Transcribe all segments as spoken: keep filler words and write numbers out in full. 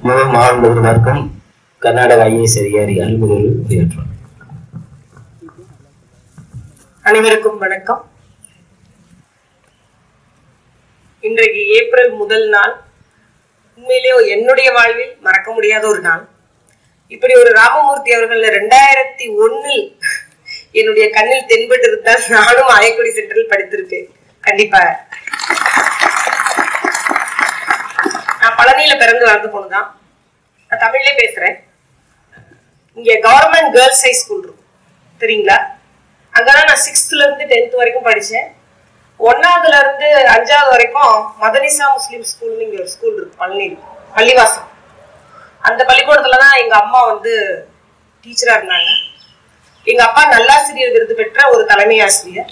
மாணவர்களுக்கும் கர்நாடக ஐ A S அதிகாரி அலுவலர்கள் உரையாற்றுவார். அனைவருக்கும் வணக்கம். இன்றைக்கு ஏப்ரல் முதல் நாள். உண்மையிலேயே என்னுடைய வாழ்வில் மறக்க முடியாத ஒரு நாள். இப்படி ஒரு ராமமூர்த்தி அவர்கள் ரெண்டாயிரத்தி ஒன்னில் என்னுடைய கண்ணில் தென்பட்டு இருந்தால் நானும் ஆயக்குடி சென்டரில் படித்திருப்பேன். கண்டிப்பா நான் பழனியில பிறந்து வளர்ந்து போனதான். நான் தமிழ்லே பேசுறேன். இங்க கவர்மெண்ட் கேர்ள்ஸ் ஹை ஸ்கூல் இருக்கும், தெரியுங்களா? அங்கதான் நான் சிக்ஸ்த்ல இருந்து டென்த் வரைக்கும் படிச்சேன். ஒன்னாவதுல இருந்து அஞ்சாவது வரைக்கும் மதனிசா முஸ்லீம் ஸ்கூல்னு இங்க ஒரு ஸ்கூல் இருக்கு, பழனி பள்ளிவாசம். அந்த பள்ளிக்கூடத்துலதான் எங்க அம்மா வந்து டீச்சரா இருந்தாங்க. எங்க அப்பா நல்லாசிரியர் விருது பெற்ற ஒரு தலைமை ஆசிரியர்.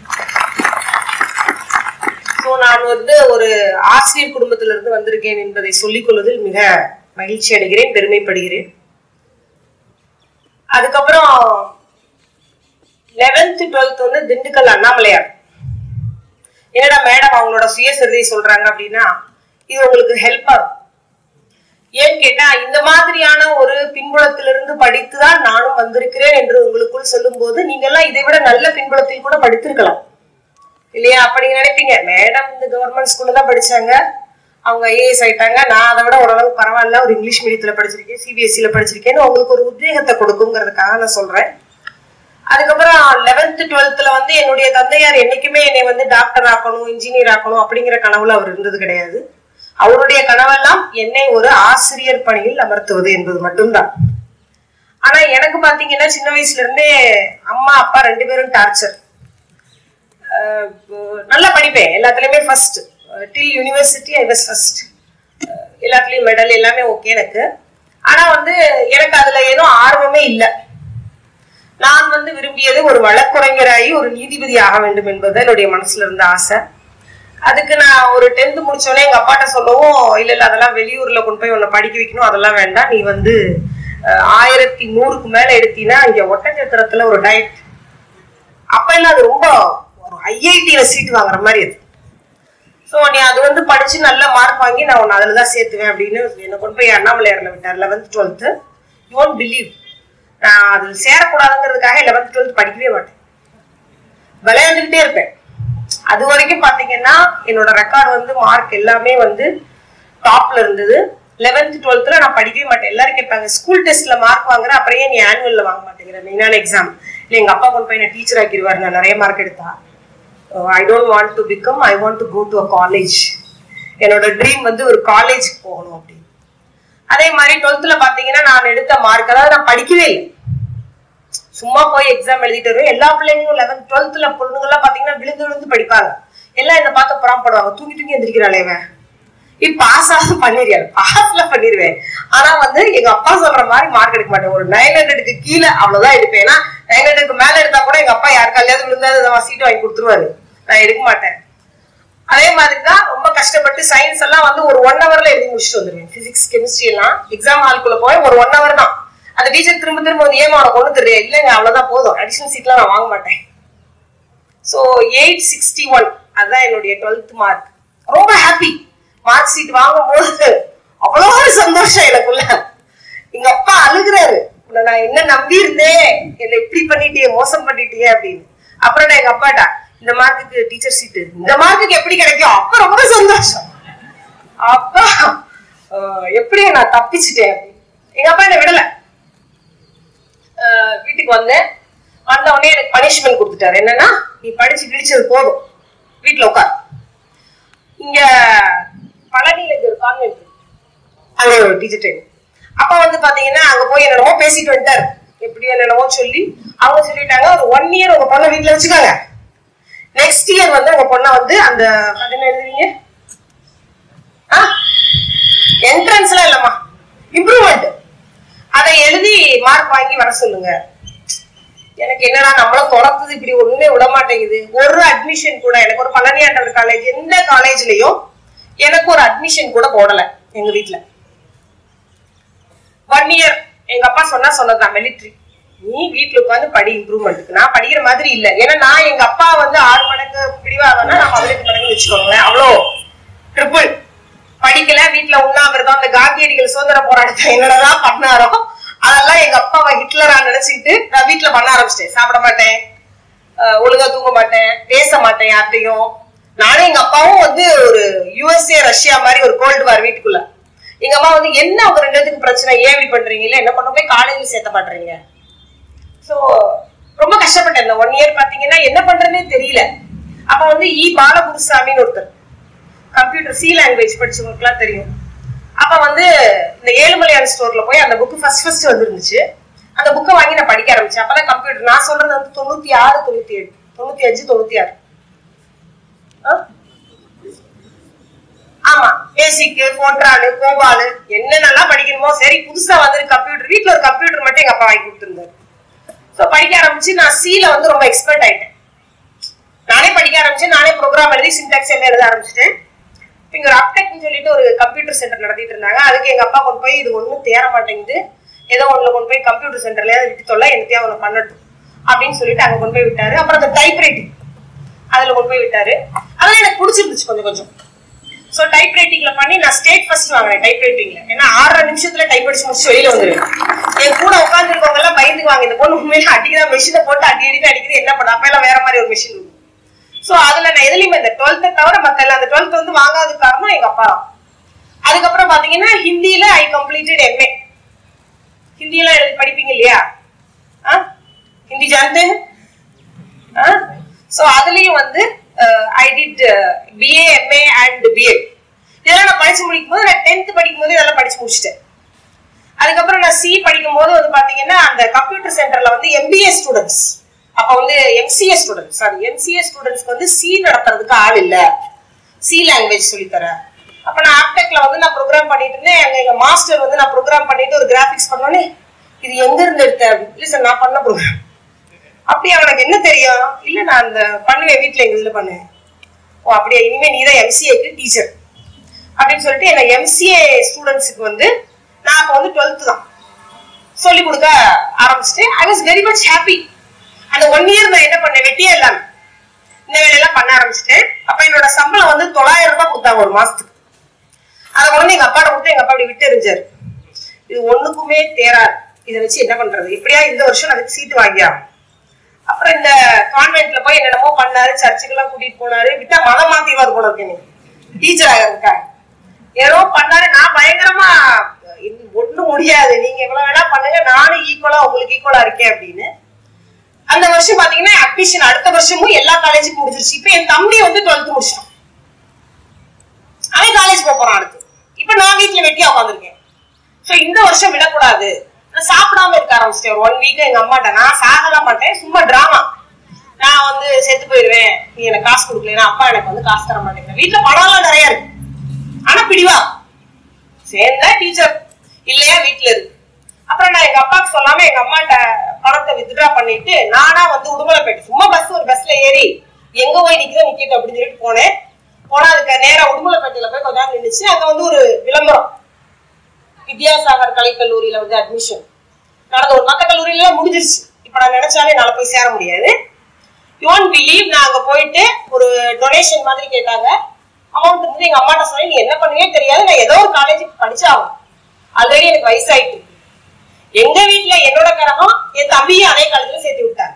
ஸோ நான் வந்து ஒரு ஆசிரியர் குடும்பத்திலிருந்து வந்திருக்கேன் என்பதை சொல்லிக் கொள்வதில் மிக மகிழ்ச்சி அடைகிறேன், பெருமைப்படுகிறேன். அதுக்கப்புறம் லெவன்த் டுவெல்த் வந்து திண்டுக்கல் அண்ணாமலையார். என்னடா மேடம் அவங்களோட சுயசரிதை சொல்றாங்க அப்படின்னா, இது உங்களுக்கு ஹெல்ப்பா இருக்கும். ஏன்னு கேட்டா, இந்த மாதிரியான ஒரு பின்புலத்திலிருந்து படித்துதான் நானும் வந்திருக்கிறேன் என்று உங்களுக்குள் சொல்லும் போது நீங்க எல்லாம் இதை விட நல்ல பின்புலத்தில் கூட படித்திருக்கலாம் இல்லையா? அப்படி நினைப்பீங்க, மேடம் இந்த கவர்மெண்ட் ஸ்கூல்ல தான் படிச்சாங்க, அவங்க ஐ ஏ எஸ் ஆயிட்டாங்க, நான் அதை விட ஓரளவு பரவாயில்ல, ஒரு இங்கிலீஷ் மீடியத்துல படிச்சிருக்கேன், சி பி எஸ் சில படிச்சிருக்கேன்னு உங்களுக்கு ஒரு உத்வேகத்தை கொடுக்குங்கிறதுக்காக நான் சொல்றேன். அதுக்கப்புறம் லெவன்த் டுவெல்த்ல வந்து என்னுடைய தந்தையார் என்னைக்குமே என்னை வந்து டாக்டர் ஆக்கணும், இன்ஜினியர் ஆக்கணும் அப்படிங்கிற கனவுல அவர் இருந்தது கிடையாது. அவருடைய கனவெல்லாம் என்னை ஒரு ஆசிரியர் பணியில் அமர்த்துவது என்பது மட்டும்தான். ஆனா எனக்கு பாத்தீங்கன்னா சின்ன வயசுல இருந்தே அம்மா அப்பா ரெண்டு பேரும் டார்ச்சர். நல்லா படிப்பேன், எல்லாத்துலயுமே first, till university I was first, எல்லாத்துலயும் மெடல் எல்லாமே ஓகே எனக்கு. ஆனா வந்து எனக்கு அதுல ஏதோ ஆர்வமே இல்லை. நான் வந்து விரும்பியது ஒரு வழக்குரைஞராகி ஒரு நீதிபதி ஆக வேண்டும் என்பது என்னுடைய மனசுல இருந்த ஆசை. அதுக்கு நான் ஒரு டென்த் முடிச்சோடனே எங்க அப்பாட்ட சொல்லவும், இல்ல இல்ல அதெல்லாம் வெளியூர்ல கொண்டு போய் உன்னை படிக்க வைக்கணும், அதெல்லாம் வேண்டாம், நீ வந்து ஆயிரத்தி நூறுக்கு மேல எடுத்தீங்கன்னா இங்க ஒட்டச்சத்திரத்துல ஒரு டயட், அப்ப எல்லாம் அது ரொம்ப ஒரு ஐ ஐ டில சீட் வாங்குற மாதிரி அது. ஸோ நீ அது வந்து படிச்சு நல்ல மார்க் வாங்கி நான் உன்னை அதுலதான் சேர்த்துவேன் அப்படின்னு என்னை கொண்டு போய் அண்ணாமலையார்ல விட்டார். Eleventh twelfth you won't believe, நான் அது சேரக்கூடாதுங்கிறதுக்காக லெவன்த் டுவெல்த் படிக்கவே மாட்டேன், விளையாண்டுக்கிட்டே இருப்பேன். அது வரைக்கும் பாத்தீங்கன்னா என்னோட ரெக்கார்டு வந்து மார்க் எல்லாமே வந்து டாப்ல இருந்தது. லெவன்த் டுவெல்த்ல நான் படிக்கவே மாட்டேன். எல்லாரும் கேட்பாங்க, ஸ்கூல் டெஸ்ட்ல மார்க் வாங்குறேன், அப்புறம் நீ ஆனுவல்ல வாங்க மாட்டேங்கிற, மெயினான எக்ஸாம் இல்லை எங்க அப்பா கொண்டு போய் என்ன டீச்சர் ஆக்கிடுவாரு நான் நிறைய மார்க் எடுத்தா. I don't want to become, I want to go to a college. என்னோட ட்ரீம் வந்து ஒரு காலேஜ் போகணும் அப்படின்னு. அதே மாதிரி டுவெல்த்ல பாத்தீங்கன்னா நான் எடுத்த மார்க், அதாவது நான் படிக்கவே இல்லை, சும்மா போய் எக்ஸாம் எழுதிட்டு வருவேன். எல்லா பிள்ளைங்களும் லெவன்த் டுவெல்த்ல பொண்ணுங்கெல்லாம் பாத்தீங்கன்னா விழுந்து விழுந்து படிப்பாங்க. எல்லாம் என்ன பார்த்து புறாமப்படுவாங்க, தூங்கி தூங்கி எந்திரிக்கிறாளேவன், இப்ப பாஸ் ஆக பண்ணிடுவேன், பாஸ்ல பண்ணிடுவேன். ஆனா வந்து எங்க அப்பா சொல்ற மாதிரி மார்க் எடுக்க மாட்டேன். ஒரு நைன் ஹண்ட்ரடுக்கு கீழே அவ்வளவுதான் எடுப்பேன். ஏன்னா நைன் ஹண்ட்ரடுக்கு மேல எடுத்தா கூட எங்க அப்பா யாருக்காலையாவது விழுந்தாது சீட்டு வாங்கி கொடுத்துருவாரு, நான் எடுக்க மாட்டேன். அதே மாதிரிதான் ரொம்ப கஷ்டப்பட்டு சயின்ஸ் எல்லாம் வந்து ஒரு ஒன் ஹவர்ல எழுதி முடிச்சுட்டு வந்துருவேன். பிசிக்ஸ் கெமிஸ்ட்ரி எல்லாம் எக்ஸாம் ஹால்குள்ள போய் ஒரு ஒன் ஹவர் தான். அந்த டீச்சர் திரும்ப திரும்ப வந்து ஏமா அவனை கொண்டு தெரியும், இல்லைங்க அவ்வளவுதான் போதும், அடிஷனல் சீட்லாம் நான் வாங்க மாட்டேன். ஸோ எயிட் சிக்ஸ்டி ஒன் அதுதான் என்னுடைய டுவெல்த் மார்க். ரொம்ப ஹாப்பி. மார்க் ஷீட் வாங்கும் போது அவ்வளோ ஒரு சந்தோஷம் எனக்குள்ள. எங்க அப்பா அழுகுறாரு, உன்னை நான் என்ன நம்பி இருந்தேன், என்னை இப்படி பண்ணிட்டே மோசம் பண்ணிட்டே அப்படின்னு. அப்புறம் நான் எங்க அப்பாட்டா, இந்த மார்க்குக்கு டீச்சர் சீட்டு இந்த மார்க்குக்கு எப்படி கிடைக்கும், அப்ப ரொம்ப சந்தோஷம். அப்பா எப்படி நான் தப்பிச்சுட்டேன் அப்படின்னு. எங்க அப்பா என்ன விடல. வீட்டுக்கு வந்தேன். வந்த உடனே எனக்கு பனிஷ்மெண்ட் கொடுத்துட்டாரு. என்னன்னா, நீ படிச்சு கிழிச்சது போதும், வீட்டுல உட்கார். இங்க பழனியில ஒரு கான்வென்ட், அங்க ஒரு டீச்சர் ட்ரைனிங். அப்ப வந்து பாத்தீங்கன்னா அங்க போய் என்னென்னமோ பேசிட்டு வந்துட்டாரு, எப்படி என்னென்னமோ சொல்லி அவங்க சொல்லிட்டாங்க, ஒரு ஒன் இயர் உங்க பொண்ணை வீட்டுல வச்சுக்காங்க, நெக்ஸ்ட் இயர் வந்து உங்க பொண்ணை வந்து அந்த என்ன எழுதுவீங்க, என்ட்ரன்ஸ் எல்லாம் இல்லம்மா, இம்ப்ரூவ்மெண்ட், அதை எழுதி மார்க் வாங்கி வர சொல்லுங்க. எனக்கு என்னன்னா, நம்மளும் தொடர்ந்து இப்படி ஒண்ணுமே விட மாட்டேங்குது. ஒரு அட்மிஷன் கூட, எனக்கு ஒரு பழனியாண்டவர் காலேஜ், எந்த காலேஜ்லயும் எனக்கு ஒரு அட்மிஷன் கூட போடல எங்க வீட்டுல. ஒன் இயர் எங்க அப்பா சொன்னா சொன்னதான், மிலிட்ரி நீ வீட்டுல உட்காந்து படி, இம்ப்ரூவ்மெண்ட்டுக்கு. நான் படிக்கிற மாதிரி இல்லை. ஏன்னா நான் எங்க அப்பா வந்து ஆறு மடங்கு பிடிவாங்கன்னா நான் பதினெட்டு மடங்கு வச்சுக்கோங்களேன், அவ்வளோ ட்ரிபிள் படிக்கல. வீட்டுல உண்ணாவிரதம், அந்த காந்தி காந்தியடிகள் சுதந்திர போராட்டத்தை என்னதான் பண்ணாரோ அதெல்லாம் எங்க அப்பாவை ஹிட்லரா நினைச்சுக்கிட்டு நான் வீட்டுல பண்ண ஆரம்பிச்சிட்டேன். சாப்பிட மாட்டேன், ஒழுங்கா தூங்க மாட்டேன், பேச மாட்டேன் யார்ட்டையும். நானும் எங்க அப்பாவும் வந்து ஒரு யூஎஸ்ஏ ரஷ்யா மாதிரி ஒரு கோல்டு வார் வீட்டுக்குள்ள. எங்க அம்மா வந்து என்ன அவங்க ரெண்டு பேருக்கு பிரச்சனை, ஏன் இப்படி பண்றீங்க, இல்ல என்ன பண்ண போய் காலேஜில் சேர்த்த மாட்டீங்க. சோ ரொம்ப கஷ்டப்பட்டேன். இந்த ஒன் இயர் பாத்தீங்கன்னா என்ன பண்றதுன்னே தெரியல. அப்ப வந்து இ பாலகுருசாமின்னு ஒருத்தர், கம்ப்யூட்டர் சி லாங்குவேஜ் படிச்சவங்களுக்கு எல்லாம் தெரியும். அப்ப வந்து இந்த ஏழுமலையான் ஸ்டோர்ல போய் அந்த புக் ஃபர்ஸ்ட் ஃபர்ஸ்ட் வந்துருந்துச்சு. அந்த புக்கை வாங்கி நான் படிக்க ஆரம்பிச்சேன். அப்பதான் கம்ப்யூட்டர், நான் சொல்றது வந்து தொண்ணூத்தி ஆறு தொண்ணூத்தி ஏழு தொண்ணூத்தி அஞ்சு தொண்ணூத்தி ஆறு ஆமா, பேசிக், போன்ட்ரானு, கோபாலு என்னென்னலாம் படிக்கணுமோ சரி புதுசா வந்து கம்ப்யூட்டர், வீட்டுல ஒரு கம்ப்யூட்டர் மட்டும் எங்க அப்பா வாங்கி கொடுத்துருந்தாரு. சோ படிக்க ஆரம்பிச்சு நான் சீல வந்து ரொம்ப எக்ஸ்பர்ட் ஆயிட்டேன். நானே படிக்க ஆரம்பிச்சேன், நானே ப்ரோக்ராம் எழுதி சின்டாக்ஸ் எல்லாம் எழுத ஆரம்பிச்சிட்டேன். இங்க ஒரு அப்டெக்னு சொல்லிட்டு ஒரு கம்ப்யூட்டர் சென்டர் நடத்திட்டு இருந்தாங்க. அதுக்கு எங்க அப்பா கொண்டு போய் இது ஒண்ணும் தேர மாட்டேங்குது, ஏதோ ஒண்ணுல கொண்டு போய் கம்ப்யூட்டர் சென்டர்ல விட்டு தொல்ல என்னத்தையா ஒண்ணு பண்ணட்டும் அப்படின்னு சொல்லிட்டு அங்க கொண்டு போய் விட்டாரு. அப்புறம் அந்த டைப் ரைட்டிங் அதுல கொண்டு போய் விட்டாரு. அதெல்லாம் எனக்கு பிடிச்சிருந்துச்சு கொஞ்சம் கொஞ்சம். சோ டைப் ரைட்டிங்ல பண்ணி நான் ஸ்டேட் ஃபர்ஸ்ட் வாங்கினேன் டைப் ரைட்டிங்ல. ஏன்னா ஆறரை நிமிஷத்துல டைப் அடிச்சு முடிச்சு வெளியில வந்துருவேன். என் கூட உட்காந்துருக்கவங்க எல்லாம் பயந்துக்குவாங்க, இந்த பொண்ணு உண்மையில அடிக்கிற மிஷினை போட்டு அடி அடிக்க அடிக்கிறது என்ன பண்ண. அப்ப எல்லாம் வேற மாதிரி ஒரு மிஷின் இருக்கும். சோ அதுல நான் எதுலயுமே இந்த டுவெல்த்தை தவிர மத்த எல்லாம் அந்த டுவெல்த் வந்து வாங்காத காரணம் எங்க அப்பா தான். அதுக்கப்புறம் பாத்தீங்கன்னா ஹிந்தியில ஐ கம்ப்ளீட்டட் எம்ஏ. ஹிந்தி எல்லாம் எழுதி படிப்பீங்க இல்லையா, ஹிந்தி ஜானது. சோ அதுலயும் வந்து I did BA MA and BEd. இதெல்லாம் நான் படிச்சு முடிக்கும் போது, நான் டென்த் படிக்கும் போது இதெல்லாம் படிச்சு முடிச்சிட்டேன். அதுக்கப்புறம் நான் சி படிக்கும் போது வந்து பாத்தீங்கன்னா அந்த கம்ப்யூட்டர் சென்டர்ல வந்து எம்பிஏ ஸ்டூடெண்ட்ஸ், அப்ப வந்து எம்சிஏ ஸ்டூடெண்ட்ஸ் சாரி எம்சிஏ ஸ்டூடெண்ட்ஸ்க்கு வந்து சி நடத்துறதுக்கு ஆள் இல்ல, சி லாங்குவேஜ் சொல்லித்தர. அப்ப நான் ஆப்டெக்ல வந்து நான் ப்ரோக்ராம் பண்ணிட்டு இருந்தேன். எங்க எங்க மாஸ்டர் வந்து நான் ப்ரோக்ராம் பண்ணிட்டு ஒரு கிராபிக்ஸ் பண்ணோன்னே, இது எங்க இருந்து எடுத்த அப்படின்னு. இல்ல சார் நான் பண்ண ப்ரோக்ராம். அப்படியே அவனுக்கு என்ன தெரியும், இல்ல நான் அந்த பண்ணுவேன் வீட்டுல எங்க இதுல பண்ணுவேன். ஓ அப்படியே, இனிமே நீ தான் எம்சிஏக்கு டீச்சர் அப்படின்னு சொல்லிட்டு என்ன எம்சிஏ ஸ்டூடெண்ட்ஸுக்கு வந்து நான் அப்ப வந்து டுவெல்த் தான் சொல்லி கொடுக்க ஆரம்பிச்சுட்டேன். I was very much happy. அந்த ஒன் இயர் நான் என்ன பண்ணேன், வெட்டியே இல்லாம இந்த வேலையெல்லாம் பண்ண ஆரம்பிச்சுட்டேன். அப்ப என்னோட சம்பளம் வந்து தொள்ளாயிரம் ரூபாய் கொடுத்தாங்க ஒரு மாசத்துக்கு. அதை வந்து எங்க அப்பாட்ட கொடுத்து எங்க அப்பா அப்படி விட்டு எறிஞ்சாரு. இது ஒண்ணுக்குமே தேராது, இதை வச்சு என்ன பண்றது, எப்படியா இந்த வருஷம் அதுக்கு சீட்டு வாங்கியா. அப்புறம் இந்த கான்வென்ட்ல போய் என்னென்னமோ பண்ணாரு, சர்ச்சுக்கெல்லாம் கூட்டிட்டு போனாரு. விட்டா மதம் மாத்திவாது போல இருக்கேன், டீச்சர் ஆகிருக்காங்க ஏதோ பண்ணாரு. நான் பயங்கரமா ஒண்ணும் முடியாது, நீங்க எவ்வளவு வேணா பண்ணுங்க, நானும் ஈக்குவலா உங்களுக்கு ஈக்குவலா இருக்கேன் அப்படின்னு. அந்த வருஷம் பாத்தீங்கன்னா அட்மிஷன் அடுத்த வருஷமும் எல்லா காலேஜுக்கும் முடிஞ்சிருச்சு. இப்ப என் தம்பி வந்து டுவெல்த் முடிச்சிட்டான், அவன் காலேஜ் போறான் அடுத்து. இப்ப நான் வீட்டுல வெட்டியா உட்காந்துருக்கேன். சோ இந்த வருஷம் விடக்கூடாது, நான் சாப்பிடாம இருக்க ஆரம்பிச்சிட்டேன். ஒன் வீக் எங்க அம்மாட்ட நான் சாகலாம் மாட்டேன், சும்மா டிராமா, நான் வந்து செத்து போயிருவேன், நீ எனக்கு காசு கொடுக்கலன்னா அப்பா எனக்கு வந்து காசு தர மாட்டேங்க. வீட்டுல பணம் எல்லாம் நிறைய இருக்கு, ஆனா பிடிவா சேர்ந்தா டீச்சர் இல்லையா வீட்டுல இருக்கு. அப்புறம் நான் எங்க அப்பாவுக்கு சொல்லாம எங்க அம்மாட்ட பணத்தை வித்ட்ரா பண்ணிட்டு நானா வந்து உடுமலைப்பேட்டை சும்மா பஸ் ஒரு பஸ்ல ஏறி எங்க போய் நிக்கிறேன் நிக்கட்டும் அப்படின்னு சொல்லிட்டு போனேன். போனா அதுக்கு நேரா உடுமலைப்பேட்டையில போய் கொஞ்ச நேரம் நின்றுச்சு. அங்க வந்து ஒரு விளம்பரம், வித்யாசாகர் கலைக்கல்லூரியில வந்து அட்மிஷன் நடந்த ஒரு மத்த கல்லூரியில எல்லாம் முடிஞ்சிருச்சு. இப்ப நான் நினைச்சாலே என்னால போய் சேர முடியாது. யூ ஒன்ட் பிலீவ், நான் அங்க போயிட்டு ஒரு டொனேஷன் மாதிரி கேட்டாங்க. அமௌண்ட் வந்து எங்க அம்மாட்ட சொன்னேன், நீ என்ன பண்ணுவே தெரியாது, நான் ஏதோ ஒரு காலேஜுக்கு படிச்சாகும், ஆல்ரெடி எனக்கு வயசாயிட்டு. எங்க வீட்டுல என்னோட கரகம் என் தம்பியும் அதே காலேஜ்ல சேர்த்து விட்டாங்க.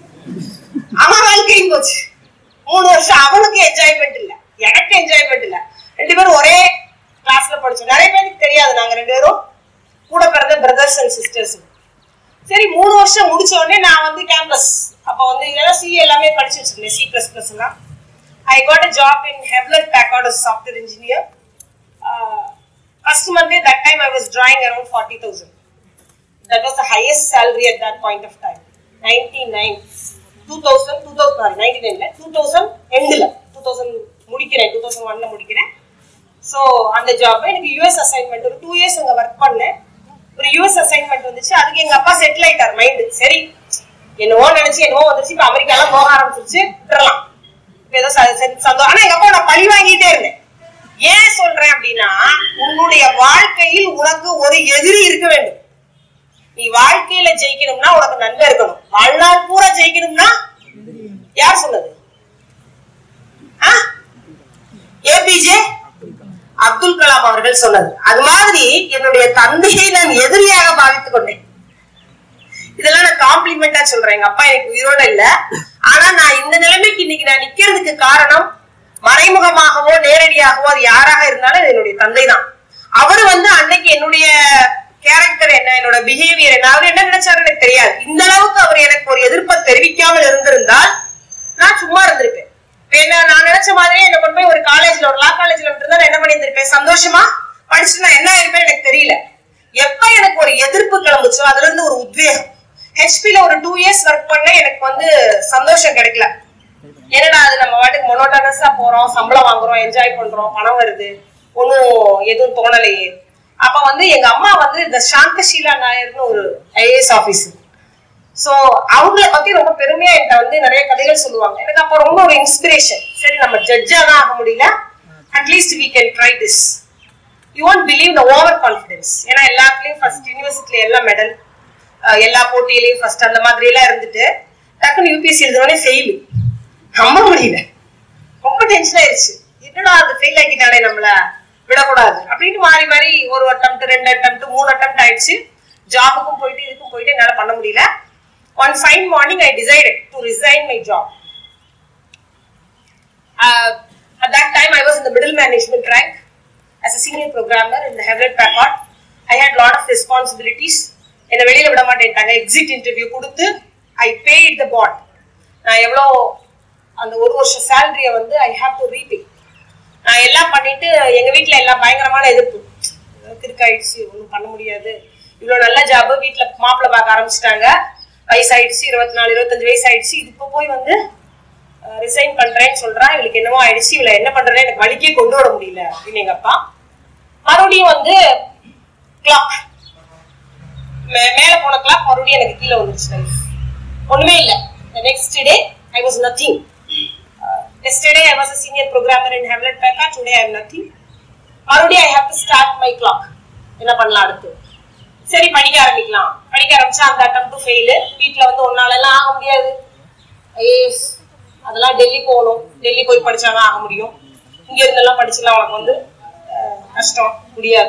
அவன் வாழ்க்கையும் போச்சு. மூணு வருஷம் அவனுக்கு என்ஜாய்மெண்ட் இல்ல, எனக்கு என்ஜாய்மெண்ட் இல்ல. ரெண்டு பேரும் ஒரே கிளாஸ்ல படிச்சோம். நிறைய பேருக்கு தெரியாது, நாங்க ரெண்டு பேரும் கூட பிறந்த பிரதர்ஸ் அண்ட் சிஸ்டர்ஸ். சரி மூணு வருஷம் முடிச்ச உடனே நான் வந்து கேம்பஸ், அப்ப வந்து இதெல்லாம் சி எல்லாமே படிச்சு வச்சிருந்தேன், சி பிளஸ் பிளஸ் எல்லாம். I got a job in Hewlett Packard as software engineer. Uh, first month that time I was drawing around forty thousand. That was the highest salary at that point of time. ninety-nine two thousand two thousand sorry ninety-nine la two thousand end la two thousand முடிக்கிறேன், two thousand one ல முடிக்கிறேன். So அந்த job எனக்கு US assignment, ஒரு two years அங்க work பண்ணேன். ஒரு US assignment வந்துச்சு. அதுக்கு எங்க அப்பா செட்டில் ஆயிட்டார் மைண்ட். சரி என்னவோ நினைச்சு என்னவோ வந்துச்சு, இப்ப அமெரிக்காலாம் போக ஆரம்பிச்சிருச்சு, விட்டுறலாம் இப்ப ஏதோ சந்தோஷம். ஆனா எங்க அப்பா நான் பழி வாங்கிட்டே இருந்தேன். ஏன் சொல்றேன் அப்படின்னா, உன்னுடைய வாழ்க்கையில் உனக்கு ஒரு எதிரி இருக்க வேண்டும். நீ வாழ்க்கையில ஜெயிக்கணும்னா உனக்கு நன்மை இருக்கணும். வாழ்நாள் பூரா ஜெயிக்கணும்னா யார் சொன்னது? ஏபிஜே அப்துல் கலாம் அவர்கள் சொன்னது. அது மாதிரி என்னுடைய தந்தையை நான் எதிரியாக பாவித்துக் கொண்டேன். இதெல்லாம் நான் காம்ப்ளிமெண்டா சொல்றேன். எங்க அப்பா எனக்கு உயிரோட இல்ல, ஆனா நான் இந்த நிலைமைக்கு இன்னைக்கு நான் நிக்கிறதுக்கு காரணம் மறைமுகமாகவோ நேரடியாகவோ அது யாராக இருந்தாலும் என்னுடைய தந்தை தான். அவரு வந்து அன்னைக்கு என்னுடைய கேரக்டர் என்ன, என்னோட பிஹேவியர் என்ன, அவர் என்ன நினைச்சாரு எனக்கு தெரியாது. இந்த அளவுக்கு அவர் எனக்கு ஒரு எதிர்ப்பை தெரிவிக்காமல் இருந்திருந்தால் நான் சும்மா இருந்திருப்பேன். என்ன நான் நினைச்ச மாதிரியே என்ன கொண்டு போய் ஒரு காலேஜ்ல ஒரு லா காலேஜ்ல விட்டுருந்தா என்ன பண்ணியிருந்திருப்பேன், சந்தோஷமா படிச்சுட்டு நான் என்ன இருப்பேன் எனக்கு தெரியல. எப்ப எனக்கு ஒரு எதிர்ப்பு கிளம்புச்சோ அதுல இருந்து ஒரு உத்வேகம். ஹெச்பில ஒரு டூ இயர்ஸ் ஒர்க் பண்ண எனக்கு வந்து சந்தோஷம் கிடைக்கல. என்னடா அது நம்ம வாட்டுக்கு மொனோட்டனஸா போறோம், சம்பளம் வாங்குறோம், என்ஜாய் பண்றோம், பணம் வருது, ஒன்னும் எதுவும் தோணலையே. அப்ப வந்து எங்க அம்மா வந்து இந்த சாந்தஷீலா நாயர்னு ஒரு ஐஏஎஸ் ஆபீசர். சோ அவங்கள பத்தி ரொம்ப பெருமையா என்கிட்ட வந்து நிறைய கதைகள் சொல்லுவாங்க. எனக்கு அப்ப ரொம்ப ஒரு இன்ஸ்பிரேஷன். சரி நம்ம ஜட்ஜா தான் ஆக முடியல, at least we can try this. You won't believe the over confidence. ஏன்னா எல்லாத்துலயும் ஃபர்ஸ்ட், யூனிவர்சிட்டியில எல்லா மெடல், எல்லா போட்டியிலையும் ஃபர்ஸ்ட் அந்த மாதிரி எல்லாம் இருந்துட்டு டக்குன்னு யூபிஎஸ்சி எழுதுனோடனே ஃபெயில். நம்ப முடியல, ரொம்ப டென்ஷன் ஆயிடுச்சு. என்னடா அது ஃபெயில் ஆக்கிட்டாலே நம்மள விடக்கூடாது அப்படின்னு மாறி மாறி ஒரு அட்டெம்ப்ட், ரெண்டு அட்டெம்ப்ட், மூணு அட்டெம்ப்ட் ஆயிடுச்சு. ஜாபுக்கும் போயிட்டு இதுக்கும் போயிட்டு என்னால பண்ண முடியல. One fine morning I decided to resign my job. Uh, at that time I was in the middle management rank as a senior programmer in the Hewlett Packard. I had lot of responsibilities. என்ன வெளியில விட மாட்டேன்ட்டாங்க. Exit interview கொடுத்து I paid the bond. நான் எவ்வளோ அந்த ஒரு வருஷம் சேலரியை வந்து I have to repay. நான் எல்லாம் பண்ணிட்டு எங்க வீட்டுல எல்லாம் பயங்கரமான எதிர்ப்பு. கிறுக்காயிடுச்சு, ஒன்றும் பண்ண முடியாது, இவ்வளவு நல்ல ஜாப், வீட்டுல மாப்பிள்ள பார்க்க ஆரம்பிச்சுட்டாங்க, வயசாயிடுச்சு, இருபத்தி நாலு இருபத்தஞ்சு வயசு ஆயிடுச்சு, இது இப்போ போய் வந்து ரிசைன் பண்றேன்னு சொல்றான், இவளுக்கு என்னவோ ஆயிடுச்சு, இவளை என்ன பண்றேன்னு எனக்கு வலிக்கே கொண்டு வர முடியல அப்படின்னு எங்க அப்பா. மறுபடியும் வந்து கிளாக் மேல போன கிளாக் மறுபடியும் எனக்கு கீழே வந்துருச்சு. ஒண்ணுமே இல்லை. Next day I was nothing. Yesterday I was a senior programmer in Hewlett Packard. Today I am nothing. மறுபடியும் I have to start my clock. என்ன பண்ணலாம் அடுத்து? சரி படிக்க ஆரம்பிக்கலாம். படிக்க ஆரம்பிச்சா அந்த அட்டெம்ப்ட் ஃபெயில். வீட்டுல வந்து ஒன்னால எல்லாம் ஆக முடியாது. ஐஏஎஸ் அதெல்லாம் டெல்லி போகணும், டெல்லி போய் படிச்சாதான் ஆக முடியும். இங்க இருந்தெல்லாம் படிச்சுலாம் உனக்கு வந்து கஷ்டம், முடியாது.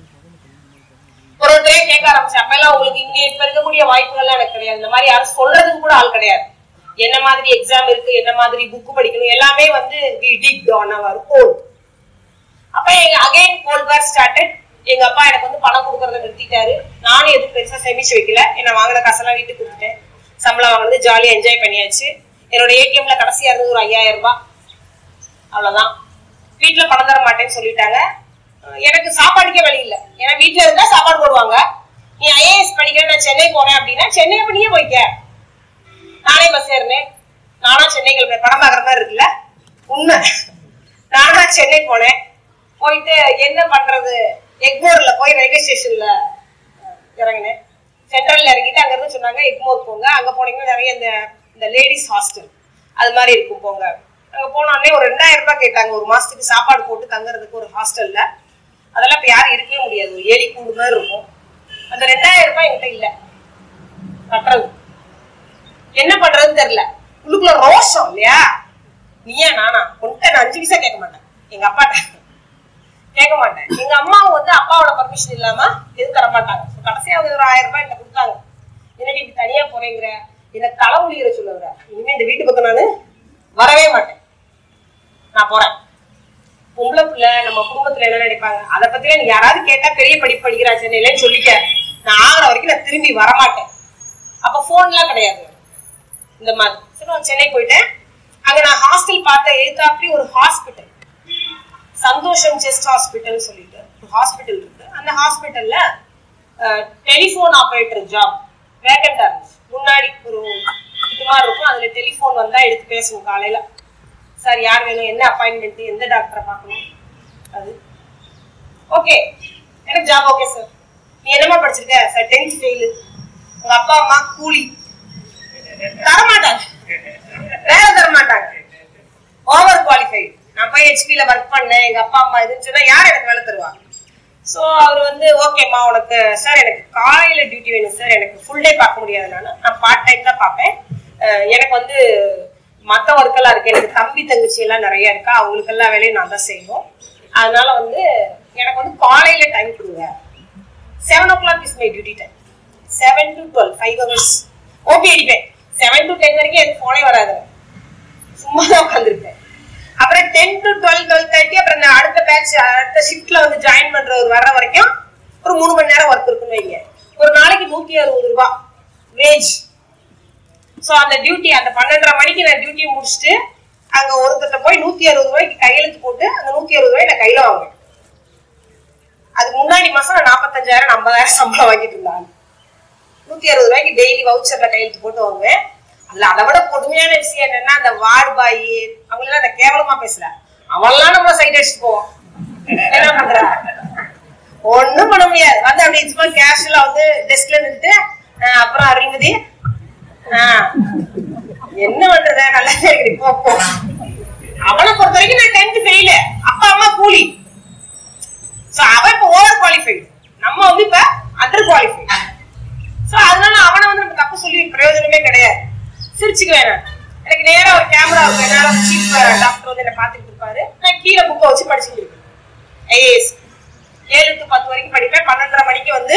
ஒரு ஒருத்தரையே கேட்க ஆரம்பிச்சேன். அப்ப எல்லாம் உங்களுக்கு இங்க இப்ப இருக்கக்கூடிய வாய்ப்புகள்லாம் எனக்கு கிடையாது. இந்த மாதிரி யாரும் சொல்றதுக்கு கூட ஆள் கிடையாது. என்ன மாதிரி எக்ஸாம் இருக்கு, என்ன மாதிரி புக் படிக்கணும், எல்லாமே வந்து we did on our own. அப்ப அகைன் கோல்ட் வார் ஸ்டார்டட். எங்க அப்பா எனக்கு வந்து பணம் கொடுக்கறத நிறுத்திட்டாரு. நானும் எதுவும் பெருசா சேமிச்சு வைக்கல. என்ன வாங்கின காசெல்லாம் வீட்டுக்கு கொடுத்துட்டேன். சம்பளம் வாங்கினது ஜாலியா என்ஜாய் பண்ணியாச்சு. என்னோட ஏடிஎம்ல கடைசியா இருந்தது ஒரு ஐயாயிரம் ரூபாய், அவ்வளவுதான். வீட்டுல பணம் தர மாட்டேன்னு சொல்லிட்டாங்க. எனக்கு சாப்பாடுக்கே வழி இல்லை. ஏன்னா வீட்டுல இருந்தா சாப்பாடு போடுவாங்க. நீ ஐஏஎஸ் படிக்கிற, நான் சென்னை போறேன் அப்படின்னா சென்னை அப்படியே போய்க்க. நானே பஸ் ஏறினேன். நானா சென்னை கிளம்புறேன். படம் பாக்குற மாதிரி இருக்குல்ல, உண்மை. நானா சென்னை போனேன். போயிட்டு என்ன பண்றது, எக்மோர்ல போய் ரயில்வே ஸ்டேஷன்ல இறங்கினேன். சென்ட்ரல்ல இறங்கிட்டு அங்க இருந்து சொன்னாங்க எக்மோர் போங்க, அங்க போனீங்கன்னா நிறைய இந்த இந்த லேடிஸ் ஹாஸ்டல் அது மாதிரி இருக்கும், போங்க. அங்க போனோடனே ஒரு ரெண்டாயிரம் ரூபாய் கேட்டாங்க ஒரு மாசத்துக்கு சாப்பாடு போட்டு தங்குறதுக்கு ஒரு ஹாஸ்டல்ல. அதெல்லாம் இப்ப யாரும் இருக்கவே முடியாது, ஒரு ஏழி கூடு மாதிரி இருக்கும். அந்த ரெண்டாயிரம் ரூபாய் என்கிட்ட இல்ல கட்டுறது. என்ன பண்றதுன்னு தெரியல. உள்ளுக்குள்ள ரோஷம் இல்லையா, நீயா நானா கொண்டு நான் அஞ்சு பைசா கேட்க மாட்டேன். எங்க அப்பாட்ட கேட்க மாட்டேன். எங்க அம்மாவும் வந்து அப்பாவோட பர்மிஷன் இல்லாம எதுவும் தர மாட்டாங்க. கடைசியா ஒரு ஆயிரம் ரூபாய் என்கிட்ட கொடுத்தாங்க. என்னடி இப்படி தனியா போறேங்கிற, என்ன தலை ஒளிகிற சொல்லுற, இனிமே இந்த வீட்டு பக்கம் நானு வரவே மாட்டேன், நான் போறேன். பொம்பளை பிள்ளை நம்ம குடும்பத்துல என்ன நினைப்பாங்க அதை பத்தில நீ யாராவது கேட்டா பெரிய படிப்பு படிக்கிறா சென்னையிலன்னு சொல்லிக்க, நான் ஆகிற வரைக்கும் நான் திரும்பி வரமாட்டேன். அப்ப போன்லாம் கிடையாது இந்த மாதிரி. சரி நான் சென்னை போயிட்டேன். அங்க நான் ஹாஸ்டல் பார்த்த எழுத்தாப்படி ஒரு ஹாஸ்பிட்டல், சந்தோஷம் செஸ்ட் ஹாஸ்பிட்டல் சொல்லிட்டு ஒரு ஹாஸ்பிட்டல் இருக்கு. அந்த ஹாஸ்பிட்டல்ல டெலிபோன் ஆபரேட்டர் ஜாப் வேகண்டா இருந்துச்சு. முன்னாடி ஒரு இது மாதிரி இருக்கும், அதுல டெலிபோன் வந்தா எடுத்து பேசணும் காலையில. சார் யார் வேணும், என்ன அப்பாயின்மெண்ட், எந்த டாக்டரை பார்க்கணும், அது ஓகே. எனக்கு ஜாப் ஓகே சார். நீ என்னமா படிச்சிருக்க சார்? Tenth fail. உங்க அப்பா அம்மா கூலி தரமாட்டாங்க, வேலை தரமாட்டாங்க, ஓவர் குவாலிஃபைடு. நான் போய் ஹெச்பில ஒர்க் பண்ணேன், எங்க அப்பா அம்மா இதுன்னு சொன்னா யார் எனக்கு வேலை தருவாங்க? ஸோ அவர் வந்து ஓகேம்மா உனக்கு சார் எனக்கு காலையில டியூட்டி வேணும் சார், எனக்கு ஃபுல் டே பார்க்க முடியாதுனால நான் பார்ட் டைம் தான் பார்ப்பேன். எனக்கு வந்து மற்ற ஒர்க்கெல்லாம் இருக்கு, எனக்கு தம்பி தங்கச்சி எல்லாம் நிறைய இருக்கா, அவங்களுக்கு எல்லா வேலையும் நான் தான் செய்யணும். அதனால வந்து எனக்கு வந்து காலையில டைம் கொடுங்க. Seven o'clock is my duty time. Seven to twelve five hours OP அடிப்பேன். செவன் டு டென் வரைக்கும் எனக்கு போனே வராது, சும்மா தான் உட்காந்துருப்பேன். அப்புறம் ten to twelve twelve thirty அப்புறம் நான் அடுத்த பேட்ச் அடுத்த ஷிஃப்ட்ல வந்து ஜாயின் பண்றவர் வர்ற வரைக்கும் ஒரு மூணு மணி நேரம் ஒர்க் இருக்குன்னு வைங்க. ஒரு நாளைக்கு நூத்தி அறுபது ரூபாய் வேஜ். ஸோ அந்த டியூட்டி அந்த பன்னெண்டரை மணிக்கு நான் டியூட்டியை முடிச்சுட்டு அங்க ஒருத்தட்ட போய் நூத்தி அறுபது ரூபாய்க்கு கையெழுத்து போட்டு அந்த நூத்தி அறுபது ரூபாய் நான் கையில வாங்குவேன். அதுக்கு முன்னாடி மாசம் நான் நாற்பத்தஞ்சாயிரம் ஐம்பதாயிரம் சம்பளம் வாங்கிட்டு இருந்தாங்க. நூத்தி அறுபது ரூபாய்க்கு டெய்லி வவுச்சர்ல கையெழுத்து போட்டு வாங்குவேன். அதுல அதை விட கொடுமையான விஷயம் என்னன்னா, அந்த வார்டு பாய் அவங்களெல்லாம் அந்த கேவலமா பேசல, அவன்லாம் நம்ம சைட் அடிச்சுட்டு போவோம். என்ன பண்ற, ஒண்ணும் பண்ண முடியாது. வந்து அப்படி சும்மா கேஷுவலா வந்து டெஸ்க்ல நின்றுட்டு அப்புறம் அருள்மதி ஆஹ் என்ன பண்றத நல்லா இருக்கு போ. அவனை பொறுத்த வரைக்கும் நான் டென்த் ஃபெயிலு, அப்பா அம்மா கூலி. சோ அவன் இப்ப ஓவர் குவாலிஃபைடு, நம்ம வந்து இப்ப அண்டர் குவாலிஃபைடு. சோ அதனால அவனை வந்து நம்ம தப்பு சொல்லி பிரயோஜனமே கிடையாது. சிரிச்சுக்கு வேணாம். எனக்கு நேரா ஒரு கேமரா இருக்கு, என்னால சீஃப் டாக்டர் வந்து என்ன பாத்துட்டு இருப்பாரு. நான் கீழே புக்கை வச்சு படிச்சுட்டு இருக்கேன். ஐஏஎஸ் ஏழு டு பத்து வரைக்கும் படிப்பேன். பன்னெண்டரை மணிக்கு வந்து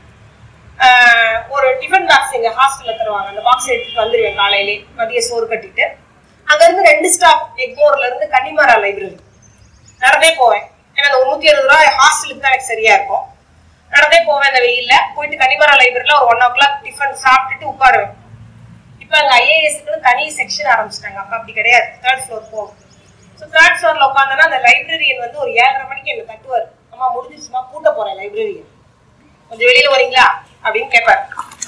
ஒரு டிஃபன் பாக்ஸ் எங்க ஹாஸ்டல்ல தருவாங்க. அந்த பாக்ஸ் எடுத்துட்டு வந்துருவேன் காலையிலே, மதிய சோறு கட்டிட்டு. அங்க இருந்து ரெண்டு ஸ்டாப் எக்மோர்ல இருந்து கன்னிமாரா லைப்ரரி நடந்தே போவேன். ஏன்னா அந்த நூத்தி அறுபது ரூபாய் ஹாஸ்டலுக்கு தான் எனக்கு சரியா இருக்கும். நடந்தே போவேன் அந்த வெயில்ல. போயிட்டு கன்னிமாரா லைப்ரரியில ஒரு ஒன் ஓ கிளாக் டிஃபன் சாப்பிட்டுட்டு உட்காருவேன். இப்ப அங்க ஐஏஎஸ்க்கு தனி செக்ஷன் ஆரம்பிச்சிட்டாங்க. அப்ப அப்படி கிடையாது, தேர்ட் ஃப்ளோர் போகும். ஸோ தேர்ட் ஃப்ளோர்ல உட்காந்தோன்னா அந்த லைப்ரரியன் வந்து ஒரு ஏழரை மணிக்கு என்ன தட்டுவார். அம்மா முடிஞ்சிருச்சுமா, கூட்ட போறேன் லைப்ரரியன், கொஞ்சம் வெளியில வரீங்களா அப்படின்னு கேட்பாரு.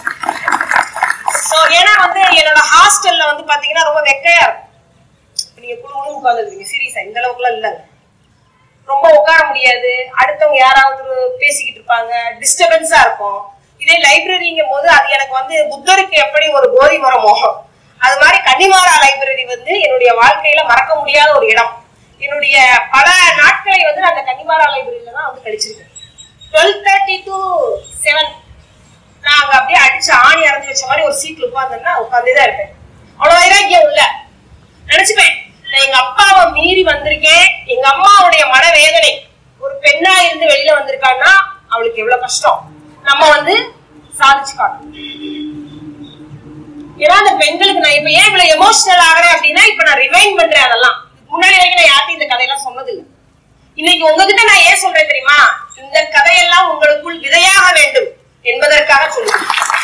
சோ ஏன்னா வந்து என்னோட ஹாஸ்டல்ல வந்து பாத்தீங்கன்னா ரொம்ப வெக்கையா இருக்கும். நீங்க குழு உட்காந்துருக்கீங்க, சீரியஸா இந்த அளவுக்கு எல்லாம் இல்லைங்க, ரொம்ப உட்கார முடியாது. அடுத்தவங்க யாராவது பேசிக்கிட்டு இருப்பாங்க, டிஸ்டர்பன்ஸா இருக்கும். இதே லைப்ரரிங்கும் போது அது எனக்கு வந்து புத்தருக்கு எப்படி ஒரு போதி மரமோ அது மாதிரி கன்னிமாரா லைப்ரரி வந்து என்னுடைய வாழ்க்கையில மறக்க முடியாத ஒரு இடம். என்னுடைய பல நாட்களை வந்து நான் அந்த கன்னிமாரா லைப்ரரியில தான் வந்து கழிச்சிருக்கேன். டுவெல் தேர்ட்டி டு செவன் நான் அங்க அப்படியே அடிச்சு ஆணி அரைஞ்சு வச்ச மாதிரி ஒரு சீட்ல உட்கார்ந்தேன்னா உட்கார்ந்துதான் இருப்பேன். அவ்வளவு வைராக்கியம் இல்ல நினைச்சுப்பேன். நான் எங்க அப்பாவை மீறி வந்திருக்கேன். எங்க அம்மாவுடைய மனவேதனை, ஒரு பெண்ணா இருந்து வெளியில வந்திருக்கான்னா அவளுக்கு எவ்வளவு கஷ்டம், நம்ம வந்து சாதிச்சு காட்டணும். ஏன்னா அந்த பெண்களுக்கு நான் இப்ப ஏன் இவ்வளவு எமோஷனல் ஆகிறேன் அப்படின்னா, இப்ப நான் ரிவைண்ட் பண்றேன். அதெல்லாம் முன்னாடி வரைக்கும் நான் யார்ட்டும் இந்த கதையெல்லாம் சொன்னது இல்லை. இன்னைக்கு உங்ககிட்ட நான் ஏன் சொல்றேன் தெரியுமா, இந்த கதையெல்லாம் உங்களுக்குள் விதையாக வேண்டும் என்பதற்காக சொல்லுங்க.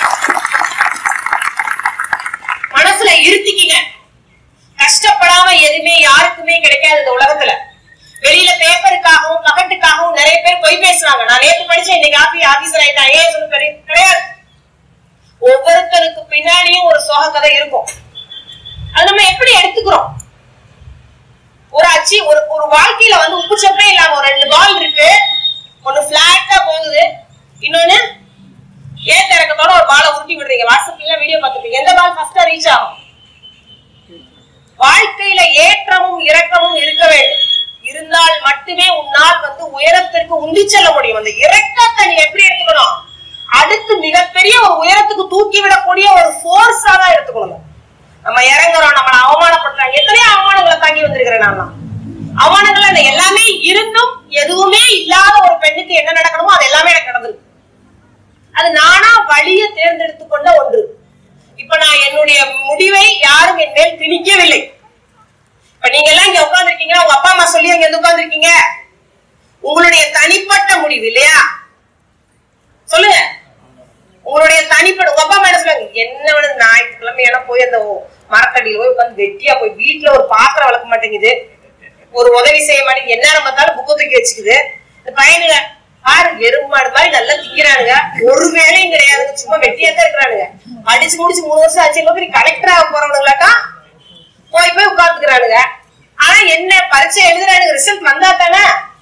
மனசுல இருத்திக்கிங்க. கஷ்டப்படாம எதுவுமே யாருக்குமே கிடைக்காது இந்த உலகத்துல. வெளியில பேப்பருக்காகவும் பகட்டுக்காகவும் நிறைய பேர் பொய் பேசுறாங்க. நான் நேற்று படிச்சேன், இன்னைக்கு ஆபி ஆபீசர் ஆயிட்டா ஏன் சொல்லு கிடையாது. ஒவ்வொருத்தருக்கு பின்னாடியும் ஒரு சோக கதை இருக்கும். அது நம்ம எப்படி எடுத்துக்கிறோம். ஒரு அச்சி ஒரு ஒரு வாழ்க்கையில வந்து உப்பு சப்பே இல்லாம ஒரு ரெண்டு பால் இருக்கு. ஒண்ணு பிளாட்டா போகுது, இன்னொன்னு ஏத்த இறக்கத்தோட ஒரு பாலை உருட்டி விடுறீங்க. வாட்ஸ்அப்ல வீடியோ பார்த்துருப்பீங்க. எந்த பால் ஃபர்ஸ்டா ரீச் ஆகும்? வாழ்க்கையில ஏற்றமும் இறக்கமும் இருக்க வேண்டும். இருந்தால் மட்டுமே உன்னால் வந்து உயரத்திற்கு உந்தி செல்ல முடியும். அந்த இறக்கத்தை நீ எப்படி எடுத்துக்கணும், அடுத்து மிகப்பெரிய ஒரு உயரத்துக்கு தூக்கி விடக்கூடிய ஒரு போர்ஸா தான் எடுத்துக்கணும். நம்ம இறங்குறோம், நம்மளை அவமானப்படுறாங்க. எத்தனையோ அவமானங்களை தாங்கி வந்திருக்கிறேன் நான். அவமானங்கள் எல்லாமே இருந்தும் எதுவுமே இல்லாத ஒரு பெண்ணுக்கு என்ன நடக்கணுமோ அது எல்லாமே எனக்கு நடந்திருக்கு. அது நானா வழிய தேர்ந்தெடுத்து கொண்ட ஒன்று. இப்ப நான் என்னுடைய முடிவை யாரும் என் மேல் திணிக்கவில்லை. இப்ப நீங்க எல்லாம் இங்க உட்கார்ந்து இருக்கீங்க, உங்க அப்பா அம்மா சொல்லி அங்க உட்கார்ந்து இருக்கீங்க, உங்களுடைய தனிப்பட்ட முடிவு இல்லையா? சொல்லுங்க, உங்களுடைய தனிப்பட்ட. உங்க அப்பா அம்மா என்ன சொல்லுவாங்க, என்ன வேணு ஞாயிற்றுக்கிழமை எல்லாம் போய் அந்த மரத்தடியில போய் உட்காந்து வெட்டியா போய் வீட்டுல ஒரு பாத்திரம் வளர்க்க மாட்டேங்குது, ஒரு உதவி செய்ய மாட்டேங்குது, என்ன பார்த்தாலும் புக்கு தூக்கி வச்சுக்குது. இந்த பையனுங்க பாரு எருமாடு மாதிரி நல்லா திக்கிறானுங்க, ஒரு வேலையும் கிடையாதுங்க, சும்மா வெட்டியாத்தான் இருக்கிறானுங்க. அடிச்சு முடிச்சு மூணு வருஷம் ஆச்சு, பெரிய கலெக்டர் ஆக போறவனுங்களாக்கா போய் போய் உட்கார்ந்துக்கிறானுங்க. ஆனா என்ன பரீட்சை எழுதுறானுங்க, ரிசல்ட் வந்தா தானே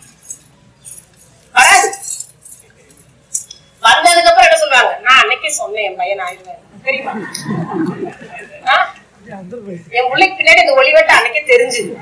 வராது. வந்ததுக்கு அப்புறம் என்ன சொல்லுவாங்க, நான் அன்னைக்கே சொன்னேன் என் பையன் ஆயிடுவேன் தெரியுமா, என் பிள்ளைக்கு பின்னாடி இந்த ஒளிவெட்ட அன்னைக்கே தெரிஞ்சுது.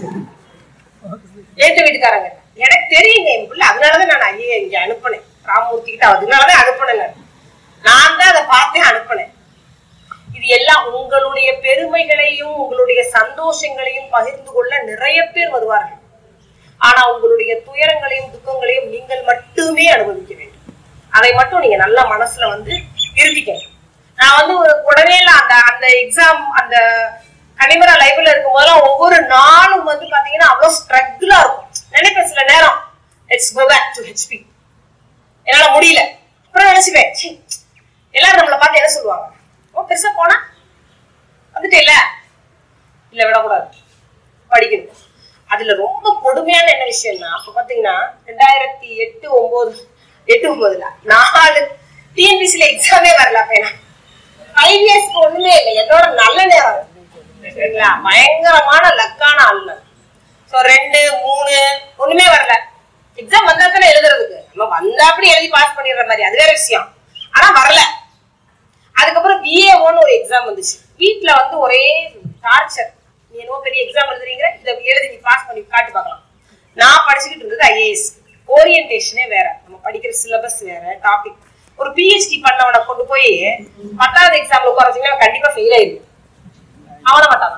ஏட்டு வீட்டுக்காரங்க எனக்கு தெரியுங்க என் பிள்ளை, அதனாலதான் நான் ஐயா இங்க அனுப்பினேன், ராமூர்த்தி கிட்ட அதனாலதான் அனுப்பினேன். நான் தான் அதை பார்த்தேன் அனுப்பினேன். இது எல்லாம் உங்களுடைய பெருமைகளையும் உங்களுடைய சந்தோஷங்களையும் பகிர்ந்து கொள்ள நிறைய பேர் வருவார்கள். ஆனா உங்களுடைய துயரங்களையும் துக்கங்களையும் நீங்கள் மட்டுமே அனுபவிக்க வேண்டும். அதை மட்டும் நீங்க நல்லா மனசுல வந்து இருத்திக்கணும். நான் வந்து உடனே அந்த அந்த எக்ஸாம் அந்த கனிமரா லைப்ல இருக்கும் போதெல்லாம் ஒவ்வொரு நாளும் வந்து பாத்தீங்கன்னா அவ்வளவு ஸ்ட்ரகிளா இருக்கும். நினைப்பேன் சில நேரம் let's go back to HP, என்னால முடியல. அப்புறம் நினைச்சுப்பேன் எல்லாரும் நம்மளை பார்த்து என்ன சொல்லுவாங்க, ஓ பெருசா போனா வந்துட்டு இல்ல இல்ல விடக்கூடாது, படிக்கணும். அதுல ரொம்ப கொடுமையான என்ன விஷயம்னா, அப்ப பாத்தீங்கன்னா ரெண்டாயிரத்தி எட்டு ஒன்பது எட்டு ஒன்பதுல நாலு டிஎன்பிசில எக்ஸாமே வரல. அப்ப என்ன ஃபைவ் இயர்ஸ்க்கு ஒண்ணுமே இல்லை, என்னோட நல்ல நேரம் சரிங்களா, பயங்கரமான லக்கான ஆளுநர். சோ ரெண்டு மூணு ஒண்ணுமே வரல. எக்ஸாம் வந்தா தானே எழுதுறதுக்கு, நம்ம வந்தா அப்படி எழுதி பாஸ் பண்ணிடுற மாதிரி, அது வேற விஷயம். ஆனா வரல. அதுக்கப்புறம் பிஏஓன்னு ஒரு எக்ஸாம் வந்துச்சு. வீட்டுல வந்து ஒரே டார்ச்சர், நீ என்னவோ பெரிய எக்ஸாம் எழுதுறீங்க, இதை எழுதி நீ பாஸ் பண்ணி காட்டு பார்க்கலாம். நான் படிச்சுக்கிட்டு இருந்தது ஐஏஎஸ். ஓரியன்டேஷனே வேற, நம்ம படிக்கிற சிலபஸ் வேற, டாபிக். ஒரு பிஹெச்டி பண்ணவனை கொண்டு போய் பத்தாவது எக்ஸாம்ல உட்கார வச்சீங்கன்னா கண்டிப்பா ஃபெயில் ஆயிடும். அவன மாட்டான்,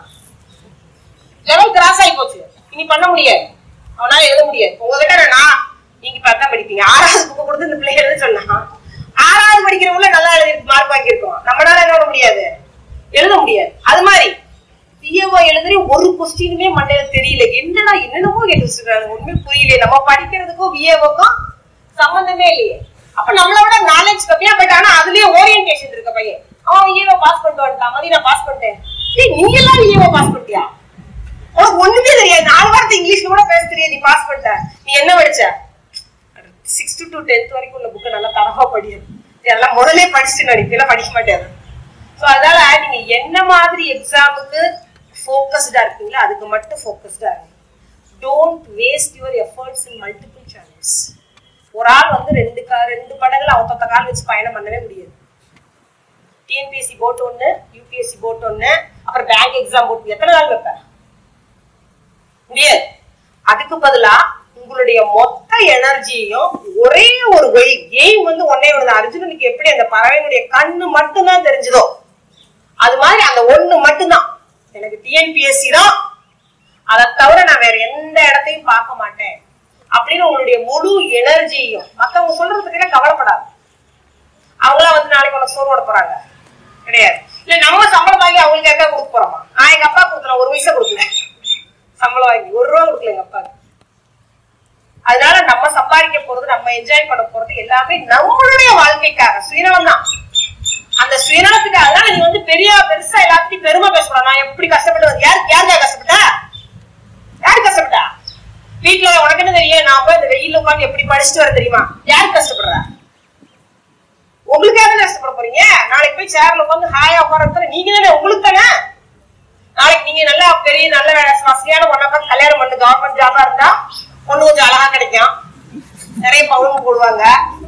லெவல் கிராஸ் ஆகி போச்சு, இனி பண்ண முடியாது, அவனால எழுத முடியாது. உங்ககிட்ட நான் நீங்க பார்த்தா படிப்பீங்க, ஆறாவது புக்கு கொடுத்து இந்த பிள்ளை எழுத சொன்னா ஆறாவது படிக்கிறவங்கள நல்லா எழுதி மார்க் வாங்கியிருக்கோம், நம்மளால என்ன பண்ண முடியாது, எழுத முடியாது. அது மாதிரி பிஏஓ எழுதுறி ஒரு கொஸ்டினுமே மண்டையில தெரியல, என்னடா என்னென்னமோ கேட்டு வச்சிருக்காங்க, ஒண்ணுமே புரியல. நம்ம படிக்கிறதுக்கும் பிஏஓக்கும் சம்பந்தமே இல்லையே. அப்ப நம்மள விட நாலேஜ் கம்மியா போயிட்டானா அதுலயே ஓரியன்டேஷன் இருக்க பையன், அவன் விஏஓ பாஸ் பண்ணிட்டு வந்துட்டான், மதி நான் பாஸ் பண்ணிட்டேன். நீ எல்லாம் விஏஓ பாஸ் பண்ணிட்டியா, உனக்கு ஒண்ணுமே தெரியாது, நாலு வாரத்தை இங்கிலீஷ்ல கூட பேச தெரியாது, நீ பாஸ் பண்ணிட்ட, நீ என்ன படிச்ச? சிக்ஸ்த் டு டென்த் வரைக்கும் உள்ள புக்கை நல்லா தரவா படியாது, இதெல்லாம் முதலே படிச்சுட்டு நடிப்பெல்லாம் படிக்க மாட்டேன். ஸோ அதனால நீங்க என்ன மாதிரி எக்ஸாமுக்கு ஃபோக்கஸ்டா இருக்கீங்களோ அதுக்கு மட்டும் ஃபோக்கஸ்டா இருங்க. Don't waste your efforts in multiple channels. ஒரு ஆள் வந்து ரெண்டு கா ரெண்டு படங்கள் அவத்தொத்த கால் வச்சு பயணம் பண்ணவே முடியாது. டிஎன்பிஎஸ்சி போட்டு ஒண்ணு, யூபிஎஸ்சி போட்டு ஒண்ணு, அப்புறம் பேங்க் எக்ஸாம் போட்டு எத்தனை நாள் வைப்பேன்? முடியாது. அதுக்கு பதிலா உங்களுடைய மொத்த எனர்ஜியையும் ஒரே ஒரு எய்ம் வந்து ஒன்னே ஒண்ணு. அர்ஜுனனுக்கு எப்படி அந்த பறவையினுடைய கண்ணு மட்டும்தான் தெரிஞ்சதோ அது மாதிரி அந்த ஒண்ணு மட்டும்தான், எனக்கு டிஎன்பிஎஸ்சி தான், அதை தவிர நான் வேற எந்த இடத்தையும் பார்க்க மாட்டேன் அப்படின்னு உங்களுடைய முழு எனர்ஜியையும். மத்தவங்க சொல்றது பத்தினா கவலைப்படாது, அவங்களா வந்து நாளைக்கு உனக்கு சோறு ஓட போறாங்க கிடையாது. இல்ல நம்ம சம்பளம் வாங்கி அவங்களுக்கு யாருக்கா கொடுக்க போறோமா? நான் எங்க அப்பா கொடுத்தேன், ஒரு பைசா கொடுக்கல, சம்பளம் வாங்கி ஒரு ரூபா கொடுக்கல எங்க அப்பாவுக்கு. அதனால நம்ம சம்பாதிக்க போறது, நம்ம என்ஜாய் பண்ண போறது எல்லாமே நம்மளுடைய வாழ்க்கைக்காக, சுயநலம் தான். அந்த சுயநலத்துக்கு அதனால நீ வந்து பெரிய பெருசா எல்லாத்தையும் பெருமை பேசணும். நான் எப்படி கஷ்டப்பட்டு, யாரு யாருக்கா கஷ்டப்பட்டா, யாரு கஷ்டப்பட்டா? வீட்டுல உனக்கு என்ன தெரியும், நான் போய் இந்த வெயில உட்காந்து எப்படி படிச்சுட்டு வர தெரியுமா? யாரு கஷ்டப்படுறா? உங்களுக்காக கஷ்டப்பட போறீங்க. நாளைக்கு போய் சேர்ல உட்காந்து ஹாயா உட்கார நீங்க தானே, உங்களுக்கு தானே. நாளைக்கு நீங்க நல்லா பெரிய நல்ல வசதியான ஒன்ன பார்த்து கல்யாணம் பண்ணு, கவர்மெண்ட் ஜாபா இருந்தா ஒண்ணு கொஞ்சம் அழகா கிடைக்கும், நிறைய பவுன் போடுவாங்க,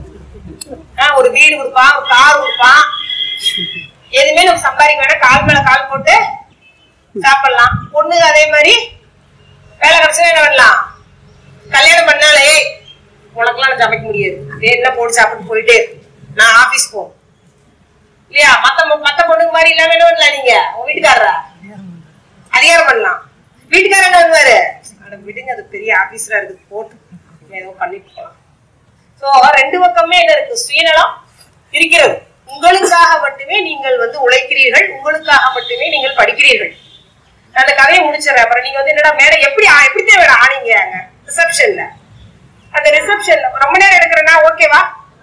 ஒரு வீடு கொடுப்பான், ஒரு கார் கொடுப்பான், எதுவுமே நம்ம சம்பாதிக்க வேணா, கால் மேல கால் போட்டு சாப்பிடலாம். பொண்ணு அதே மாதிரி வேலை கிடைச்சா என்ன பண்ணலாம், கல்யாணம் பண்ணாலே உனக்குலாம் நான் சமைக்க முடியாது, என்ன போட்டு சாப்பிட்டு போயிட்டே நான் ஆபீஸ் போகும் இல்லையா? மத்த மத்த பொண்ணுக்கு மாதிரி இல்லாம என்ன பண்ணலாம், நீங்க உங்க வீட்டுக்காரரா அதிகாரம் பண்ணலாம். வீட்டுக்காரர் என்ன பண்ணுவாரு, விடுங்க அது பெரிய ஆபீஸ்ல இருக்கு, போட்டு ஏதோ பண்ணிட்டு போகலாம். சோ ரெண்டு பக்கமே என்ன இருக்கு, சுயநலம் இருக்கிறது. உங்களுக்காக மட்டுமே நீங்கள் வந்து உழைக்கிறீர்கள், உங்களுக்காக மட்டுமே நீங்கள் படிக்கிறீர்கள். அந்த கதையை முடிச்சிடறேன். அப்புறம் நீங்க வந்து என்னடா மேடம் எப்படி எப்படித்தான் வேற ஆனீங்க ரிசப்ஷன்ல? அந்த ரிசப்ஷன்ல ரொம்ப நேரம் எடுக்கிறேன்னா ஓகேவா?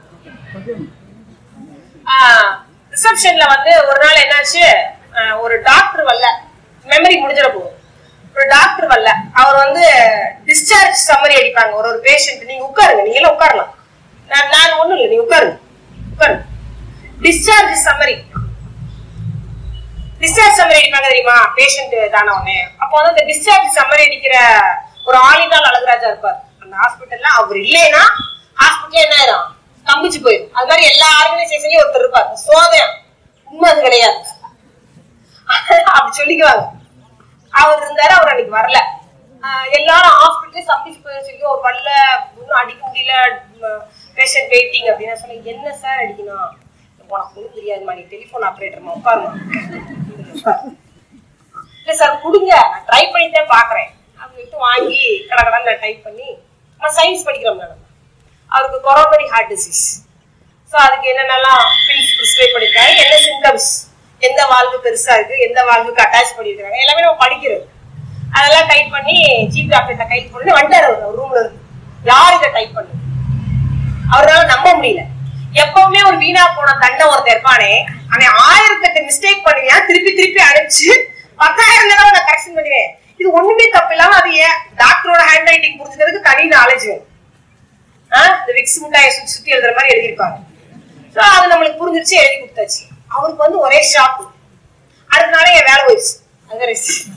ரிசப்ஷன்ல வந்து ஒரு நாள் என்னாச்சு, ஒரு டாக்டர் வரல, மெமரி முடிஞ்சிட போகுது. ஒரு டாக்டர் வரல, அவர் வந்து டிஸ்சார்ஜ் சம்மரி அடிப்பாங்க ஒரு ஒரு பேஷண்ட். நீங்க உட்காருங்க, நீங்க எல்லாம் உட்காரலாம், நான் நான் ஒண்ணும் இல்லை, நீங்க உட்காருங்க உட்காருங்க. டிஸ்சார்ஜ் சம்மரி டிஸ்சார்ஜ் சம்மரி அடிப்பாங்க தெரியுமா, பேஷண்ட் தான உடனே. அப்போ வந்து அந்த டிஸ்சார்ஜ் சம்மரி அடிக்கிற ஒரு ஆளினால் அழகுராஜா இருப்பார் அந்த ஹாஸ்பிட்டல்ல. அவர் இல்லைன்னா ஹாஸ்பிட்டல் என்ன ஆயிரும், கம்பிச்சு போயிடும். அது மாதிரி எல்லா ஆர்கனைசேஷன்லயும் ஒருத்தர் இருப்பார், சோதனை உண்மை அது கிடையாது அப்படி சொல்லிக்குவாங்க. அவர் இருந்தாரு, அவர் அன்னைக்கு வரல. எல்லாரும் ஹாஸ்பிட்டல் சம்பிச்சு போய் சொல்லி ஒரு வரல, ஒன்னும் அடிக்க முடியல, பேஷண்ட் வெயிட்டிங் அப்படின்னு சொல்லி, என்ன சார் அடிக்கணும், உனக்கு ஒன்றும் தெரியாதுமா, நீ டெலிபோன் ஆப்ரேட்டர்மா, உட்காருமா. இல்ல சார் கொடுங்க, நான் ட்ரை பண்ணிட்டே பாக்குறேன். அவங்க சொல்லிட்டு வாங்கி கடகடன்னு நான் டைப் பண்ணி நம்ம சயின்ஸ் படிக்கிறோம் மேடம். அவருக்கு கொரோனரி ஹார்ட் டிசீஸ். ஸோ அதுக்கு என்னென்னலாம் பில்ஸ் ப்ரிஸ்கிரைப் பண்ணியிருக்காங்க, என்ன சிம்டம்ஸ், எந்த வால்வு பெருசா இருக்கு, எந்த வால்வுக்கு அட்டாச் பண்ணியிருக்காங்க, எல்லாமே நம்ம படிக்கிறது. அதெல்லாம் டைப் பண்ணி சீஃப் டாக்டர்கிட்ட கைட் பண்ணி வந்துட்டாரு அவர் ரூம்ல இருந்து. யார் இதை டைப் பண்ணு? அவரால நம்ப முடியல. எப்பவுமே ஒரு வீணா போன தண்டை ஒருத்தர் இருப்பானே, அவன் ஆயிரத்தெட்டு மிஸ்டேக் பண்ணுவேன், திருப்பி திருப்பி அடிச்சு பத்தாயிரம் தடவை நான் கரெக்ஷன் பண்ணுவேன். இது ஒண்ணுமே தப்பு இல்லாம அது ஏன் டாக்டரோட ஹேண்ட் ரைட்டிங் புரிஞ்சுக்கிறதுக்கு தனி நாலேஜ் வேணும். இந்த விக்ஸ் முட்டாயை சுத்தி சுத்தி எழுதுற மாதிரி எழுதியிருப்பாங்க. ஸோ அது நம்மளுக்கு புரிஞ்சிருச்சு, எழுதி கொடுத்தாச்சு. அவருக்கு வந்து ஒரே ஷாக்கு. அடுத்த நாளே என் வேலை போயிடுச்சு. அங்க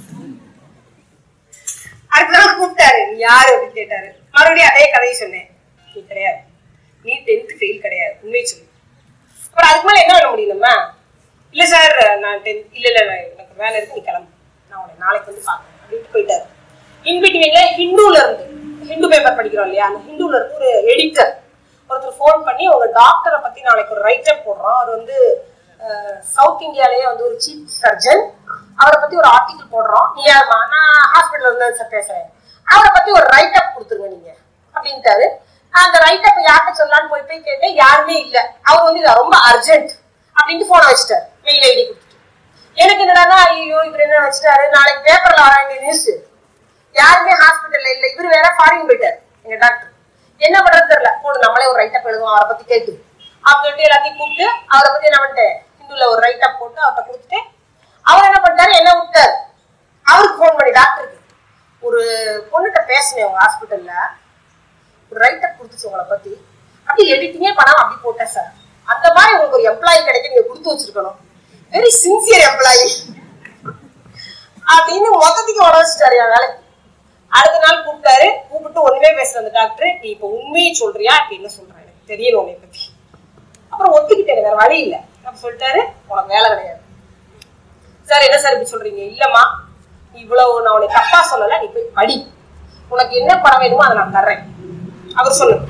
அடுத்த நாள் கூப்பிட்டாரு, நீ யாரு அப்படின்னு கேட்டாரு. மறுபடியும் அதே கதையை சொன்னேன். நீ கிடையாது, நீ டென்த் ஃபெயில் கிடையாது, உண்மையை சொல்லு. அப்புறம் அதுக்கு மேல என்ன பண்ண முடியும் நம்ம? இல்ல சார் நான் டென்த் இல்ல இல்ல எனக்கு வேலை இருக்கு, நீ கிளம்பு, நான் உன்னை நாளைக்கு வந்து பாக்குறேன் அப்படின்ட்டு போயிட்டாரு. இன்பிட்வீன்ல ஹிந்துல இருந்து, ஹிந்து பேப்பர் படிக்கிறோம் இல்லையா, அந்த ஹிந்துல இருந்து ஒரு எடிட்டர் ஒருத்தர் போன் பண்ணி உங்க டாக்டரை பத்தி நாளைக்கு ஒரு ரைட்டப் போடுறோம், அவர் வந்து சவுத் இந்தியாலேயே வந்து ஒரு சீஃப் சர்ஜன், அவரை பத்தி ஒரு ஆர்டிகிள் போடுறோம், நீ யாருமா? நான் ஹாஸ்பிட்டல் இருந்து சார் பேசுறேன், அவரை பத்தி ஒரு ரைட்டப் கொடுத்துருங்க நீங்க அப்படின்ட்டாரு. அந்த ரைட்டப் யார்கிட்ட சொல்லலான்னு போய் போய் கேட்டேன், யாருமே இல்லை. அவர் வந்து இது ரொம்ப அர்ஜென்ட் அப்படின்ட்டு போனை வச்சுட்டாரு, மெயில் ஐடி கொடுத்துட்டு. எனக்கு என்னடா ஐயோ இவர் என்ன வச்சுட்டாரு, நாளைக்கு பேப்பர்ல வர வேண்டிய நியூஸ், யாருமே ஹாஸ்பிட்டல்ல இல்லை, இவர் வேற ஃபாரின் போயிட்டாரு எங்க டாக்டர், என்ன பண்றது தெரியல, போடு நம்மளே ஒரு ரைட்டப் எழுதுவோம் அவரை பத்தி கேட்டு அப்படின்னு எல்லாத்தையும் கூப்பிட்டு அவரை பத்தி என்ன பண்ணிட்டேன், ஹிந்துல ஒரு ரைட்டப் போட்டு அவர்கிட்ட கொடுத்துட்டு அவர் என்ன பண்ணிட்டாரு, என்ன விட்டாரு. அவருக்கு போன் பண்ணி டாக்டருக்கு, ஒரு பொண்ணுகிட்ட பேசினேன் உங்க ஹாஸ்பிட்டல்ல, ஒரு ரைட்டப் கொடுத்துச்சு உங்களை பத்தி, அப்படி எடிட்டிங்கே பண்ணாம அப்படி போட்டேன் சார், அந்த மாதிரி உங்களுக்கு ஒரு எம்ப்ளாயி கிடைக்க நீங்க கொடுத்து வச்சிருக்கணும், வெரி சின்சியர் எம்ப்ளாயி அப்படின்னு மொத்தத்துக்கு வர வச்சுட்டாரு என் வேலைக்கு. அடுத்த நாள் கூப்பிட்டாரு, கூப்பிட்டு ஒண்ணுமே பேசுற அந்த டாக்டர், நீ இப்ப உண்மையை சொல்றியா அப்படின்னு சொல்றேன், எனக்கு தெரியல உன்னை பத்தி. அப்புறம் ஒத்துக்கிட்டேன், வேற வழி இல்லை. அப்ப சொல்லிட்டாரு, உனக்கு வேலை கிடையாது. சார் என்ன சார் இப்படி சொல்றீங்க? இல்லம்மா இவ்வளவு நான் உனக்கு தப்பா சொல்லல, நீ போய் படி, உனக்கு என்ன பணம் வேணுமோ அதை நான் தர்றேன். அவர் சொல்லு,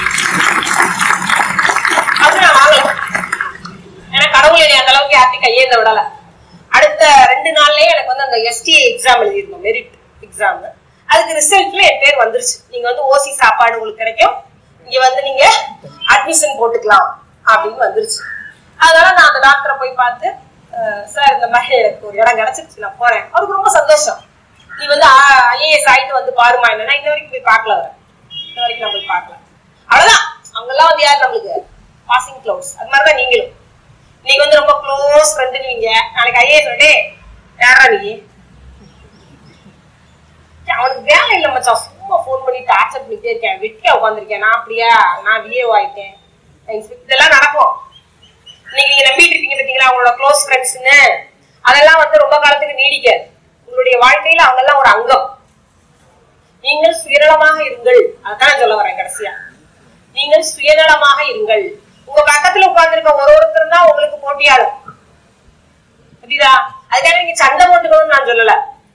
அது நான் வாங்கல, ஏன்னா கடவுள் அந்த அளவுக்கு யார்த்தையும் கையேந்த விடல. அடுத்த ரெண்டு நாள்லயே எனக்கு வந்து அந்த எஸ்டிஏ எக்ஸாம் எழுதிருந்தோம், மெரிட் எக்ஸாம். அதுக்கு ரிசல்ட்ல என் பேர் வந்துருச்சு, நீங்க வந்து ஓசி சாப்பாடு உங்களுக்கு கிடைக்கும், இங்க வந்து நீங்க அட்மிஷன் போட்டுக்கலாம் அப்படின்னு வந்துருச்சு. அதனால நான் அந்த டாக்டரை போய் பார்த்து, சார் இந்த மாதிரி எனக்கு ஒரு இடம் கிடைச்சிருச்சு, நான் போறேன். அவருக்கு ரொம்ப சந்தோஷம். நீ வந்து ஐஏஎஸ் ஆயிட்டு வந்து பாருமா, என்னன்னா இன்ன வரைக்கும் போய் பார்க்கல, வர இன்ன வரைக்கும் நான் போய் பார்க்கல. அவ்வளவுதான், அவங்கெல்லாம் வந்து யார் நம்மளுக்கு பாசிங் க்ளோஸ். அது மாதிரிதான் நீங்களும் நீங்க வந்து ரொம்ப க்ளோஸ் ஃப்ரெண்டுவீங்க, நாளைக்கு ஐஏஎஸ் வந்து யாரா நீ, அவனுக்கு வேலை இல்லை மச்சான், சும்மா போன் பண்ணி டார்ச்சர் பண்ணிட்டே இருக்கேன், வெட்டியா உட்காந்துருக்கேன், நான் அப்படியா நான் விஏஓ ஆயிட்டேன், இதெல்லாம் நடக்கும். இன்னைக்கு நீங்க நம்பிட்டு இருக்கீங்க பாத்தீங்களா அவங்களோட க்ளோஸ் ஃப்ரெண்ட்ஸ்ன்னு, அதெல்லாம் வந்து ரொம்ப காலத்துக்கு நீடிக்காது. உங்களுடைய வாழ்க்கையில அவங்க எல்லாம் ஒரு அங்கம். நீங்கள் சுயநலமாக இருங்கள், அதான் சொல்ல வரேன் கடைசியா. நீங்கள் சுயநலமாக இருங்கள். உங்க பக்கத்துல உட்கார்ந்துருக்க ஒரு ஒருத்தர் தான் உங்களுக்கு போட்டியாளர், புரியுதா? அதுக்காக நீங்க சண்டை போட்டுக்கணும்னு நான் சொல்லல,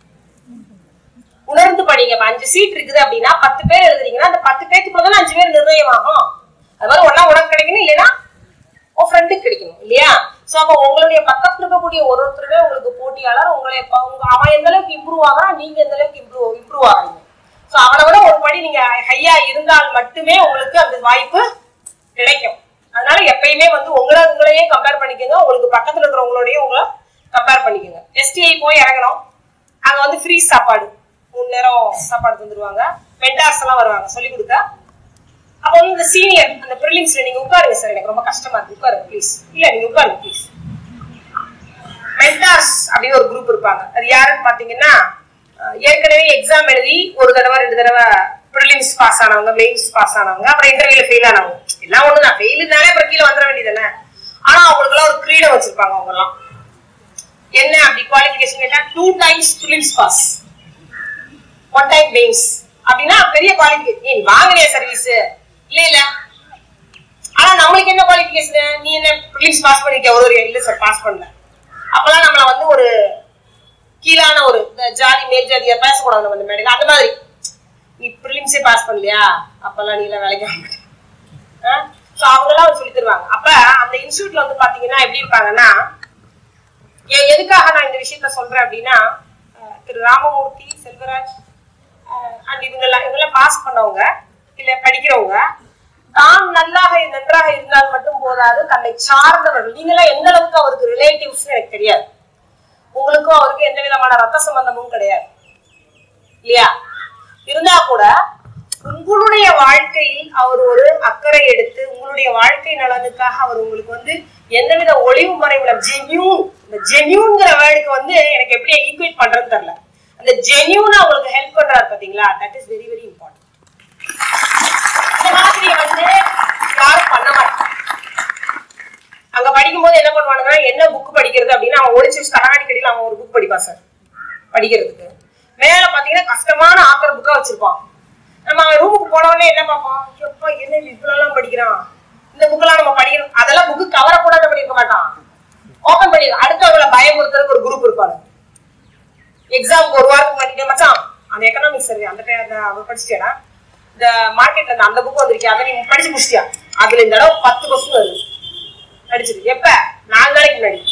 உணர்ந்து படிங்க. அஞ்சு சீட் இருக்குது அப்படின்னா பத்து பேர் எழுதுறீங்கன்னா அந்த பத்து பேருக்குள்ளதான் அஞ்சு பேர் நிர்ணயம் ஆகும். அது மாதிரி ஒன்னா உனக்கு கிடைக்கணும், இல்லைன்னா உன் ஃப்ரெண்டுக்கு கிடைக்கணும், இல்லையா? சோ அப்ப உங்களுடைய பக்கத்துல இருக்கக்கூடிய ஒரு ஒருத்தருமே உங்களுக்கு போட்டியாளர். உங்களை அவன் எந்த அளவுக்கு இம்ப்ரூவ் ஆகிறான், நீங்க எந்த அளவுக்கு இம்ப்ரூவ் இம்ப்ரூவ் ஆகிறீங்க. சோ அவனை விட ஒரு படி நீங்க ஹையா இருந்தால் மட்டுமே உங்களுக்கு அந்த வாய்ப்பு கிடைக்கும். அதனால எப்பயுமே வந்து உங்களை உங்களையே கம்பேர் பண்ணிக்கோங்க, உங்களுக்கு பக்கத்துல இருக்கிறவங்களோடய உங்களை கம்பேர் பண்ணிக்கோங்க. எஸ்டிஐ போய் இறங்கணும், அங்க வந்து ஃப்ரீ சாப்பாடு, மூணு நேரம் சாப்பாடு தந்துருவாங்க, மென்டார்ஸ் எல்லாம் வருவாங்க சொல்லி கொடுக்க. அப்போ வந்து இந்த சீனியர் அந்த ப்ரிலிம்ஸ்ல நீங்க உட்காருங்க சார், எனக்கு ரொம்ப கஷ்டமா இருக்கு, உட்காருங்க ப்ளீஸ். இல்ல நீங்க உட்காருங்க ப்ளீஸ். மென்டார்ஸ் அப்படின்னு ஒரு குரூப் இருப்பாங்க. அது யாருன்னு பாத்தீங்கன்னா, ஏற்கனவே எக்ஸாம் எழுதி ஒரு தடவை ரெண்டு தடவை ப்ரிலிம்ஸ் பாஸ் ஆனவங்க, மெயின்ஸ் பாஸ் ஆனவங்க, அப்புறம் இன்டர்வியூல ஃபெயில் ஆனவங்க. எல்லாம் ஒண்ணுதான், ஃபெயிலுனாலே அப்புறம் கீழே வந்துட வேண்டியதானே. ஆனா அவங்களுக்கு எல்லாம் ஒரு கிரீடம் வச்சிருப்பாங்க. அவங்க எல்லாம் என்ன அப்படி குவாலிஃபிகேஷன் கேட்டா, two times prelims pass, one time mains அப்படின்னா பெரிய குவாலிஃபிகேஷன். வாங்கினே சர்வீஸ் இல்ல இல்ல. ஆனா நம்மளுக்கு என்ன குவாலிஃபிகேஷன், நீ என்ன ப்ரிலிம்ஸ் பாஸ் பண்ணிருக்க? ஒரு இல்ல சார் பாஸ் பண்ணல. அப்பெல்லாம் நம்மள வந்து ஒரு கீழான ஒரு ஜாதி மேல் ஜாதியா பேசக்கூடாது நம்ம மேடையில. அந்த மாதிரி நீ ப்ரிலிம்ஸே பாஸ் பண்ணலையா, அப்பெல்லாம் நீ எல்லாம் வேலைக்கு வாங்க மாட்டேன். அவங்க எல்லாம் சொல்லி தருவாங்க. அப்ப அந்த இன்ஸ்டியூட்ல வந்து பாத்தீங்கன்னா எப்படி இருப்பாங்கன்னா, எதுக்காக நான் இந்த விஷயத்த சொல்றேன் அப்படின்னா, திரு ராமமூர்த்தி, செல்வராஜ், அண்ட் இவங்கெல்லாம் இவங்கெல்லாம் பாஸ் பண்ணவங்க இல்ல படிக்கிறவங்க தான் நல்லாக நன்றாக இருந்தால் மட்டும் போதாது, தன்னை சார்ந்தவர்கள். நீங்களாம் எந்த அளவுக்கு அவருக்கு ரிலேட்டிவ்ஸ் எனக்கு தெரியாது, உங்களுக்கும் அவருக்கு எந்த விதமான ரத்த சம்பந்தமும் கிடையாது இல்லையா? இருந்தா கூட உங்களுடைய வாழ்க்கையில் அவர் ஒரு அக்கறை எடுத்து உங்களுடைய வாழ்க்கை நலனுக்காக அவர் உங்களுக்கு வந்து எந்தவித ஒளிவு மறைவுல ஜென்யூன், இந்த ஜென்யூன்ங்கிற வேர்டுக்கு வந்து எனக்கு எப்படி ஈக்குவேட் பண்றதுன்னு தெரியல. அந்த ஜென்யூனா உங்களுக்கு ஹெல்ப் பண்றாரு பாத்தீங்களா, that is very very important. இந்த மாதிரி வந்து யாரும் பண்ண மாட்டாங்க. அங்க படிக்கும் போது என்ன பண்ணுவானுங்கன்னா, என்ன புக் படிக்கிறது அப்படின்னு அவன் ஒளிச்சு வச்சு கண்ணாடி கடியில் அவன் ஒரு புக் படிப்பான் சார் படிக்கிறதுக்கு. மேல பாத்தீங்கன்னா கஷ்டமான ஆத்தர் புக்கா வச்சிருப்பான். நம்ம அவன் ரூமுக்கு போனவொடனே என்ன பார்ப்பான், எப்பா என்ன இவ்வளவு படிக்கிறான், இந்த புக்கெல்லாம் நம்ம படிக்கணும். அதெல்லாம் புக்கு கவர கூட படிக்க மாட்டான், ஓபன் பண்ணி அடுத்தவங்களை பயமுறுத்துறதுக்கு ஒரு குரூப் இருப்பாங்க. எக்ஸாமுக்கு ஒரு வாரத்துக்கு மாட்டிட்டே மச்சான் அந்த எக்கனாமிக்ஸ் சர்வே அந்த அவர் படிச்சிட்டியாடா, இந்த மார்க்கெட்ல அந்த புக் வந்திருக்கியா, அதை நீ படிச்சு முடிச்சிட்டியா, அதுல இந்த தடவை பத்து கொஸ்டின் வருது படிச்சிரு. எப்ப? நாலு நாளைக்கு முன்னாடி.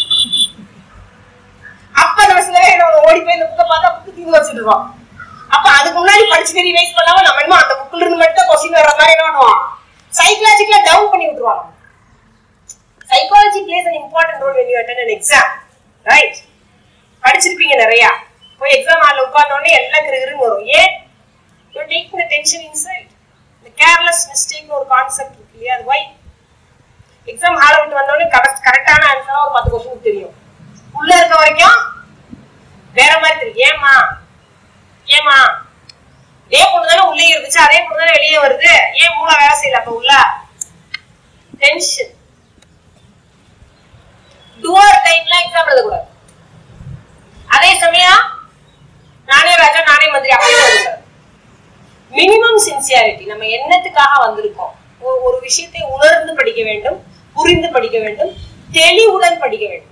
அப்ப நம்ம சில பேர் ஓடி போய் இந்த புக்கை பார்த்தா புக்கு தீர்ந்து வச்சுட்டு இருக்கோம். அப்ப அதுக்கு முன்னாடி படிச்சு ரிவைஸ் பண்ணாம நம்ம என்ன அந்த புக்ல இருந்து மட்டும் கொஸ்டின் வர மாதிரி என்ன பண்ணுவோம், சைக்காலஜிக்கலா டவுன் பண்ணி விட்டுருவாங்க. Psychology plays an important role when you attend an exam, right? படிச்சிருப்பீங்க நிறைய, போய் எக்ஸாம் ஹால்ல உட்கார்ந்த உடனே எல்லாம் கிருகிருன்னு வரும். ஏன்? you are taking the tension inside. the careless mistake ஒரு கான்செப்ட் இருக்கு இல்லையா, அது why எக்ஸாம் ஹால்ல விட்டு வந்த உடனே கரெக்டான ஆன்சரா ஒரு பத்து கொஸ்டின் தெரியும், உள்ள இருக்க வரைக்கும் வேற மாதிரி தெரியும். ஏமா ஏமா இதே பொண்ணு தானே உள்ளே இருந்துச்சு, அதே பொண்ணு தானே வெளியே வருது, ஏன் மூளை வேலை செய்யல? அப்ப உள்ள டென்ஷன். டூஆர் டைம்ல எக்ஸாம் எழுதக்கூடாது. அதே சமயம் நானே ராஜா நானே மந்திரி அப்படி மினிமம் சின்சியாரிட்டி. நம்ம என்னத்துக்காக வந்திருக்கோம், ஒரு விஷயத்தை உணர்ந்து படிக்க வேண்டும், புரிந்து படிக்க வேண்டும், தெளிவுடன் படிக்க வேண்டும்.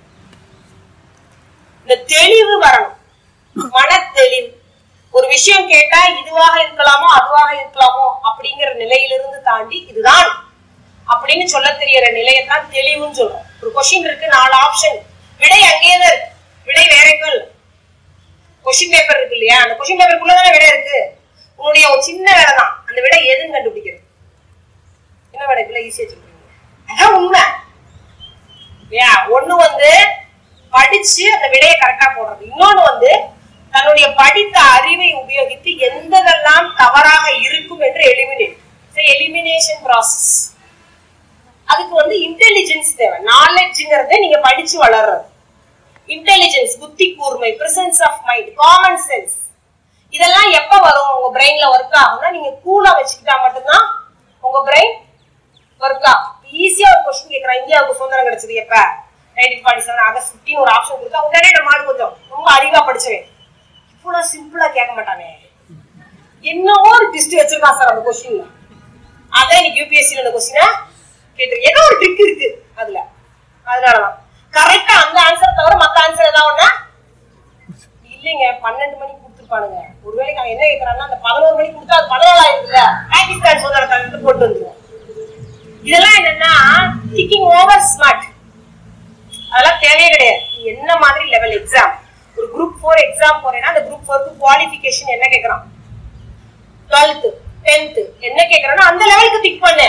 இந்த தெளிவு வரணும், மன தெளிவு. ஒரு விஷயம் கேட்டா இதுவாக இருக்கலாமோ அதுவாக இருக்கலாமோ அப்படிங்கிற நிலையிலிருந்து தாண்டி இதுதான் அப்படின்னு சொல்ல தெரியற நிலையத்தான் தெளிவுன்னு சொல்றோம். ஒரு கொஸ்டின் இருக்கு, நாலு ஆப்ஷன், விடை அங்கேயே விடை வேற எங்க இல்ல. கொஸ்டின் பேப்பர் இருக்கு இல்லையா, அந்த கொஸ்டின் பேப்பருக்குள்ளதான விடை இருக்கு. உன்னுடைய ஒரு சின்ன வேலை தான் அந்த விடை எதுன்னு கண்டுபிடிக்கிறது. என்ன விடை இல்ல ஈஸியா சொல்றீங்க, அதான் உண்மை இல்லையா? ஒண்ணு வந்து படிச்சு அந்த விடையை கரெக்டா போடுறது, இன்னொன்னு வந்து தன்னுடைய படித்த அறிவை உபயோகித்து எந்ததெல்லாம் தவறாக இருக்கும் என்று எலிமினேட் எலிமினேஷன் ப்ராசஸ். அதுக்கு வந்து இன்டெலிஜென்ஸ் தேவை. நாலேஜ்ங்கிறத நீங்க படிச்சு வளர்றது. இன்டெலிஜென்ஸ், புத்தி கூர்மை, presence of mind, common sense, இதெல்லாம் எப்ப வரும் உங்க பிரெயின்ல ஒர்க் ஆகும்னா நீங்க கூலா வச்சுக்கிட்டா மட்டும்தான் உங்க பிரெயின் ஒர்க் ஆகும். ஈஸியா ஒரு கொஸ்டின் கேட்கறான், இந்தியாவுக்கு சுதந்திரம் கிடைச்சது எப்ப? Nineteen forty seven August fifteen ஒரு ஆப்ஷன் கொடுத்தா உடனே நம்ம ஆடு கொஞ்சம் ரொம்ப அறிவா படிச்சவேன். இவ்வளவு சிம்பிளா கேட்க மாட்டானே, என்னவோ ஒரு ட்விஸ்ட் வச்சிருக்கான் சார் அந்த கொஸ்டின்ல. அதான் இன்னைக்கு யூபிஎஸ்சில அந்த கொஸ்டினை கேட்டிருக்கேன். ஏதோ ஒரு ட்ரிக் இருக்கு அதுல, அதனாலதான் கரெக்டா அந்த ஆன்சர் தவிர மத்த ஆன்சர் ஏதாவது ஒண்ணா இல்லைங்க. பன்னெண்டு மணிக்கு கொடுத்துருப்பானுங்க. ஒருவேளைக்கு அவன் என்ன கேட்கறான்னா அந்த பதினோரு மணிக்கு கொடுத்தா அது பதினாலு ஆயிருக்குல்ல, பாகிஸ்தான் சுதந்திரத்தை போட்டு வந்துருவோம். இதெல்லாம் என்னன்னா திங்கிங் ஓவர் ஸ்மார்ட், அதெல்லாம் தேவையே கிடையாது. என்ன மாதிரி லெவல் எக்ஸாம், ஒரு குரூப் போர் எக்ஸாம் போறேன்னா அந்த குரூப் போருக்கு குவாலிஃபிகேஷன் என்ன கேட்கறான், டுவெல்த் டென்த் என்ன கேட்கறான்னா அந்த லெவலுக்கு திக் பண்ணு.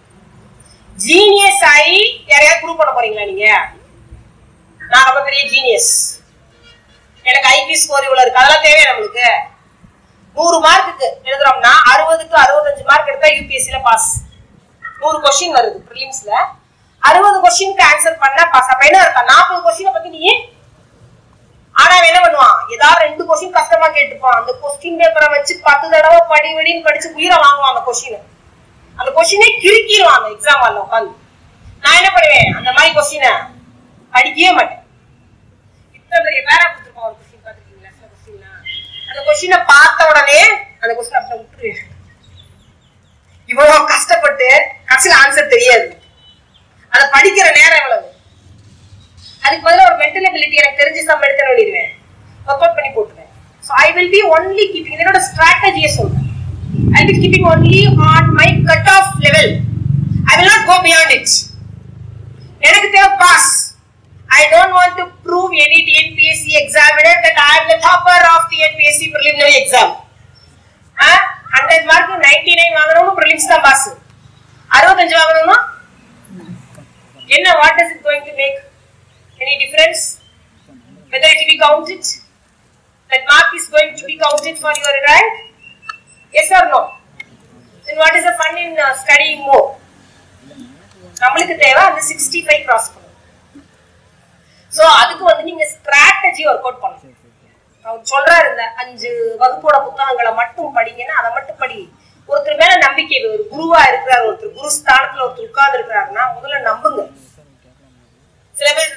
ஜீனியஸ் ஆகி யாரையாவது ப்ரூவ் பண்ண போறீங்களா நீங்க? நான் ரொம்ப பெரிய ஜீனியஸ், எனக்கு ஐபி ஸ்கோர் இவ்வளவு இருக்கு, அதெல்லாம் தேவையா நம்மளுக்கு? நூறு மார்க்குக்கு எழுதுறோம்னா அறுபது டு அறுபத்தஞ்சு மார்க் எடுத்தா யூபிஎஸ்சில பாஸ். நூறு கொஸ்டின் வருது பிரிலிம்ஸ்ல, அறுபது கொஸ்டினுக்கு ஆன்சர் பண்ணா பாஸ். அப்ப என்ன இருக்கா, நாற்பது கொஸ்டினை பத்தி நீ. ஆனா என்ன பண்ணுவான், ஏதாவது ரெண்டு கொஸ்டின் கஷ்டமா கேட்டுப்பான். அந்த கொஸ்டின் பேப்பரை வச்சு பத்து தடவை படி வடின்னு படிச்சு உயிரை வாங்குவான் அந்த கொஸ்டின். அந்த கொஸ்டினே கிறுக்கிடுவான் அந்த எக்ஸாம் ஹால்ல உட்காந்து. நான் என்ன பண்ணுவேன், அந்த மாதிரி கொஸ்டினை படிக்கவே மாட்டேன். இத்தனை பெரிய பேரா கொடுத்துருப்பான் ஒரு கொஸ்டின், பாத்துருக்கீங்களா? சில கொஸ்டின்லாம் அந்த கொஸ்டினை பார்த்த உடனே அந்த கொஸ்டின் அப்படியே விட்டுருவேன். இவ்வளவு கஷ்டப்பட்டு கடைசியில் ஆன்சர் தெரியாது, அதை படிக்கிற நேரம் எவ்வளவு. அதுக்கு பதிலாக ஒரு மென்டல் எபிலிட்டி எனக்கு தெரிஞ்சு சம் எடுத்து பண்ணிடுவேன், ஒர்க் அவுட் பண்ணி போட்டுவேன். So I will be only keeping, இதனோட ஸ்ட்ராட்டஜியை சொல்றேன். I will be keeping only on my cut-off level. I will not go beyond it. எனக்கு தேவை pass. I don't want to prove any T N P S C examiner that I am the topper of T N P S C preliminary exam. Hundred mark ninety nine வாங்கணும் prelims தான் pass. அறுபத்தஞ்சு வாங்கணும்னா என்ன? What is it going to make any difference? whether it will be counted, that mark is going to be counted for your rank, yes or no? Then what is the fun in uh, studying more? நம்மளுக்கு தேவை அந்த sixty-five cross பண்ணணும். So அதுக்கு வந்து நீங்க strategy work out பண்ணணும். அவர் சொல்றாரு இந்த அஞ்சு வகுப்போட புத்தகங்களை மட்டும் படிங்கன்னா அதை மட்டும் படி. ஒருத்தர் மேல நம்பிக்கை, ஒரு குருவா இருக்கிறார், ஒருத்தர் குரு ஸ்தானத்துல ஒருத்தர் உட்கார்ந்து இருக்கிறாருன்னா முதல்ல நம்புங்க. சில பேர்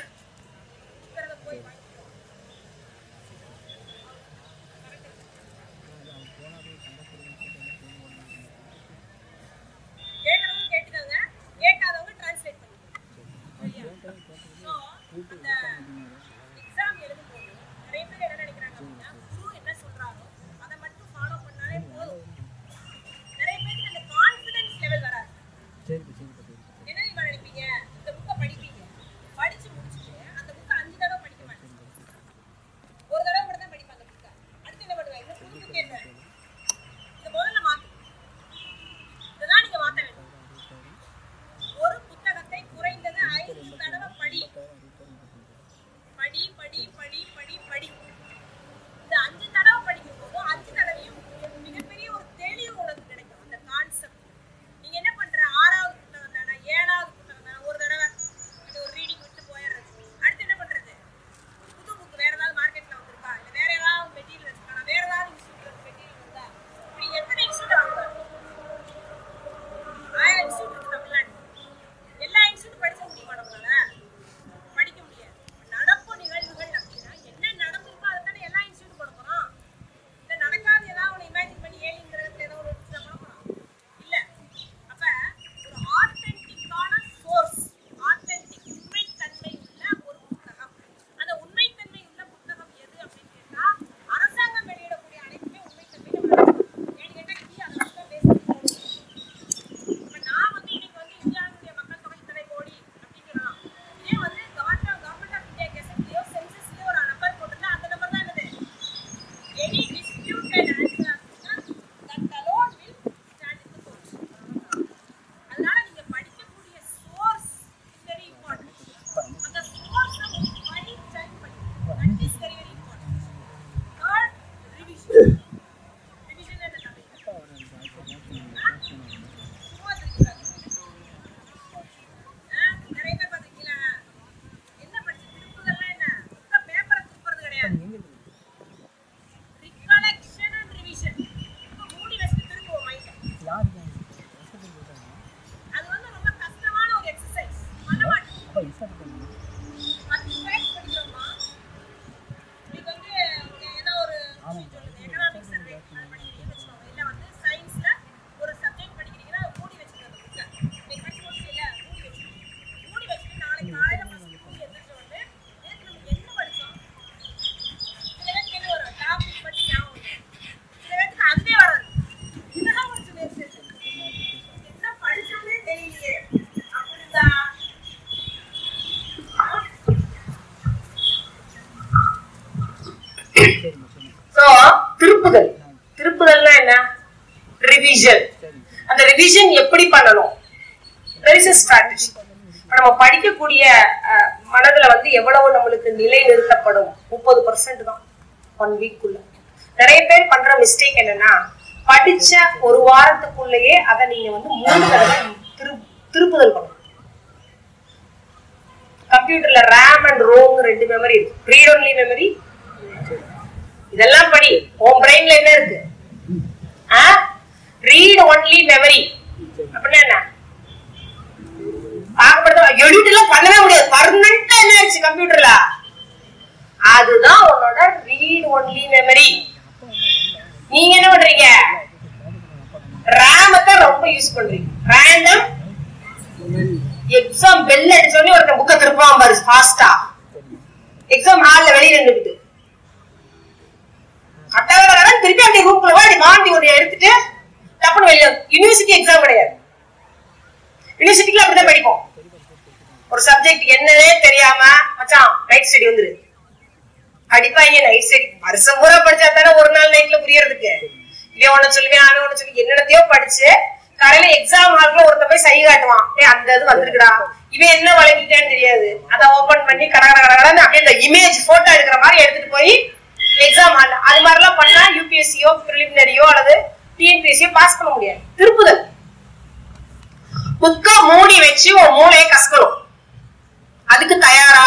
அந்த ரிவிஷன் எப்படி பண்ணணும்? there is a strategy. நம்ம படிக்கக்கூடிய மனதுல வந்து எவ்வளவு நம்மளுக்கு நிலை நிறுத்தப்படும்? முப்பது பர்சன்ட் தான் ஒன் வீக்குள்ள. நிறைய பேர் பண்ற மிஸ்டேக் என்னன்னா, படிச்ச ஒரு வாரத்துக்குள்ளேயே அதை நீங்க வந்து மூணு தடவை திருப்புதல் பண்ணணும். கம்ப்யூட்டர்ல ரேம் அண்ட் ரோம் ரெண்டு மெமரி இருக்கு. ரீட் ஒன்லி மெமரி, இதெல்லாம் படி. உன் பிரெயின்ல என்ன இருக்கு? ரீட் ஒன்லி மெமரி அப்படின்னா என்ன? எடிட் எல்லாம் பண்ணவே முடியாது. பர்மனண்டா என்ன ஆயிடுச்சு கம்ப்யூட்டர்ல? அதுதான் உன்னோட ரீட் ஒன்லி மெமரி. நீங்க என்ன பண்றீங்க? ரேம் தான் ரொம்ப யூஸ் பண்றீங்க. ரேண்டம் எக்ஸாம் பெல் அடிச்ச உடனே ஒரு புக்க திருப்பான் பாரு ஃபாஸ்டா. எக்ஸாம் ஹால்ல வெளியில நின்னுட்டு கட்டாக திருப்பி அந்த ரூம்குள்ள போய் மாண்டி ஒரு எடுத்துட்டு டப்புனு வெளியே. யூனிவர்சிட்டி எக்ஸாம் கிடையாது. யூனிவர்சிட்டிக்குள்ள அப்படிதான் படிப்போம். ஒரு சப்ஜெக்ட் என்னன்னே தெரியாம மச்சான் நைட் ஸ்டடி வந்துரு அடிப்பாங்க. நைட் ஸ்டடி வருஷம் பூரா படிச்சா தானே ஒரு நாள் நைட்ல புரியறதுக்கு. இவன் ஒண்ணு சொல்லுவேன் அவன் ஒண்ணு சொல்லி என்னென்னத்தையோ படிச்சு காலையில எக்ஸாம் ஹால்ல ஒருத்த போய் சை காட்டுவான். ஏ அந்த இது வந்திருக்குடா, இவன் என்ன வழங்கிட்டான்னு தெரியாது. அதை ஓபன் பண்ணி கட கட கடன்னு அப்படியே இந்த இமேஜ் போட்டோ எடுக்கிற மாதிரி எடுத்துட்டு போய் எக்ஸாம் ஹால்ல அது மாதிரிலாம் பண்ணா யூபிஎஸ்சியோ பிரிலிமினரியோ அல்லது டிஎன்பிஎஸ்சியோ பாஸ் பண்ண முடியாது. திருப்புதல். புக்க மூடி வச்சு ஒரு மூளையை கசக்கணும். அதுக்கு தயாரா?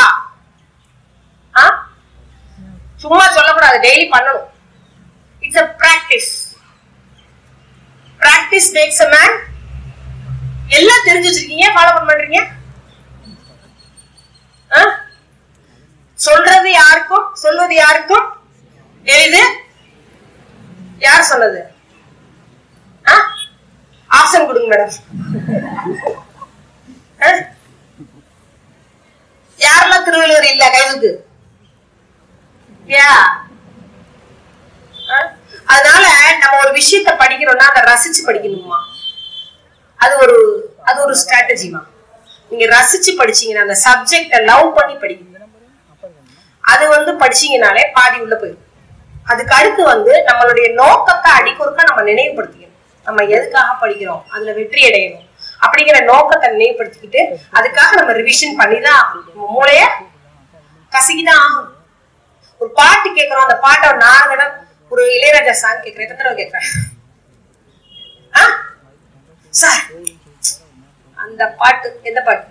சும்மா சொல்லக்கூடாது, டெய்லி பண்ணணும். It's a practice. Practice makes a man. எல்லாம் தெரிஞ்சு வச்சிருக்கீங்க, ஃபாலோ பண்ண மாட்டீங்க. சொல்றது யாருக்கும் சொல்வது யாருக்கும் எளிது. யார் சொன்னது? ஆப்ஷன் கொடுங்க மேடம். யாரெல்லாம் திருவள்ளுவர் இல்ல கைதுக்கு? அதனால நம்ம ஒரு விஷயத்த படிக்கிறோம்னா அதை ரசிச்சு படிக்கணுமா? அது ஒரு அது ஒரு ஸ்ட்ராட்டஜிமா. நீங்க ரசிச்சு படிச்சீங்கன்னா அந்த சப்ஜெக்ட லவ் பண்ணி படிக்கணும். அது வந்து படிச்சீங்கனாலே பாதி உள்ள போயிடும். அதுக்கு அடுத்து வந்து நம்மளுடைய நோக்கத்தை அடிக்கொருக்கா நம்ம நினைவுபடுத்திக்கணும். நம்ம எதுக்காக படிக்கிறோம், அதுல வெற்றி அடையணும் அப்படிங்கிற நோக்கத்தை நினைவுபடுத்திக்கிட்டு அதுக்காக நம்ம ரிவிஷன் பண்ணிதான் மூளைய கசக்கிதான் ஆகும். ஒரு பாட்டு கேட்கிறோம், அந்த பாட்டை ஒரு நாலு தடவை ஒரு இளையராஜா சாங் கேட்கிறேன், எத்தனை தடவை கேட்கிறேன் சார்? அந்த பாட்டு எந்த பாட்டு?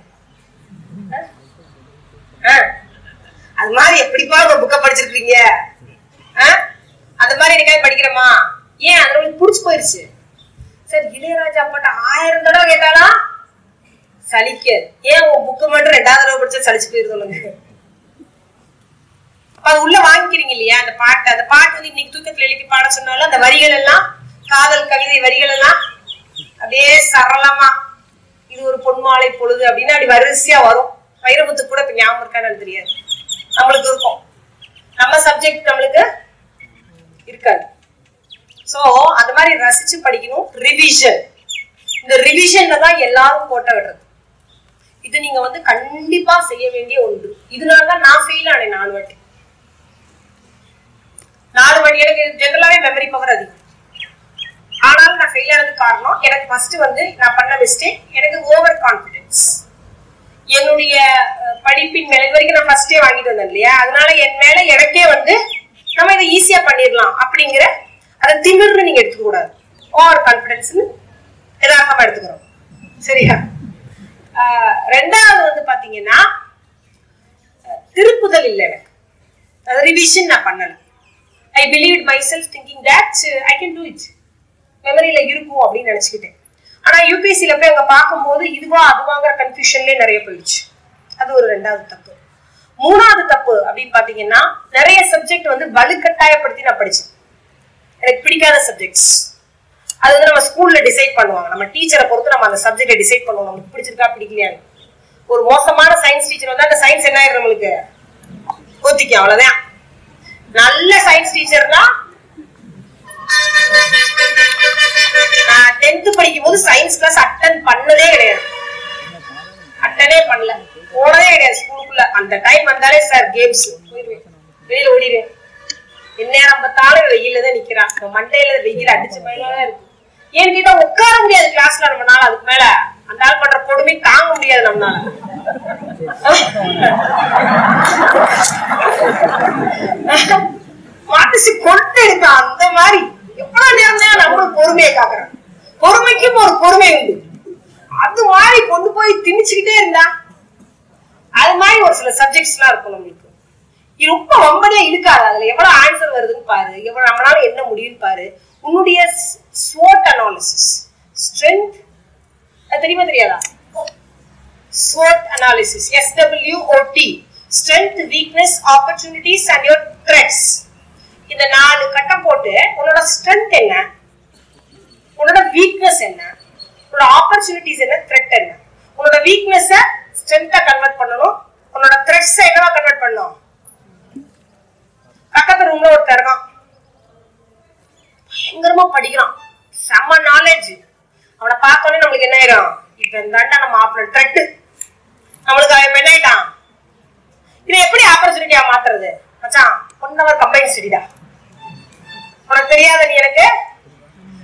அது மாதிரி எப்படிப்பா ஒரு புக்கை படிச்சிருக்கீங்க? அந்த மாதிரி எனக்காக படிக்கிறோமா? ஏன் அது உங்களுக்கு புடிச்சு போயிருச்சு. சார் இளையராஜா பாட்டு ஆயிரம் தடவை கேட்டாலும் சலிக்காது. ஏன் உன் புக்கை மட்டும் ரெண்டாவது தடவை படிச்சா சலிச்சு போயிரு சொல்லுங்க. அது உள்ள வாங்கிக்கிறீங்க இல்லையா அந்த பாட்டு. அந்த பாட்டு வந்து இன்னைக்கு தூக்கத்துல எழுப்பி பாட சொன்னாலும் அந்த வரிகள் எல்லாம் காதல் கவிதை வரிகள் எல்லாம் அப்படியே சரளமா இது ஒரு பொன்மாலை பொழுது அப்படின்னு அப்படி வரிசையா வரும். வைரமுத்து கூட இப்ப ஞாபகம் இருக்கான்னு தெரியாது, நம்மளுக்கு இருக்கும். நம்ம சப்ஜெக்ட் நம்மளுக்கு இருக்காது. சோ அந்த மாதிரி ரசிச்சு படிக்கணும். ரிவிஷன், இந்த ரிவிஷன்ல தான் எல்லாரும் கோட்டை விடுறது. இது நீங்க வந்து கண்டிப்பா செய்ய வேண்டிய ஒன்று. இதனாலதான் நான் ஃபெயில் ஆனேன் நாலு வாட்டி. நாலு வாட்டி எனக்கு ஜெனரலாவே மெமரி பவர் அதிகம். ஆனாலும் நான் ஃபெயில் ஆனதுக்கு காரணம் எனக்கு ஃபர்ஸ்ட் வந்து நான் பண்ண மிஸ்டேக், எனக்கு ஓவர் கான்பிடன்ஸ். என்னுடைய படிப்பின் மேல இது வரைக்கும் நான் ஃபர்ஸ்டே வாங்கிட்டு வந்தேன் இல்லையா, அதனால என் மேல எனக்கே வந்து நம்ம இதை ஈஸியா பண்ணிடலாம் அப்படிங்கிற அதை திமிர்னு நீங்க எடுத்துக்க கூடாது. ஓவர் கான்பிடன்ஸ்னு யதார்த்தமா எடுத்துக்கிறோம். சரியா? ரெண்டாவது வந்து பாத்தீங்கன்னா திருப்புதல் இல்லை எனக்கு. ரிவிஷன் நான் பண்ணல. I believed myself thinking that I can do it. மெமரியில இருக்கும் அப்படின்னு நினைச்சுக்கிட்டேன். ஆனா யூபிஎஸ்சில போய் அங்க பார்க்கும்போது இதுவா அதுவாங்கிற கன்ஃபியூஷன்லயே நிறைய போயிடுச்சு. அது ஒரு ரெண்டாவது தப்பு. மூணாவது தப்பு அப்படின்னு பாத்தீங்கன்னா நிறைய சப்ஜெக்ட் வந்து வலுக்கட்டாயப்படுத்தி நான் படிச்சேன். எனக்கு பிடிக்காத சப்ஜெக்ட்ஸ் அது வந்து நம்ம ஸ்கூல்ல டிசைட் பண்ணுவாங்க. நம்ம டீச்சரை பொறுத்து நம்ம அந்த சப்ஜெக்டை டிசைட் பண்ணுவோம், நமக்கு பிடிச்சிருக்கா பிடிக்கலையான்னு. ஒரு மோசமான சயின்ஸ் டீச்சர் வந்து அந்த சயின்ஸ் என்ன ஆயிரும் நம்மளுக்கு ஒத்திக்கும், அவ்வளவுதான். நல்ல சயின்ஸ் டீச்சர்னா நான் டென்த் படிக்கும் போது சயின்ஸ் கிளாஸ் அட்டன் பண்ணதே கிடையாது. அட்டனே பண்ணல, போனதே கிடையாது ஸ்கூலுக்குள்ள. அந்த டைம் வந்தாலே சார் கேம்ஸ் போயிடுவேன், வெளியில ஓடிடுவேன். எந்நேரம் பார்த்தாலும் வெயில தான் நிக்கிறான். மண்டையில வெயில் அடிச்சு பயிலாம் இருக்கு. ஏன்னு கேட்டா உட்கார முடியாது கிளாஸ்ல நம்மனால. அதுக்கு மேல அந்த ஆள் பண்ற கொடுமை தாங்க முடியாது நம்மளால. மாட்டுச்சு கொண்டு எடுத்தான் அந்த மாதிரி. எவ்வளவு நேரம் தான் நம்மளும் பொறுமையை காக்குறோம். பொறுமைக்கும் ஒரு பொறுமை உண்டு. அது மாதிரி கொண்டு போய் திணிச்சுக்கிட்டே இருந்தா அது மாதிரி ஒரு சில சப்ஜெக்ட்ஸ் எல்லாம் இருக்கும் நம்மளுக்கு. இது ரொம்ப ரொம்பவே இழுக்காது. அதுல எவ்வளவு ஆன்சர் வருதுன்னு பாரு, எவ்வளவு நம்மளால என்ன முடியும்னு பாரு. உன்னுடைய ஸ்வோட் அனாலிசிஸ், ஸ்ட்ரென்த் தெரியுமா தெரியாதா? SWOT analysis, S W O T, strength, weakness, opportunities and your threats. இந்த நாலு கட்டம் போட்டு உன்னோட ஸ்ட்ரென்த் என்ன, உன்னோட வீக்னஸ் என்ன, உன்னோட ஆப்பர்ச்சுனிட்டிஸ் என்ன, த்ரெட் என்ன. உன்னோட வீக்னஸ ஸ்ட்ரென்த்தா கன்வெர்ட் பண்ணணும், உன்னோட த்ரெட்ஸ என்னவா கன்வெர்ட் பண்ணணும். பக்கத்து ரூம்ல ஒருத்தர் இருக்கான், பயங்கரமா படிக்கிறான், செம்ம நாலேஜ். அவனை பார்த்தோன்னே நம்மளுக்கு என்ன ஆயிரும், இப்ப இருந்தாண்டா நம்ம ஆப்பர் த்ரெட் நம்மளுக்கு அவன் என்ன ஆயிட்டான். இதை எப்படி ஆப்பர்ச்சுனிட்டியா மாத்துறது? மச்சான் ஒன் ஹவர் கம்பைன் ஸ்டடி தான். உனக்கு தெரியாத நீ எனக்கு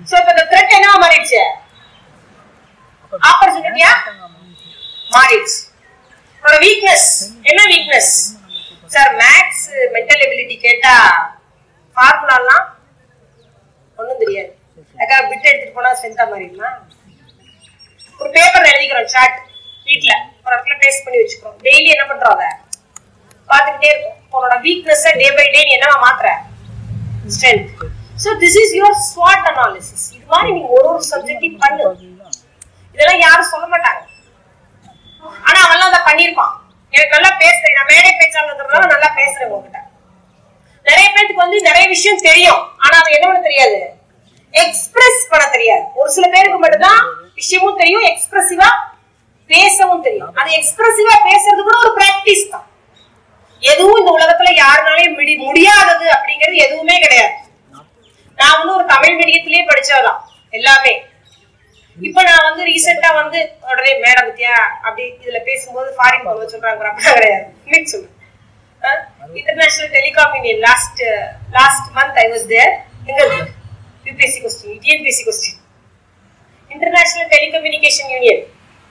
சோ இப்ப இந்த த்ரெட் என்னவா மாறிடுச்சு ஆப்பர்ச்சுனிட்டியா மாறிடுச்சு ஒரு வீக்னஸ் என்ன weakness sir maths mental ability கேட்டா ஃபார்முலாலாம் ஒண்ணும் தெரியாது அக்கா பிட் எடுத்துட்டு போனா ஸ்ட்ரென்த்தா மாறிடுமா ஒரு பேப்பர் எழுதிக்கிறோம் சார்ட் வீட்ல ஒரு இடத்துல பேஸ்ட் பண்ணி வச்சுக்கிறோம் டெய்லி என்ன பண்றோம் அதை பார்த்துக்கிட்டே இருக்கும் உன்னோட வீக்னஸ் டே பை டே நீ என்னவா மாத்துற strength so this is your ஸ்வாட் அனாலிசிஸ் இது மாதிரி நீங்க ஒரு ஒரு சப்ஜெக்டையும் பண்ணு இதெல்லாம் யாரும் சொல்ல மாட்டாங்க ஆனா அவெல்லாம் அதை பண்ணிருப்பான் எனக்கு நல்லா பேசுறேன் நான் மேடை பேச்சாளர்ன்றதுனால நல்லா பேசுறேன் உங்ககிட்ட நிறைய பேருக்கு வந்து நிறைய விஷயம் தெரியும் ஆனா அது என்ன பண்ண தெரியாது எக்ஸ்பிரஸ் பண்ண தெரியாது ஒரு சில பேருக்கு மட்டும்தான் விஷயமும் தெரியும் எக்ஸ்பிரசிவா பேசவும் தெரியும் அது எக்ஸ்பிரசிவா பேசுறது கூட ஒரு பிராக்டிஸ் தான் எதுவும் இந்த உலகத்துல யாருனாலையும் முடியாதது அப்படிங்கிறது எதுவுமே கிடையாது நான் வந்து ஒரு தமிழ் மீடியத்திலேயே படிச்சதான் எல்லாமே இப்ப நான் வந்து ரீசெண்டா வந்து உடனே மேடம் பத்தியா அப்படி இதுல பேசும்போது ஃபாரின் போக சொல்றாங்க அப்படின்னா கிடையாது சொல்லுங்க international telecom union last last month I was there எங்க இருக்கு UPSC question TNPSC question international telecommunication union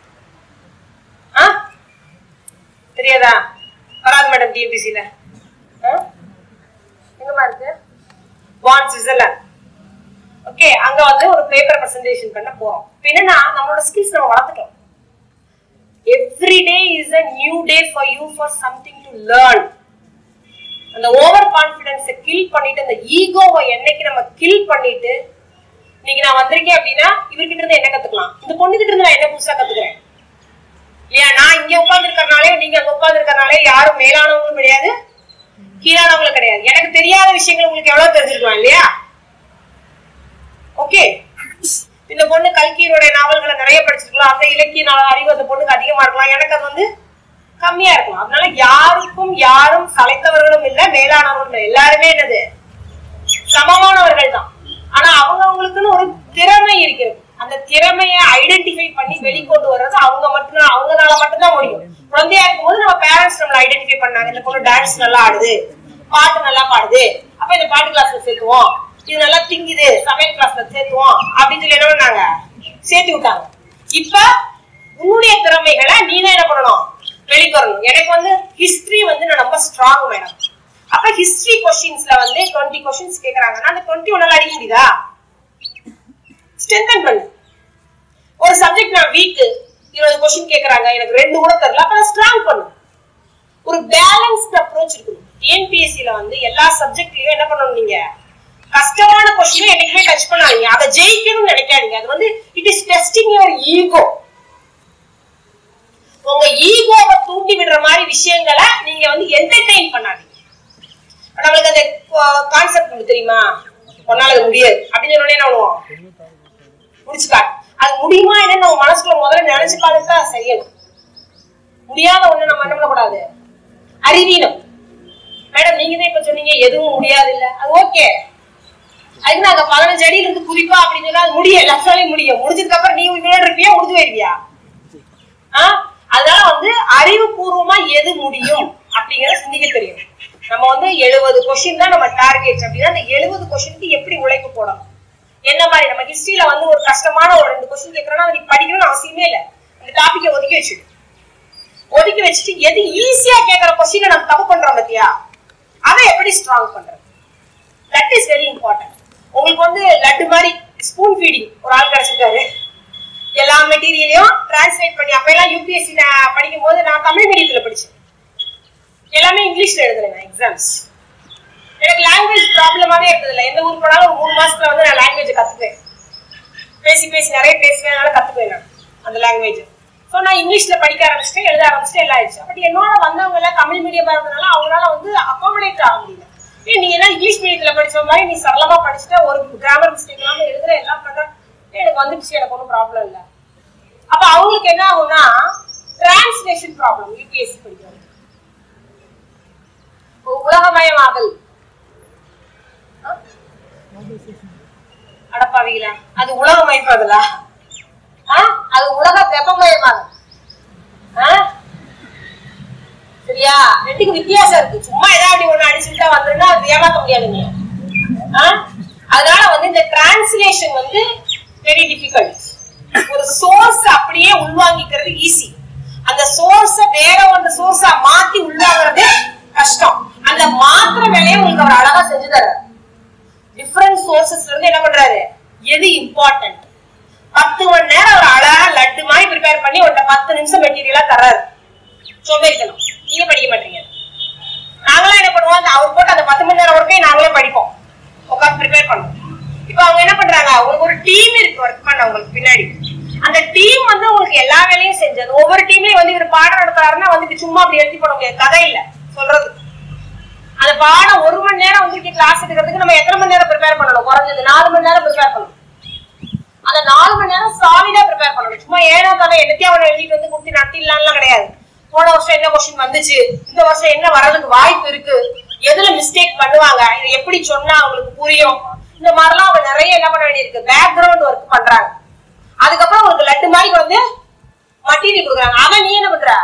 தெரியாதா வராது மேடம் டிஎன்பிஎஸ்சில எங்கமா இருக்கு பான் சுவிட்சர்லாந்து ஓகே அங்க வந்து ஒரு பேப்பர் பிரசன்டேஷன் பண்ண போறோம் என்னன்னா நம்மளோட ஸ்கில்ஸ் நம்ம வளர்த்துட்டோம் every day is a new day for you for something to learn அந்த ஓவர் கான்ஃபிடன்ஸை கில் பண்ணிட்டு அந்த ஈகோவை என்னைக்கு நம்ம கில் பண்ணிட்டு நீங்க நான் வந்திருக்கேன் அப்படின்னா இவர்கிட்ட இருந்து என்ன கத்துக்கலாம் இந்த பொண்ணு கிட்ட இருந்து நான் என்ன புதுசா கத்துக்கிறேன் இல்லையா நான் இங்க உட்கார்ந்து இருக்கறனாலே நீங்க அங்க உட்கார்ந்து இருக்கறனாலே யாரும் மேலானவங்களும் கிடையாது கீழானவங்களும் கிடையாது எனக்கு தெரியாத விஷயங்கள் உங்களுக்கு எவ்வளவு தெரிஞ்சிருக்கலாம் இல்லையா ஓகே இந்த பொண்ணு கல்கியோட நாவல்களை நிறைய படிச்சிருக்கலாம் அந்த இலக்கிய அறிவு அந்த பொண்ணுக்கு அதிகமா இருக்கலாம் எனக்கு அது வந்து கம்மியா இருக்கலாம் அதனால யாருக்கும் யாரும் சளைத்தவர்களும் இல்ல மேலானவர்களும் இல்லை எல்லாருமே என்னது சமமானவர்கள் தான் ஆனா அவங்க அவங்களுக்குன்னு ஒரு திறமை இருக்கிறது அந்த திறமையை ஐடென்டிஃபை பண்ணி வெளிக்கொண்டு வர்றது அவங்க மட்டும்தான் அவங்களால மட்டும்தான் முடியும் குழந்தையா இருக்கும்போது நம்ம பேரண்ட்ஸ் நம்மள ஐடென்டிஃபை பண்ணாங்க இந்த பொண்ணு டான்ஸ் நல்லா ஆடுது பாட்டு நல்லா பாடுது அப்ப இந்த பாட்டு கிளாஸ்ல சேர்த்துவோம் இது நல்லா திங்குது சமையல் கிளாஸ்ல சேர்த்துவோம் அப்படின்னு சொல்லி என்ன பண்ணாங்க சேர்த்து விட்டாங்க இப்ப உன்னுடைய திறமைகளை நீதான் என்ன பண்ணணும் வெளிக்கொறணும் எனக்கு வந்து ஹிஸ்டரி வந்து நான் ரொம்ப ஸ்ட்ராங் மேடம் அப்ப ஹிஸ்டரி கொஸ்டின்ஸ்ல வந்து டுவெண்ட்டி கொஸ்டின்ஸ் கேக்குறாங்கன்னா அந்த டுவெண்ட்டி ஒன்னால அடிக்க முடியுதா ஸ்ட்ரென்தன் பண்ணு ஒரு சப்ஜெக்ட் நான் வீக் இருபது கொஸ்டின் கேக்குறாங்க எனக்கு ரெண்டு கூட தெரியல அப்ப ஸ்ட்ராங் பண்ணு ஒரு பேலன்ஸ்ட் அப்ரோச் இருக்கணும் டிஎன்பிஎஸ்சில வந்து எல்லா சப்ஜெக்ட்லயும் என்ன பண்ணணும் நீங்க கஷ்டமான கொஸ்டினை என்னைக்குமே டச் பண்ணாதீங்க அதை ஜெயிக்கணும்னு நினைக்காதீங்க அது வந்து it is testing your ego உங்க ஈகோவை தூண்டி விடுற மாதிரி விஷயங்களை நீங்க வந்து என்டர்டெயின் பண்ணாதீங்க நம்மளுக்கு அந்த கான்செப்ட் தெரியுமா ஒன்னால அது முடியாது அப்படின்னு சொன்னோடனே என்ன பண்ணுவோம் முடிச்சுக்காட்டு அது முடியுமா என்னன்னு நம்ம மனசுக்குள்ள முதல்ல நினைச்சு பார்த்துட்டா சரியாகும் முடியாத ஒண்ணு நம்ம என்ன பண்ணக்கூடாது அறிவீனம் மேடம் நீங்க தான் இப்ப சொன்னீங்க எதுவும் முடியாது இல்ல அது ஓகே அதுக்கு நாங்க பதினஞ்சு அடியில இருந்து குதிப்பா அப்படின்னு சொன்னா அது முடியும் எல்லாத்தாலையும் முடியும் முடிஞ்சதுக்கு அப்புறம் நீ இவ்வளவு இருப்பியா முடிஞ்சு போயிருவியா ஆஹ் அதனால வந்து அறிவுபூர்வமா எது முடியும் அப்படிங்கறத சிந்திக்க தெரியும் நம்ம வந்து எழுபது கொஸ்டின் தான் நம்ம டார்கெட் அப்படின்னா அந்த எழுபது கொஸ்டினுக்கு எப்படி உழைப்பு போடணும் என்ன மாதிரி நம்ம ஹிஸ்டரியில வந்து ஒரு கஷ்டமான ஒரு ரெண்டு கொஸ்டின் கேட்கறோம்னா நீ படிக்கணும்னு அவசியமே இல்லை அந்த டாபிக்கை ஒதுக்கி வச்சுட்டு ஒதுக்கி வச்சுட்டு எது ஈஸியா கேட்கற கொஸ்டினை நம்ம தப்பு பண்றோம் பத்தியா அதை எப்படி ஸ்ட்ராங் பண்றது தட் இஸ் வெரி இம்பார்ட்டன்ட் உங்களுக்கு வந்து லட்டு மாதிரி ஸ்பூன் ஃபீடிங் ஒரு ஆள் கிடைச்சிருக்காரு எல்லா மெட்டீரியலையும் டிரான்ஸ்லேட் பண்ணி அப்ப எல்லாம் யூபிஎஸ்சி நான் படிக்கும் போது நான் தமிழ் மீடியத்துல படிச்சேன் எல்லாமே இங்கிலீஷ்ல எழுதுறேன் எக்ஸாம்ஸ் எனக்கு லாங்குவேஜ் ப்ராப்ளமாவே இருந்தது இல்லை எந்த ஊருக்கு போனாலும் ஒரு மூணு மாசத்துல வந்து நான் லாங்குவேஜ் கத்துப்பேன் பேசி பேசி நிறைய பேசுவேன் கத்துப்பேன் நான் அந்த லாங்குவேஜ் ஸோ நான் இங்கிலீஷ்ல படிக்க ஆரம்பிச்சிட்டேன் எழுத ஆரம்பிச்சிட்டேன் எல்லாம் ஆயிடுச்சு பட் என்னோட வந்தவங்க எல்லாம் தமிழ் மீடியமா இருந்ததுனால அவங்களால வந்து அகாமடேட் ஆக முடியல ஏன் நீ என்ன இங்கிலீஷ் மீடியத்துல படிச்ச மாதிரி நீ சரளமா படிச்சுட்ட ஒரு கிராமர் மிஸ்டேக் இல்லாம எழுதுற எல்லாம் பண்ற எனக்கு வந்துடுச்சு எனக்கு ஒன்றும் ப்ராப்ளம் இல்லை அப்ப அவங்களுக்கு என்ன ஆகும்னா டிரான்ஸ்லேஷன் ப்ராப்ளம் யூபிஎஸ்சி படிக்கிறது உலகமயமாதல் அடப்பாவீங்களா அது உலகமயமாதலா அது உலக வெப்பமயமாதல் சரியா ரெண்டுக்கு வித்தியாசம் இருக்கு சும்மா ஏதாவது ஒண்ணு அடிச்சுட்டா வந்துருன்னா அது ஏமாத்த முடியாதுங்க அதனால வந்து இந்த டிரான்ஸ்லேஷன் வந்து வெரி டிஃபிகல்ட். ஒரு சோர்ஸ் அப்படியே உள்வாங்கிக்கிறது ஈஸி, அந்த சோர்ஸ வேற ஒரு சோர்ஸா மாத்தி உள்வாங்குறது கஷ்டம். அந்த மாத்திர வேலையை உங்களுக்கு அவர் அழகா செஞ்சு தர்றாரு. டிஃபரண்ட் சோர்சஸ்ல இருந்து என்ன பண்றாரு, எது இம்பார்ட்டன்ட், பத்து மணி நேரம் அவர் அழகா லட்டு மாதிரி ப்ரிப்பேர் பண்ணி ஒரு பத்து நிமிஷம் மெட்டீரியலா தர்றாரு. சோம்பேறிக்கணும், நீங்க படிக்க மாட்டீங்க. நாங்களாம் என்ன பண்ணுவோம், அவர் போட்டு அந்த பத்து மணி நேரம் ஒர்க்கை நாங்களே படிப்போம், உட்காந்து ப்ரிப்பேர் பண்ணுவோம். இப்ப அவங்க என்ன பண்றாங்க, உங்களுக்கு ஒரு டீம் இருக்கு ஒர்க் பண்ண உங்களுக்கு பின்னாடி. அந்த டீம் வந்து உங்களுக்கு எல்லா வேலையும் செஞ்சது. ஒவ்வொரு டீம்லயும் வந்து இவர் பாடம் நடத்துறாருன்னா வந்து சும்மா அப்படி எழுதி பண்ண முடியாது, கதை இல்ல சொல்றது. அந்த பாடம் ஒரு மணி நேரம் வந்து கிளாஸ் எடுக்கிறதுக்கு நம்ம எத்தனை மணி நேரம் ப்ரிப்பேர் பண்ணணும், குறைஞ்சது நாலு மணி நேரம் ப்ரிப்பேர் பண்ணணும். அந்த நாலு மணி நேரம் சாலிடா ப்ரிப்பேர் பண்ணணும். சும்மா ஏனோ கதை என்னத்தையும் அவனை எழுதிட்டு வந்து குடுத்து நடத்திடலாம்லாம் கிடையாது. போன வருஷம் என்ன கொஸ்டின் வந்துச்சு, இந்த வருஷம் என்ன வர்றதுக்கு வாய்ப்பு இருக்கு, எதுல மிஸ்டேக் பண்ணுவாங்க, இது எப்படி சொன்னா அவங்களுக்கு புரியும், இந்த மாதிரிலாம் அவங்க நிறைய என்ன பண்ண வேண்டியிருக்கு, பேக்ரவுண்ட் ஒர்க் பண்றாங்க. அதுக்கப்புறம் உங்களுக்கு லட்டு மாதிரி வந்து மட்டீரியல் கொடுக்குறாங்க. ஆனா நீ என்ன பண்ற,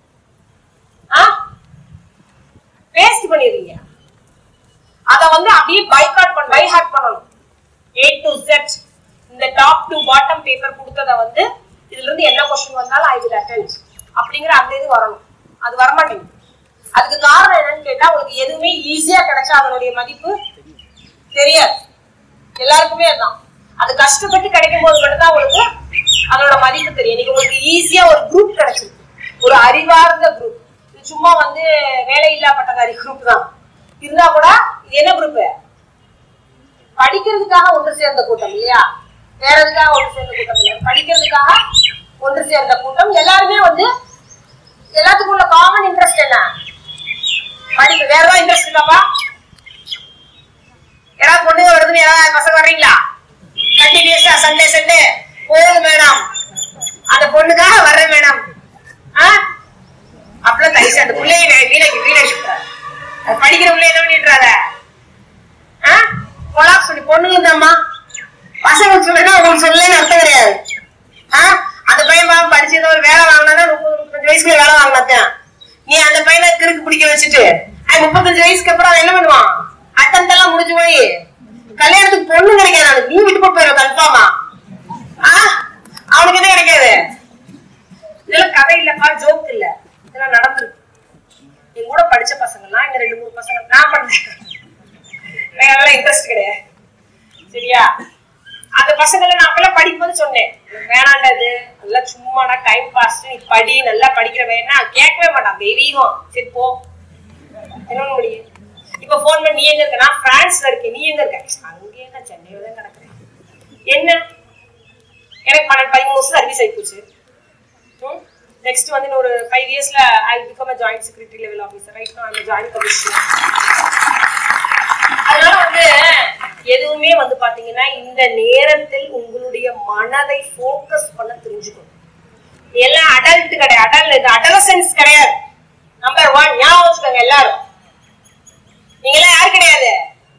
வேஸ்ட் பண்ணிடுறீங்க. அத வந்து அப்படியே பைகாட் பண்ண பை ஹார்ட் பண்ணணும். ஏ டு செட் இந்த டாப் டு பாட்டம் பேப்பர் கொடுத்தத வந்து இதுல இருந்து என்ன கொஸ்டின் வந்தாலும் ஐ வில் அட்டெண்ட் அப்படிங்கிற அந்த இது வரணும். அது வரமாட்டேங்குது. அதுக்கு காரணம் என்னன்னு கேட்டா, உங்களுக்கு எதுவுமே ஈஸியா கிடைச்சா அதனுடைய மதிப்பு தெரியாது. எல்லாருக்குமே அதுதான். அது கஷ்டப்பட்டு கிடைக்கும் போது மட்டும்தான் உங்களுக்கு அதோட மதிப்பு தெரியும். நீங்க உங்களுக்கு ஈஸியா ஒரு குரூப் கிடைச்சிருக்கு, ஒரு அறிவார்ந்த குரூப். இது சும்மா வந்து வேலையில்லா பட்டதாரி குரூப் தான் இருந்தா கூட, இது என்ன குரூப், படிக்கிறதுக்காக ஒன்று சேர்ந்த கூட்டம் இல்லையா, வேற எதுக்காக ஒன்று சேர்ந்த கூட்டம் இல்லையா, படிக்கிறதுக்காக ஒன்று சேர்ந்த கூட்டம். எல்லாருமே வந்து எல்லாத்துக்கும் உள்ள காமன் இன்ட்ரெஸ்ட் என்ன, படிப்பு. வேற ஏதாவது இன்ட்ரெஸ்ட் இருக்காப்பா, யாராவது பொண்ணுங்க வருதுன்னு யாராவது பசங்க வர்றீங்களா, கண்டினியூஸா சண்டே சண்டே போகுது மேடம், அந்த பொண்ணுக்காக வர்றேன் மேடம், அப்பெல்லாம் தைச்சு அந்த பிள்ளைய வீணாக்கி வீணாக்கி அது படிக்கிற பிள்ளை என்ன பண்ணிடுறாத கொலாப் சொல்லி பொண்ணுங்க தான்மா, பசங்க சொல்லுன்னா உங்களுக்கு சொல்லலன்னு அர்த்தம் கிடையாது. ஆஹ் அந்த பையன் படிச்சது ஒரு வேலை வாங்கினா முப்பது முப்பத்தஞ்சு வயசுல வேலை வாங்கினாத்தான், நீ அந்த பையனை கிறுக்கு பிடிக்க வச்சுட்டு முப்பத்தஞ்சு வயசுக்கு அப்புறம் என்ன பண்ணுவான், அட்டம் எல்லாம் முடிஞ்சு போய் கல்யாணத்துக்கு பொண்ணு கிடைக்காது, நீ விட்டு போட்டு போயிடும் கன்ஃபார்மா. ஆஹ் அவனுக்கு என்ன கிடைக்காது. இதெல்லாம் கதை இல்லப்பா, ஜோக் இல்ல, இதெல்லாம் நடந்துருக்கு. என் கூட படிச்ச பசங்க எல்லாம் இந்த ரெண்டு மூணு பசங்க நான் பண்ணேன், அதெல்லாம் இன்ட்ரெஸ்ட் கிடையாது சரியா. அந்த பசங்களை நான் அப்பெல்லாம் படிக்கும்போது சொன்னேன், வேணாண்டது நல்லா சும்மாடா டைம் பாஸ், நீ படி, நல்லா படிக்கிற வேணா கேட்கவே மாட்டான், தெய்வீகம் சரி போ என்ன முடியும். இப்ப போன் பண்ணி நீ எங்க இருக்க, நான் பிரான்ஸ்ல இருக்கேன், நீ எங்க இருக்க, அங்கேயே நான் சென்னையில தான் கிடக்குறேன். என்ன எனக்கு பன்னெண்டு பதிமூணு வருஷம் சர்வீஸ் ஆகி போச்சு. நெக்ஸ்ட் வந்து ஒரு ஃபைவ் இயர்ஸ்ல I become a joint secretary level officer, right நான் அந்த ஜாயிண்ட் கமிஷனர். அதனால வந்து எதுவுமே வந்து பாத்தீங்கன்னா இந்த நேரத்தில் உங்களுடைய மனதை ஃபோக்கஸ் பண்ண தெரிஞ்சுக்கணும். எல்லாம் அடல்ட் கிடையாது, அடல்ட் அடலசன்ஸ் கிடையாது. நம்பர் ஒன் ஞாபகம் வச்சுக்கோங்க எல்லாரும். நீங்க எல்லாம் யாரு கிடையாது,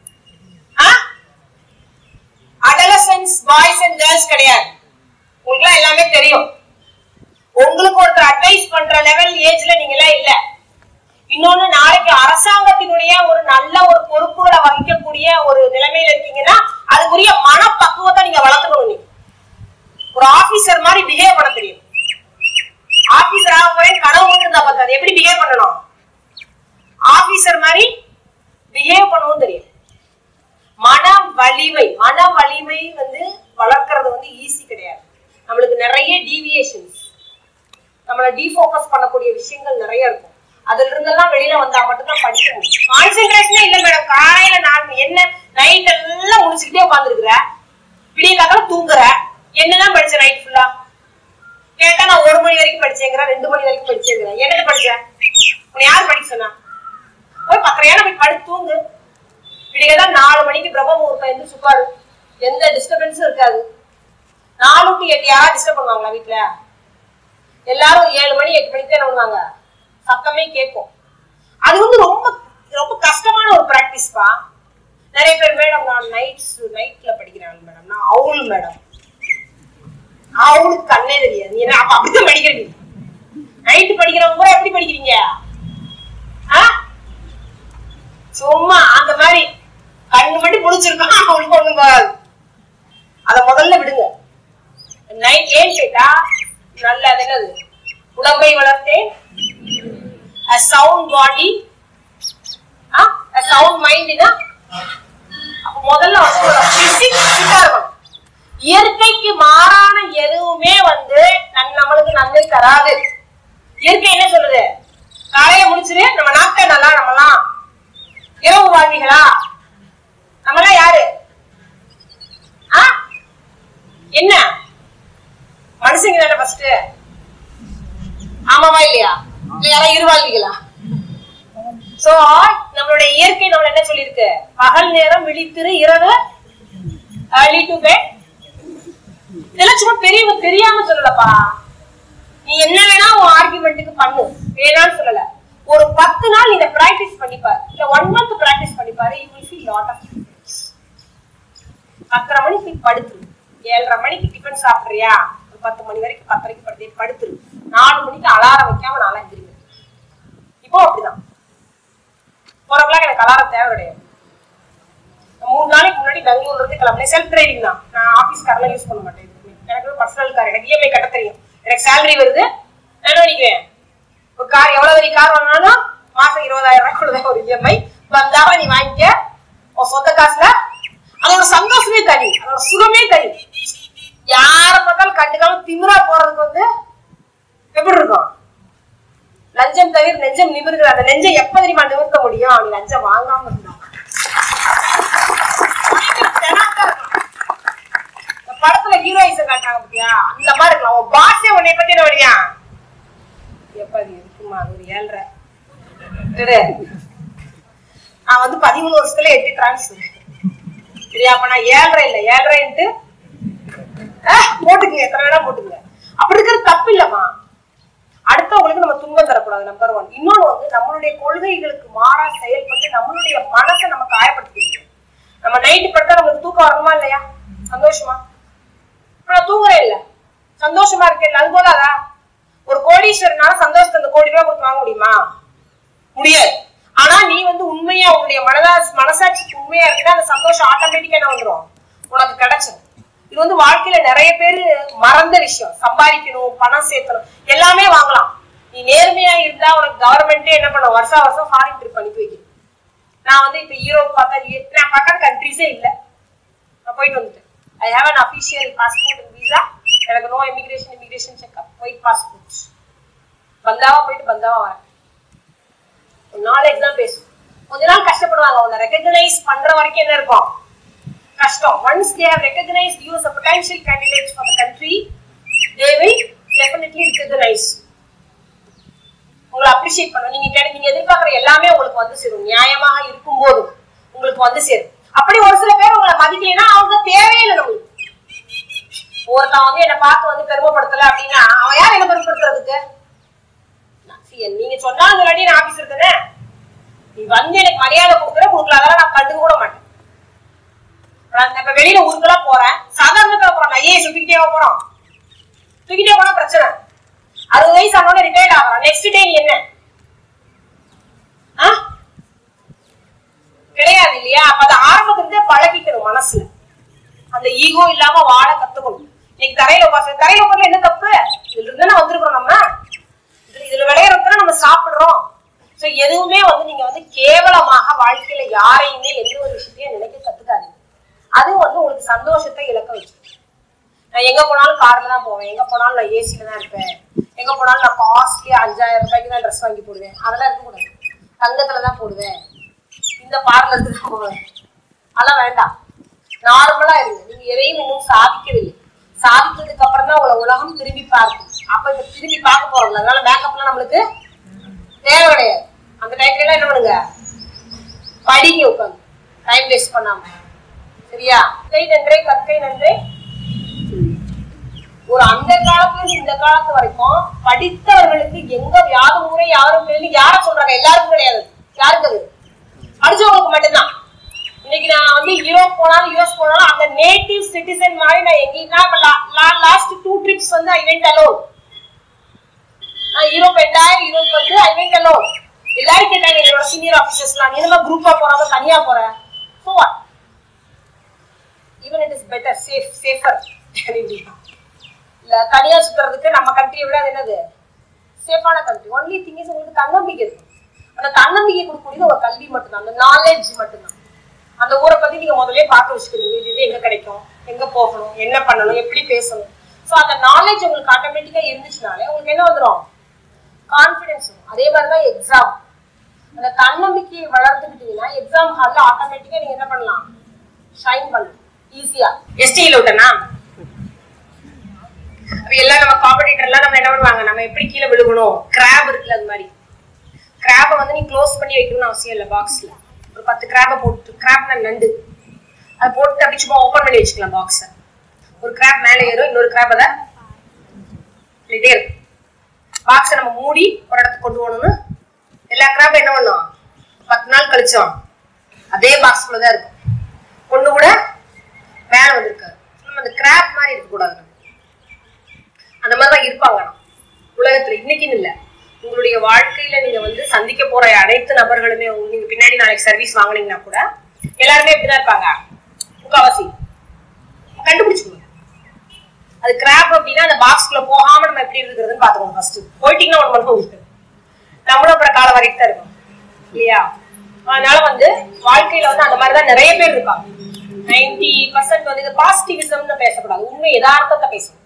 அடலசன்ஸ் பாய்ஸ் அண்ட் கேர்ள்ஸ் கிடையாது. உங்களுக்கு எல்லாமே தெரியும். உங்களுக்கு ஒருத்தர் அட்வைஸ் பண்ற லெவல் ஏஜ்ல நீங்க எல்லாம் இல்ல. இன்னொன்னு, நாளைக்கு அரசாங்கத்தினுடைய ஒரு நல்ல ஒரு பொறுப்புகளை வகிக்கக்கூடிய ஒரு நிலைமையில இருக்கீங்கன்னா அதுக்குரிய மனப்பக்குவத்தை நீங்க வளர்த்துக்கணும். நீங்க ஒரு ஆபீசர் மாதிரி பிஹேவ் பண்ண தெரியும். ஆபீசர் ஆக போறேன் கனவு மட்டும் இருந்தா பார்த்தாது, எப்படி பிஹேவ் பண்ணணும், ஆபீசர் மாதிரி பிஹேவ் பண்ணவும் தெரியும். மன வலிமை மன வலிமை வந்து வளர்க்கறது வந்து ஈஸி கிடையாது. நம்மளுக்கு நிறைய டீவியேஷன்ஸ், நம்மள டீஃபோக்கஸ் பண்ணக்கூடிய விஷயங்கள் நிறைய இருக்கும். அதுல இருந்தெல்லாம் வெளியில வந்தா மட்டும்தான் படிக்க முடியும். கான்சென்ட்ரேஷனே இல்ல மேடம். காலையில நான் என்ன நைட் எல்லாம் முடிச்சுக்கிட்டே உட்காந்துருக்குற, விடிய காத்தால தூங்குற, என்னதான் படிச்ச நைட் ஃபுல்லா கேட்டா நான் ஒரு மணி வரைக்கும் படிச்சேங்கிறேன், ரெண்டு மணி வரைக்கும் படிச்சேங்கிறேன். என்ன படிச்சேன், உன்னை யார் படிக்க சொன்னா, போய் பத்திரையான போய் படுத்து தூங்கு. விடியதான் நாலு மணிக்கு பிரம்ம முகூர்த்தம் எந்த சுக்காரு, எந்த டிஸ்டர்பன்ஸும் இருக்காது. நாலு டு எட்டு யாரா டிஸ்டர்ப் பண்ணுவாங்களா வீட்டுல? எல்லாரும் ஏழு மணி எட்டு மணிக்கு என்ன பண்ணுவாங்க, சத்தமே கேட்கும். அது வந்து ரொம்ப ரொம்ப கஷ்டமான ஒரு பிராக்டிஸ்பா. நிறைய பேர் மேடம் நான் நைட்ஸ் நைட்ல படிக்கிறேன் மேடம், நான் அவுள் மேடம், அவளுக்கு கண்ணே தெரியாது. நீ என்ன அப்ப அப்படித்தான் படிக்கிறீங்க? நைட்டு படிக்கிறவங்க கூட எப்படி படிக்கிறீங்க? சும்மா அந்த மாதிரி கண்ணு மட்டும் புடிச்சிருக்கான் அவனுக்கு ஒண்ணும் போகாது. அத முதல்ல விடுங்க. நைட் ஏன் கேட்டா நல்ல அது என்னது உடம்பை வளர்த்தேன் a sound body a sound mind னா அப்ப முதல்ல வந்து இயற்கைக்கு மாறான எதுவுமே வந்து நம்மளுக்கு நன்மை தராது. இயற்கை என்ன சொல்லுது? காலைய முடிச்சிரு, நம்ம நாட்கள் நல்லா, நம்மலாம் இரவு வாழ்விகளா? நம்மளாம் யாரு? என்ன மனுஷங்க தானே ஃபர்ஸ்ட்? ஆமாவா இல்லையா? இல்ல யாரா இருவாழ்விகளா? சோ நம்மளுடைய இயற்கை நம்மள என்ன சொல்லிருக்கு? பகல் நேரம் விழித்திரு, இரவு early to bed. இதெல்லாம் சும்மா பெரியவங்க தெரியாம சொல்லலப்பா. நீ என்ன வேணா உன் ஆர்குமெண்ட்டுக்கு பண்ணு, வேணான்னு சொல்லல. ஒரு பத்து நாள் இதை பிராக்டிஸ் பண்ணிப்பாரு, இல்ல ஒன் மந்த் பிராக்டிஸ் பண்ணிப்பாரு. You will feel lot of difference. பத்தரை மணிக்கு படுத்துரு, ஏழரை மணிக்கு டிஃபன் சாப்பிடுறியா, ஒரு பத்து மணி வரைக்கும் பத்தரைக்கு படுத்து படுத்துரு. நாலு மணிக்கு அலாரம் வைக்காம நாளா எந்திரிங்க. இப்போ அப்படிதான் ஃபோர் ஓ கிளாக் எனக்கு அலாரம் தேவை கிடையாது. மூணு நாளைக்கு முன்னாடி பெங்களூர்ல இருந்து கிளம்புனேன். செல்ஃப் டிரைவிங் தான், நான் ஆபீஸ் கார்லாம் யூஸ் பண்ண மாட்டேன். எனக்கு பர்சனல் கார், எனக்கு இஎம்ஐ கட்ட தெரியும், எனக்கு சேலரி வருது. நான் என்ன பண்ணிக்குவேன், ஒரு கார் எவ்வளவு பெரிய கார் வாங்கினாலும் மாசம் இருபதாயிரம் ரூபாய் கொடுத்தா ஒரு இஎம்ஐ வந்தாவ நீ வாங்கிக்க உன் சொந்த காசுல. அதோட சந்தோஷமே தனி, அதோட சுகமே தனி. யார பார்த்தாலும் கண்டுக்காம திமிரா போறதுக்கு வந்து எப்படி இருக்கும்? லஞ்சம் தவிர நெஞ்சம் நிமிர்கிற அந்த நெஞ்சம் எப்ப தெரியுமா நிமிர்க்க முடியும்? நீ லஞ்சம் வாங்காம இருந்தா. படத்துல ஹீரோயிஸ காட்டாங்க பத்தியா, அந்த மாதிரி இருக்கலாம். உன் பாஸே உன்னை பத்தி என்ன வரியா? எப்ப இருக்குமா ஒரு ஏழ்ரை. நான் வந்து பதிமூணு வருஷத்துல எட்டு டிரான்ஸ்ஃபர் சரியா? அப்ப நான் ஏழ்ரை இல்ல ஏழ்ரைன்ட்டு போட்டுக்குங்க, எத்தனை வேணா போட்டுக்குங்க. அப்படி இருக்கிறது தப்பு இல்லம்மா. அடுத்தவங்களுக்கு நம்ம துன்பம் தரக்கூடாது, நம்பர் ஒன். இன்னொன்னு வந்து நம்மளுடைய கொள்கைகளுக்கு மாறா செயல்பட்டு நம்மளுடைய மனசை நம்ம காயப்படுத்திக்க. நம்ம நைட்டு படுத்தா நம்மளுக்கு தூக்கம் வரணுமா இல்லையா? சந்தோஷமா? நான் தூங்குறேன் இல்ல, சந்தோஷமா இருக்கேன், அது போதாதா? ஒரு கோடீஸ்வரனால சந்தோஷத்தை அந்த கோடி ரூபாய் கொடுத்து வாங்க முடியுமா? முடியாது. ஆனா நீ வந்து உண்மையா உன்னுடைய மனதா மனசாட்சிக்கு உண்மையா இருக்குன்னா அந்த சந்தோஷம் ஆட்டோமேட்டிக்கா என்ன வந்துடும், உனக்கு கிடைச்சிடும். இது வந்து வாழ்க்கையில நிறைய பேரு மறந்த விஷயம். சம்பாதிக்கணும், பணம் சேர்க்கணும், எல்லாமே வாங்கலாம். நீ நேர்மையா இருந்தா உனக்கு கவர்மெண்டே என்ன பண்ணும், வருஷம் வருஷம் ஃபாரின் ட்ரிப் அனுப்பி வைக்கும். நான் வந்து இப்ப யூரோப் பார்த்தா, நான் பார்க்காத கண்ட்ரிஸே இல்லை, நான் போயிட்டு வந்துட்டேன். I have an official passport and visa. எனக்கு no immigration immigration checkup, white passport. பந்தாவா போயிட்டு பந்தாவா வரேன். ஒரு நாலேஜ் தான் பேசும். கொஞ்ச நாள் கஷ்டப்படுவாங்க, உன்னை ரெகக்னைஸ் பண்ற வரைக்கும் என்ன இருக்கும், கஷ்டம். Once they have recognized you as a potential candidate for the country, they will definitely recognize. உங்களை அப்ரிஷியேட் பண்ணும். நீங்க நீங்க எதிர்பார்க்குற எல்லாமே உங்களுக்கு வந்து சேரும், நியாயமாக இருக்கும் போது உங்களுக்கு வந்து சேரும். அப்படி ஒரு சில பேர் உங்களை மதிக்கலைன்னா அவங்க தேவையில்லை நம்மளுக்கு. ஒருத்தன் வந்து என்ன பார்த்து வந்து பெருமைப்படுத்தல அப்படின்னா அவன் யார் என்ன பெருமைப்படுத்துறதுக்கு? நீங்க சொன்னாலும் முன்னாடி நான் ஆபீஸ் இருக்கேனே, நீ வந்து எனக்கு மரியாதை கொடுக்குற கொடுக்கல, அதெல்லாம் நான் கண்டுக்க கூட மாட்டேன். இப்ப வெளியில ஊருக்கெல்லாம் போறேன், சாதாரணத்துல போறோம், ஐஏஎஸ் தூக்கிட்டே போறோம், தூக்கிட்டே போனா பிரச்சனை. அறுபது வயசு ஆனோட ரிட்டையர்ட் ஆகிறோம், நெக்ஸ்ட் டே நீ என்ன கிடையாது இல்லையா? அப்ப அதை ஆரம்பத்திலிருந்தே பழகிக்கணும் மனசுல. அந்த ஈகோ இல்லாம வாழ கத்துக்கணும். இன்னைக்கு தரையில உட்காந்து தரையில உட்கார்ல என்ன தப்பு? இதுல இருந்தா வந்திருக்கிறோம், நம்ம இதுல விளையாடுறதுனா நம்ம சாப்பிடுறோம். சோ எதுவுமே வந்து நீங்க வந்து கேவலமாக வாழ்க்கையில யாரையுமே எந்த ஒரு விஷயத்தையும் நினைக்க கத்துக்காதீங்க. அது வந்து உங்களுக்கு சந்தோஷத்தை இழக்க வச்சு. நான் எங்க போனாலும் கார்ல தான் போவேன், எங்க போனாலும் நான் ஏசில தான் இருப்பேன், எங்க போனாலும் நான் காஸ்ட்லியா அஞ்சாயிரம் ரூபாய்க்கு தான் ட்ரெஸ் வாங்கி போடுவேன், அதெல்லாம் இருக்கக்கூடாது. தங்கத்துலதான் போடுவேன், இந்த பார்லருக்கு தான் போவேன், அதெல்லாம் வேண்டாம். நார்மலா இருங்க. நீங்க எதையும் இன்னும் சாதிக்கவில்லை. சாதிச்சதுக்கு அப்புறம் தான் உங்களை உலகம் திரும்பி பார்க்கும். அப்ப இப்ப திரும்பி பார்க்க போறோம்ல, அதனால மேக்கப்லாம் நம்மளுக்கு தேவை கிடையாது. அந்த டைம்ல எல்லாம் என்ன பண்ணுங்க, படிங்க உட்காந்து, டைம் வேஸ்ட் பண்ணாம. சரியா? கை நன்றே கற்கை நன்றே. ஒரு அந்த காலத்துல இருந்து இந்த காலத்து வரைக்கும் படித்தவர்களுக்கு எங்க யாரும் முறை யாரும் யார சொல்றாங்க, எல்லாருக்கும் கிடையாது. யாருக்கு அது? படிச்சவங்களுக்கு மட்டும்தான். இன்னைக்கு நான் வந்து யூரோப் போனாலும் யூஎஸ் போனாலும் அந்த நேட்டிவ் சிட்டிசன் மாதிரி நான் எங்கன்னா லாஸ்ட் டூ ட்ரிப்ஸ் வந்து ஐ வெண்ட் அலோன். நான் யூரோப் எட்டாயிரம் யூரோப் வந்து ஐ வெண்ட் அலோன். எல்லாரும் கேட்டாங்க என்னோட சீனியர் ஆபீசர்ஸ்லாம், நீ என்ன குரூப்பா போறாங்க, தனியா போற? So even it is better safe safer India. இல்லை தனியாக சுற்றுறதுக்கு நம்ம கண்ட்ரியை விட அது என்னது சேஃபான கண்ட்ரி. ஒன்லி திங் இஸ் உங்களுக்கு தன்னம்பிக்கை இருக்கும். அந்த தன்னம்பிக்கை கொடுக்கக்கூடியது ஒரு கல்வி மட்டும்தான், அந்த நாலேஜ் மட்டும்தான். அந்த ஊரை பற்றி நீங்கள் முதலே பார்க்க வச்சுக்கிறீங்க, இது இது எங்கே கிடைக்கும், எங்கே போகணும், என்ன பண்ணணும், எப்படி பேசணும். ஸோ அந்த நாலேஜ் உங்களுக்கு ஆட்டோமேட்டிக்காக இருந்துச்சுனாலே உங்களுக்கு என்ன வந்துடும், கான்ஃபிடென்ஸ் வரும். அதே மாதிரி தான் எக்ஸாம். அந்த தன்னம்பிக்கையை வளர்த்துக்கிட்டீங்கன்னா எக்ஸாம் ஹாலில் ஆட்டோமேட்டிக்காக நீங்கள் என்ன பண்ணலாம், ஷைன் பண்ணலாம் ஈஸியாக. எஸ்டியில் விட்டனா எல்லாம் நம்ம காம்படிட்டர்லாம் நம்ம என்ன பண்ணுவாங்க, நம்ம எப்படி கீழே விழுகணும், கிராப் இருக்குல்ல அது மாதிரி. கிராப்பை வந்து நீ க்ளோஸ் பண்ணி வைக்கணும்னு அவசியம் இல்லை. பாக்ஸில் ஒரு பத்து கிராப்பை போட்டு, கிராப்னா நண்டு, அதை போட்டு அப்படி சும்மா ஓப்பன் பண்ணி வச்சுக்கலாம் பாக்ஸை. ஒரு கிராப் மேலே ஏறும், இன்னொரு கிராப் அதை சொல்லிட்டே இருக்கும். பாக்ஸை நம்ம மூடி ஒரு இடத்துக்கு கொண்டு போகணும்னு எல்லா கிராப்பும் என்ன பண்ணும், பத்து நாள் கழிச்சோம் அதே பாக்ஸ்குள்ள தான் இருக்கும், கொண்டு கூட மேலே வந்துருக்காரு. நம்ம அந்த கிராப் மாதிரி இருக்கக்கூடாது, அந்த மாதிரிதான் இருப்பாங்க உலகத்துல. இன்னைக்குன்னு இல்லை, உங்களுடைய வாழ்க்கையில நீங்க வந்து சந்திக்க போற அனைத்து நபர்களுமே, நீங்க பின்னாடி நாளைக்கு சர்வீஸ் வாங்கினீங்கன்னா கூட எல்லாருமே இப்படிதான் இருப்பாங்க. முக்காவாசி கண்டுபிடிச்சுக்கோங்க. அது கிராப் அப்படின்னா அந்த பாக்ஸ்குள்ள போகாம நம்ம எப்படி இருக்கிறதுன்னு பாத்துக்கோங்க. ஃபர்ஸ்ட் போயிட்டீங்கன்னா ஒன்று பண்ணுவோம், நம்மளும் அப்புறம் கால வரைக்கும் தான் இருக்கும் இல்லையா. அதனால வந்து வாழ்க்கையில வந்து அந்த மாதிரிதான் நிறைய பேர் இருப்பாங்க. நைன்டி பர்சன்ட் வந்து இது பாசிட்டிவிசம்னு பேசக்கூடாது, உண்மை யதார்த்தத்தை பேசணும்.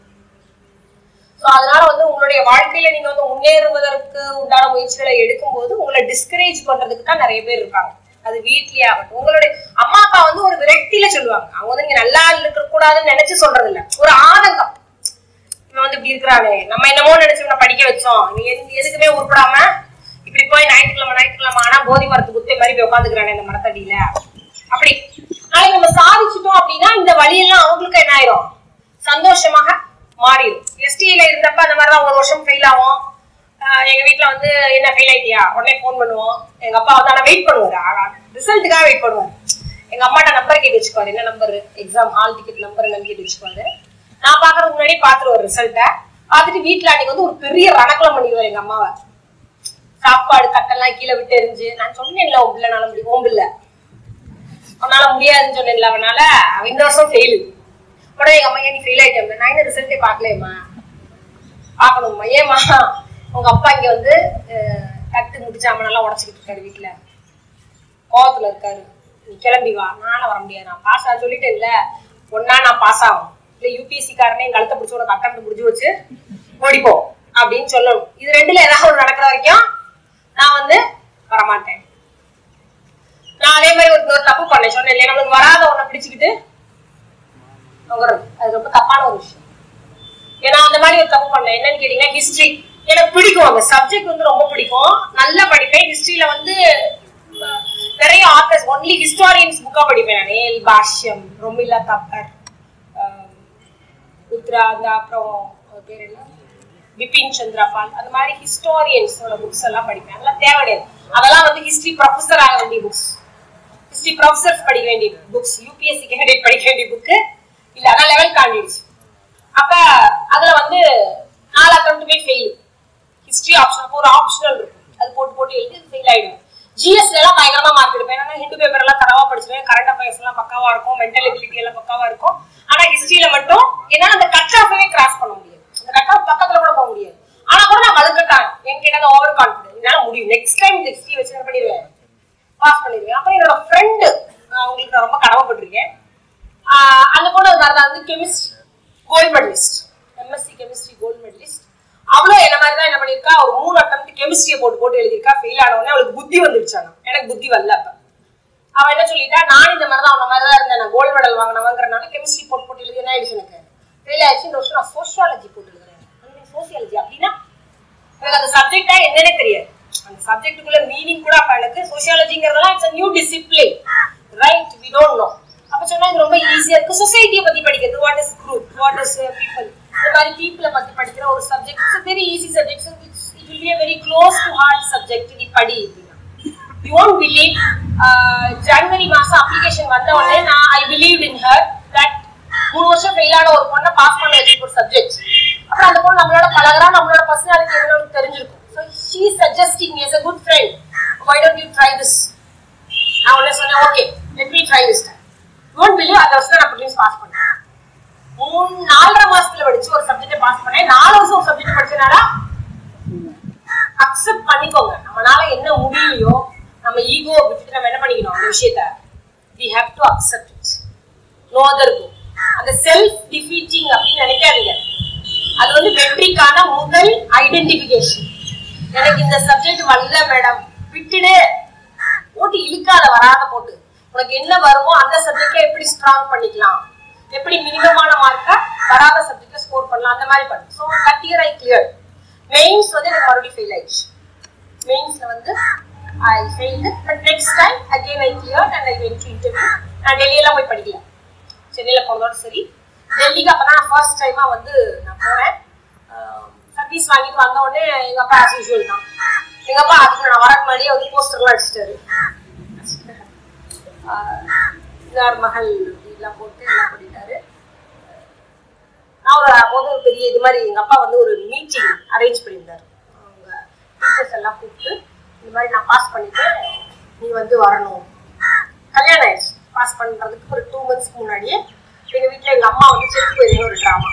ஸோ அதனால வந்து உங்களுடைய வாழ்க்கையில நீங்க வந்து முன்னேறுவதற்கு உண்டான முயற்சிகளை எடுக்கும் போது உங்களை டிஸ்கரேஜ் பண்றதுக்கு தான் நிறைய பேர் இருப்பாங்க. அது வீட்லயே ஆகட்டும், உங்களுடைய அம்மா அப்பா வந்து ஒரு விரக்தியில சொல்லுவாங்க. அவங்க வந்து நீங்க நல்லா இருக்க கூடாதுன்னு நினைச்சு சொல்றது இல்ல, ஒரு ஆதங்கம். இவன் வந்து இப்படி இருக்கிறானே, நம்ம என்னமோ நினைச்சு இவனை படிக்க வச்சோம், நீ எதுக்குமே உருப்படாம இப்படி போய் ஞாயிற்றுக்கிழமை ஞாயிற்றுக்கிழமை ஆனா போதி மரத்து குத்தை மாதிரி போய் உட்காந்துக்கிறானே இந்த மரத்தடியில அப்படி. நாளைக்கு நம்ம சாதிச்சுட்டோம் அப்படின்னா இந்த வழியெல்லாம் அவங்களுக்கு என்ன ஆயிரும், சந்தோஷமாக மாறிடும். எஸ்டியில இருந்தப்ப அந்த மாதிரிதான் ஒரு வருஷம் ஃபெயில் ஆகும். எங்க வீட்டுல வந்து என்ன ஃபெயில் ஆயிட்டியா உடனே போன் பண்ணுவோம். எங்க அப்பா வந்து ஆனா வெயிட் பண்ணுவாரு, ரிசல்ட்டுக்காக வெயிட் பண்ணுவாரு. எங்க அம்மாட்ட நம்பர் கேட்டு வச்சுக்குவாரு, என்ன number, exam hall ticket number என்னன்னு கேட்டு வச்சுக்குவாரு. நான் பாக்குறதுக்கு முன்னாடி பாத்துருவாரு ரிசல்ட்டை. பார்த்துட்டு வீட்டுல அன்னைக்கு வந்து ஒரு பெரிய ரணக்கலம் பண்ணிடுவாரு எங்க அம்மாவை. சாப்பாடு தட்டெல்லாம் கீழே விட்டு எரிஞ்சு, நான் சொன்னேன்ல உன் பிள்ளை நாள முடியும், ஓம் பிள்ளை அவனால முடியாதுன்னு சொன்னேன்ல, அவனால இந்த வருஷம் ஃபெயிலு. உடனே எங்க அம்மா ஏன் நீ ஃபெயில் ஆயிட்டேன், நான் என்ன ரிசல்ட்டே பார்க்கலையம்மா, பார்க்கணும்மா. ஏமா உங்க அப்பா இங்க வந்து தட்டு முடிச்சாமனெல்லாம் உடச்சிக்கிட்டு இருக்காரு, வீட்டுல கோவத்துல இருக்காரு, நீ கிளம்பி வா. நானும் வர முடியாது, நான் பாஸ் ஆக சொல்லிட்டேன்ல, ஒன்னா நான் பாஸ் ஆகும், இல்ல யூபிஎஸ்சி காரனே என் கழுத்தை பிடிச்சி உனக்கு அட்டம் முடிஞ்சு வச்சு ஓடிப்போ அப்படின்னு சொல்லணும். இது ரெண்டுல ஏதாவது ஒரு நடக்கிற வரைக்கும் நான் வந்து வரமாட்டேன். நான் அதே மாதிரி ஒரு தப்பு பண்ணேன், சொன்னேன் இல்லையா, நம்மளுக்கு வராத ஒன்ன பிடிச்சுக்கிட்டு அது ரொம்ப தப்பான ஒரு விஷயம். ஏன்னா அந்த மாதிரி ஒரு தப்பு பண்ணேன். என்னன்னு கேட்டீங்கன்னா, ஹிஸ்டரி எனக்கு பிடிக்கும், அந்த சப்ஜெக்ட் வந்து ரொம்ப பிடிக்கும், நல்லா படிப்பேன். ஹிஸ்டரியில வந்து நிறைய ஆத்தர்ஸ், ஒன்லி ஹிஸ்டாரியன்ஸ் புக்கா படிப்பேன் நான். ஏல் பாஷ்யம், ரொமிலா தப்பர், உத்ரா, அந்த அப்புறம் பேர் என்ன, பிபின் சந்திரபால், அந்த மாதிரி ஹிஸ்டாரியன்ஸோட புக்ஸ் எல்லாம் படிப்பேன். அதெல்லாம் தேவை கிடையாது, அதெல்லாம் வந்து ஹிஸ்டரி ப்ரொஃபஸர் ஆக வேண்டிய புக்ஸ், ஹிஸ்டரி ப்ரொஃபஸர்ஸ் படிக்க வேண்டிய புக்ஸ், யூபிஎஸ்சி கேண்டிடேட் படிக்க வேண்டிய புக்கு இல்ல. அதான் லெவல் காண்டிடுச்சு. அப்ப அதுல வந்து நாலு அட்டம்ப்டுமே ஃபெயில். ஹிஸ்டரி ஆப்ஷன் ஒரு ஆப்ஷனல் இருக்கும், அது போட்டு போட்டு எழுதி ஃபெயில் ஆயிடும். ஜிஎஸ்ல எல்லாம் பயங்கரமா மார்க் எடுப்பேன். ஏன்னா ஹிந்து பேப்பர் எல்லாம் தரவா படிச்சிருவேன், கரண்ட் அஃபேர்ஸ் எல்லாம் பக்காவா இருக்கும், மென்டல் எபிலிட்டி எல்லாம் பக்காவா இருக்கும். ஆனா ஹிஸ்டரியில மட்டும் என்னால அந்த கட் ஆஃபே கிராஸ் பண்ண முடியாது, அந்த கட் ஆஃப் பக்கத்துல கூட போக முடியாது. ஆனா கூட நான் வலுக்கட்டான், எனக்கு என்ன ஓவர் கான்ஃபிடன்ஸ், என்னால முடியும், நெக்ஸ்ட் டைம் இந்த ஹிஸ்டரி வச்சு என்ன பண்ணிடுவேன், பாஸ் பண்ணிடுவேன். அப்ப என்னோட ஃப்ரெண்டு, அவங்களுக்கு நான் ரொம்ப கடமைப்பட்டிருக்கேன், அந்த பொண்ணு மாதிரி வந்து chemistry gold medalist, MSc chemistry gold medalist. அவளும் என்ன மாதிரி தான் என்ன பண்ணிருக்கா, ஒரு மூணு அட்டம்ப்ட் கெமிஸ்ட்ரியை போட்டு போட்டு எழுதிருக்கா. ஃபெயில் ஆனவொடனே அவளுக்கு புத்தி வந்துடுச்சாங்க, எனக்கு புத்தி வரல. அப்ப அவ என்ன சொல்லிட்டா, நான் இந்த மாதிரி தான் அவன மாதிரி தான் இருந்தேன், நான் கோல்டு மெடல் வாங்கினவங்கிறனால கெமிஸ்ட்ரி போட்டு போட்டு எழுதி என்ன ஆயிடுச்சு, எனக்கு ஃபெயில் ஆயிடுச்சு. இந்த வருஷம் நான் சோசியாலஜி போட்டு எழுதுறேன். சோசியாலஜி அப்படின்னா எனக்கு அந்த சப்ஜெக்டா என்னன்னே தெரியாது, அந்த சப்ஜெக்டுக்குள்ள மீனிங் கூட அப்ப எனக்கு சோசியாலஜிங்கிறதெல்லாம் it's a new discipline, right? we don't know. அப்ப சொன்னா இது ரொம்ப ஈஸியா இருக்கு. சொசைட்டியை பத்தி படிக்கிறது, what is group, what is people, இந்த மாதிரி பீப்புளை பத்தி படிக்கிற ஒரு subject, it's very easy subject. So it's it will be a very close to heart subject. நீ படி அப்படின்னா you won't believe. ஜனவரி மாசம் அப்ளிகேஷன் வந்த உடனே நான் I believed in her that மூணு வருஷம் ஃபெயில் ஆன ஒரு பொண்ணை பாஸ் பண்ண வச்சிருக்க ஒரு சப்ஜெக்ட். அப்புறம் அந்த பொண்ணு நம்மளோட பழகிறா, நம்மளோட பர்சனாலிட்டி எவ்வளவு தெரிஞ்சிருக்கும். So she is suggesting me as a good friend, why don't you try this. நான் உடனே சொன்னேன், okay let me try this time. Don't believe அந்த வருஷம் நான் ப்ரிலிம்ஸ் பாஸ் பண்ணேன். மூணு நாலரை மாசத்துல படிச்சு ஒரு சப்ஜெக்டை பாஸ் பண்ணேன். நாலு வருஷம் ஒரு சப்ஜெக்ட் படிச்சனால அக்செப்ட் பண்ணிக்கோங்க. நம்மளால என்ன முடியலையோ நம்ம ஈகோ விட்டுட்டு நம்ம என்ன பண்ணிக்கணும் அந்த விஷயத்த we have to accept it. No other go. அந்த செல்ஃப் டிஃபீட்டிங் அப்படின்னு நினைக்காதீங்க. அது வந்து வெற்றிக்கான முதல் ஐடென்டிபிகேஷன். எனக்கு இந்த சப்ஜெக்ட் வரல மேடம் விட்டுடு, போட்டு இழுக்காத, வராத போட்டு உனக்கு என்ன வருமோ அந்த சப்ஜெக்ட்ல எப்படி ஸ்ட்ராங் பண்ணிக்கலாம், எப்படி மினிமமான மார்க்கை வராத சப்ஜெக்ட்ல ஸ்கோர் பண்ணலாம், அந்த மாதிரி பண்ணு. So that year I clear. Mains வந்து எனக்கு மறுபடியும் ஃபெயில் ஆயிடுச்சு. மெயின்ஸ்ல வந்து I failed. But next time again I clear and I went to interview. நான் டெல்லியெல்லாம் போய் படிக்கல, சென்னையில் போனதோட சரி. டெல்லிக்கு அப்போ தான் ஃபர்ஸ்ட் டைமாக வந்து நான் போகிறேன். சர்வீஸ் வாங்கிட்டு வந்த உடனே எங்கள் அப்பா ஆஸ் யூஸ்வல் தான். எங்கள் அப்பா அதுக்கு நான் வரக்கு முன்னாடியே வந்து போஸ்டர்லாம் அடிச்சிட்டாரு. இன்னார் மகள் எல்லாம் போட்டு எல்லாம் பண்ணிட்டாரு. நான் ஒரு போது ஒரு பெரிய இது மாதிரி எங்கள் அப்பா வந்து ஒரு மீட்டிங் அரேஞ்ச் பண்ணியிருந்தாரு. அவங்க டீச்சர்ஸ் எல்லாம் கூப்பிட்டு இந்த மாதிரி நான் பாஸ் பண்ணிட்டு நீ வந்து வரணும். கல்யாணம் ஆயிடுச்சு. பாஸ் பண்ணுறதுக்கு ஒரு டூ மந்த்ஸ்க்கு முன்னாடியே எங்கள் வீட்டில் எங்கள் அம்மா வந்து செத்து போயிருந்த ஒரு ட்ராமா.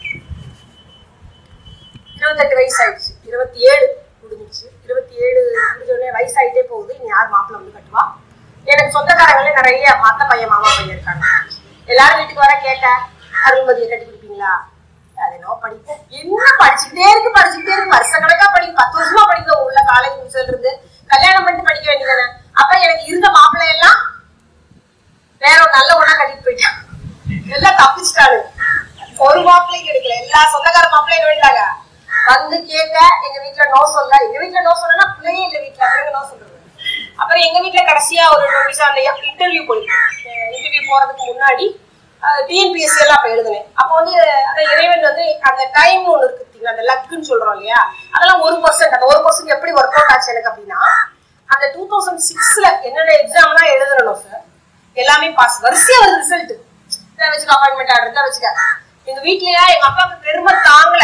இருபத்தெட்டு வயசு ஆயிடுச்சு. இருபத்தி ஏழு முடிஞ்சிச்சு. இருபத்தி ஏழு முடிஞ்சோடனே வயசாகிட்டே போகுது. இனி யார் மாப்பிள்ளை வந்து கட்டுவா? எனக்கு சொந்தக்காரங்களே நிறைய மத்த பையன் மாமா பையன் இருக்காங்க. எல்லாரும் வீட்டுக்கு வர கேட்ட அருள்மதியை கட்டி கொடுப்பீங்களா? அது என்ன படிப்போம், என்ன படிச்சுக்கிட்டே இருக்கு படிச்சுக்கிட்டே இருக்கு வருஷ கணக்கா படிக்கும். பத்து வருஷமா படிக்க உள்ள காலேஜ் முடிச்சதுல இருந்து கல்யாணம் பண்ணிட்டு படிக்க வேண்டியதானே. அப்ப எனக்கு இருந்த மாப்பிள்ளை எல்லாம் வேற ஒரு நல்ல ஒண்ணா கட்டிட்டு போயிட்டான். எல்லாம் தப்பிச்சுட்டாரு. ஒரு மாப்பிள்ளை கிடைக்கல. எல்லா சொந்தக்கார மாப்பிள்ளையும் வேண்டாங்க வந்து கேட்க எங்க வீட்டுல நோ சொல்ல. எங்க வீட்டுல நோ சொல்லனா பிள்ளையே இல்ல வீட்டுல, அப்புறம் நோ சொல்றது. அப்புறம் எங்க வீட்டுல கடைசியா ஒரு நோட்டீஸ் அந்த இன்டர்வியூ போயிருக்கேன். இன்டர்வியூ போறதுக்கு முன்னாடி டிஎன்பிஎஸ்சி எல்லாம் அப்ப எழுதுனேன். அப்போ வந்து அந்த இறைவன் வந்து அந்த டைம் ஒண்ணு இருக்கு, அந்த லக்குன்னு சொல்றோம் இல்லையா, அதெல்லாம் ஒரு பர்சன்ட். அந்த ஒரு பர்சன்ட் எப்படி ஒர்க் அவுட் ஆச்சு எனக்கு அப்படின்னா, அந்த டூ தௌசண்ட் சிக்ஸ்ல என்னென்ன எக்ஸாம் எல்லாம் எழுதுறணும் சார் எல்லாமே பாஸ். வரிசையா ஒரு ரிசல்ட் வச்சுக்க, அப்பாயின்மெண்ட் ஆர்டர் தான் வச்சுக்க. எங்க வீட்லயா எங்க அப்பாவுக்கு பெருமை தாங்கல.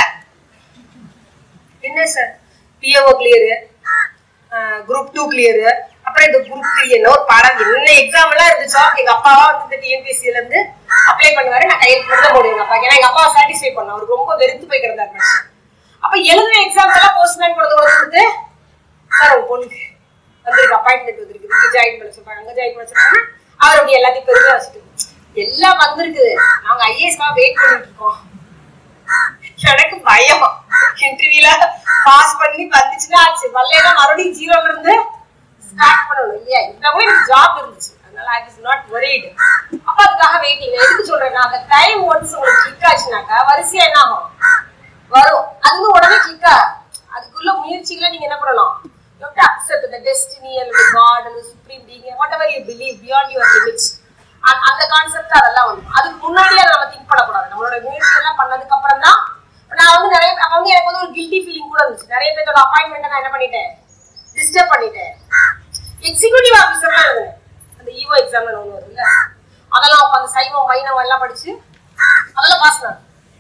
என்ன sir PO clear, group two clear, அப்புறம் இந்த குரூப் த்ரீ என்ன ஒரு பாடம் என்ன எக்ஸாம் எல்லாம் இருந்துச்சோ எங்க அப்பாவா வந்து இந்த டிஎன்பிஎஸ்சில இருந்து அப்ளை பண்ணுவாரு. நான் கையெழுத்து மட்டும் தான் போடுவேன் எங்க அப்பா. ஏன்னா எங்க அப்பாவை சாட்டிஸ்ஃபை பண்ண அவருக்கு ரொம்ப வெறுத்து போய் கிடந்தாரு மனுஷன். அப்ப எழுதுன எக்ஸாம்ஸ் எல்லாம் போஸ்ட்மேன் கொடுத்து கொடுத்து சார் உங்க பொண்ணுக்கு வந்துருக்கு அப்பாயின்மெண்ட் வந்துருக்கு, இங்க ஜாயின் பண்ண சொல்றாங்க, அங்க ஜாயின் பண்ண சொல்றாங்க. அவர் அப்படி எல்லாத்தையும் பெருமையா வச்சுட்டு எல்லாம் வந்திருக்குது, நாங்க ஐஏஎஸ்க்காக வெயிட் பண்ணிட்டு இருக்கோம். எனக்கு பயம். இன்டர்வியூல பாஸ் பண்ணி வந்துச்சுன்னா ஆச்சு, வரலைன்னா மறுபடியும் ஜீரோல இருந்து ஸ்டார்ட் பண்ணணும் இல்லையா. இந்த கூட எனக்கு ஜாப் இருந்துச்சு, அதனால ஐ வாஸ் நாட் வரிட். அப்ப அதுக்காக வெயிட்டிங். எதுக்கு சொல்றேன்னா அந்த டைம் ஒன்ஸ் உங்களுக்கு கிளிக் ஆச்சுனாக்கா வரிசையா என்ன ஆகும் வரும். அது வந்து உடனே கிளிக் ஆகும். அதுக்குள்ள முயற்சிகளை நீங்க என்ன பண்ணலாம், you have to accept the destiny and the God and the supreme being, whatever you believe beyond your limits. அந்த கான்செப்ட் அதெல்லாம் வந்து அதுக்கு முன்னாடியே அதை நம்ம திங்க் பண்ணக்கூடாது. நம்மளோட முயற்சி எல்லாம் பண்ணதுக்கு அப்புறம் தான் நான் வந்து நிறைய அப்ப வந்து எனக்கு வந்து ஒரு கில்ட்டி ஃபீலிங் கூட இருந்துச்சு. நிறைய பேரோட அப்பாயின்மெண்ட் நான் என்ன பண்ணிட்டேன், டிஸ்டர்ப் பண்ணிட்டேன். எக்ஸிக்யூட்டிவ் ஆஃபீஸர்லாம் எழுதுனேன். அந்த ஈஓ எக்ஸாம்ல ஒன்று வருது இல்ல, அதெல்லாம் உட்காந்து சைவம் வைணவம் எல்லாம் படிச்சு அதெல்லாம் பாஸ் நான்.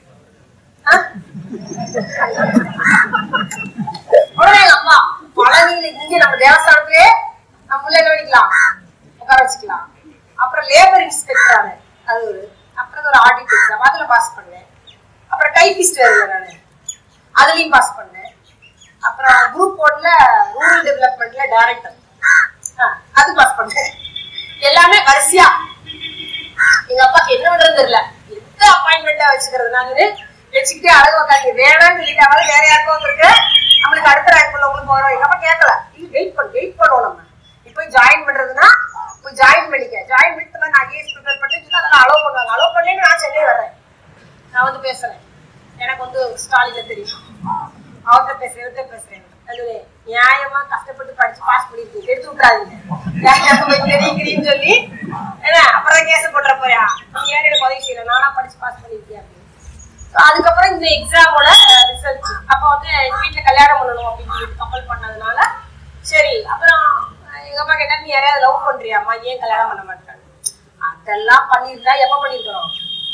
உடனே எங்க அம்மா பழனியில இங்க நம்ம தேவஸ்தானத்திலே நம்ம பிள்ளைங்க படிக்கலாம் உட்கார வச்சுக்கலாம். அப்புறம் லேபர் இன்ஸ்பெக்டர் அது ஒரு, அப்புறம் ஒரு ஆடிட் எக்ஸாம் அதுல பாஸ் பண்ணேன். அப்புறம் டைபிஸ்ட் வேறு நான் அதுலயும் பாஸ் பண்ணேன். அப்புறம் குரூப் ஒன்ல ரூரல் டெவலப்மெண்ட்ல டைரக்டர் அது பாஸ் பண்ணேன். எல்லாமே வரிசையா. எங்க அப்பாக்கு என்ன பண்றது தெரியல, எந்த அப்பாயின்மெண்டா வச்சுக்கிறது நாங்க வச்சுக்கிட்டே அழகு உட்காந்து வேணாம்னு சொல்லிட்டாலும் வேற யாருக்கும் வந்துருக்கு நம்மளுக்கு அடுத்த ரேங்க் உள்ளவங்களுக்கு வரும். எங்க அப்பா கேட்கல, இது வெயிட் பண்ணு வெயிட் பண்ணுவோம். நம்ம இப்போ ஜாயின் பண்றதுன்னா போய் ஜாயின் பண்ணிக்க, ஜாயின் பண்ணிட்டு நான் ஐஏஎஸ் ப்ரிப்பேர் பண்ணிட்டு அதெல்லாம் அலோவ் பண்ணுவாங்க. அலோவ் பண்ணேன்னு நான் சென்னை வர்றேன், நான் வந்து பேசுறேன். எனக்கு வந்து ஸ்டாலின்ல தெரியும், அவர்கிட்ட பேசுறேன் இவர்கிட்ட பேசுறேன். அது நியாயமா கஷ்டப்பட்டு படிச்சு பாஸ் பண்ணிருக்கீங்க, எடுத்து விட்டுறாதீங்க தெரியுங்கன்னு சொல்லி ஏன்னா அப்புறம் கேச போட்டுற போறியா நீ யாரும் எனக்கு உதவி செய்யல, நானா படிச்சு பாஸ் பண்ணிருக்கேன் அப்படின்னு. அதுக்கப்புறம் இந்த எக்ஸாமோட ரிசல்ட் அப்ப வந்து எங்க வீட்டுல கல்யாணம் பண்ணணும் அப்படின்னு சொல்லிட்டு கம்பல் பண்ணதுனால சரி. அப்புறம் எங்க அம்மா கேட்டா நீ யாரையாவது லவ் பண்றியா அம்மா, ஏன் கல்யாணம் பண்ண மாட்டேன். அதெல்லாம் பண்ணிருந்தா எப்ப பண்ணிருக்கிறோம்,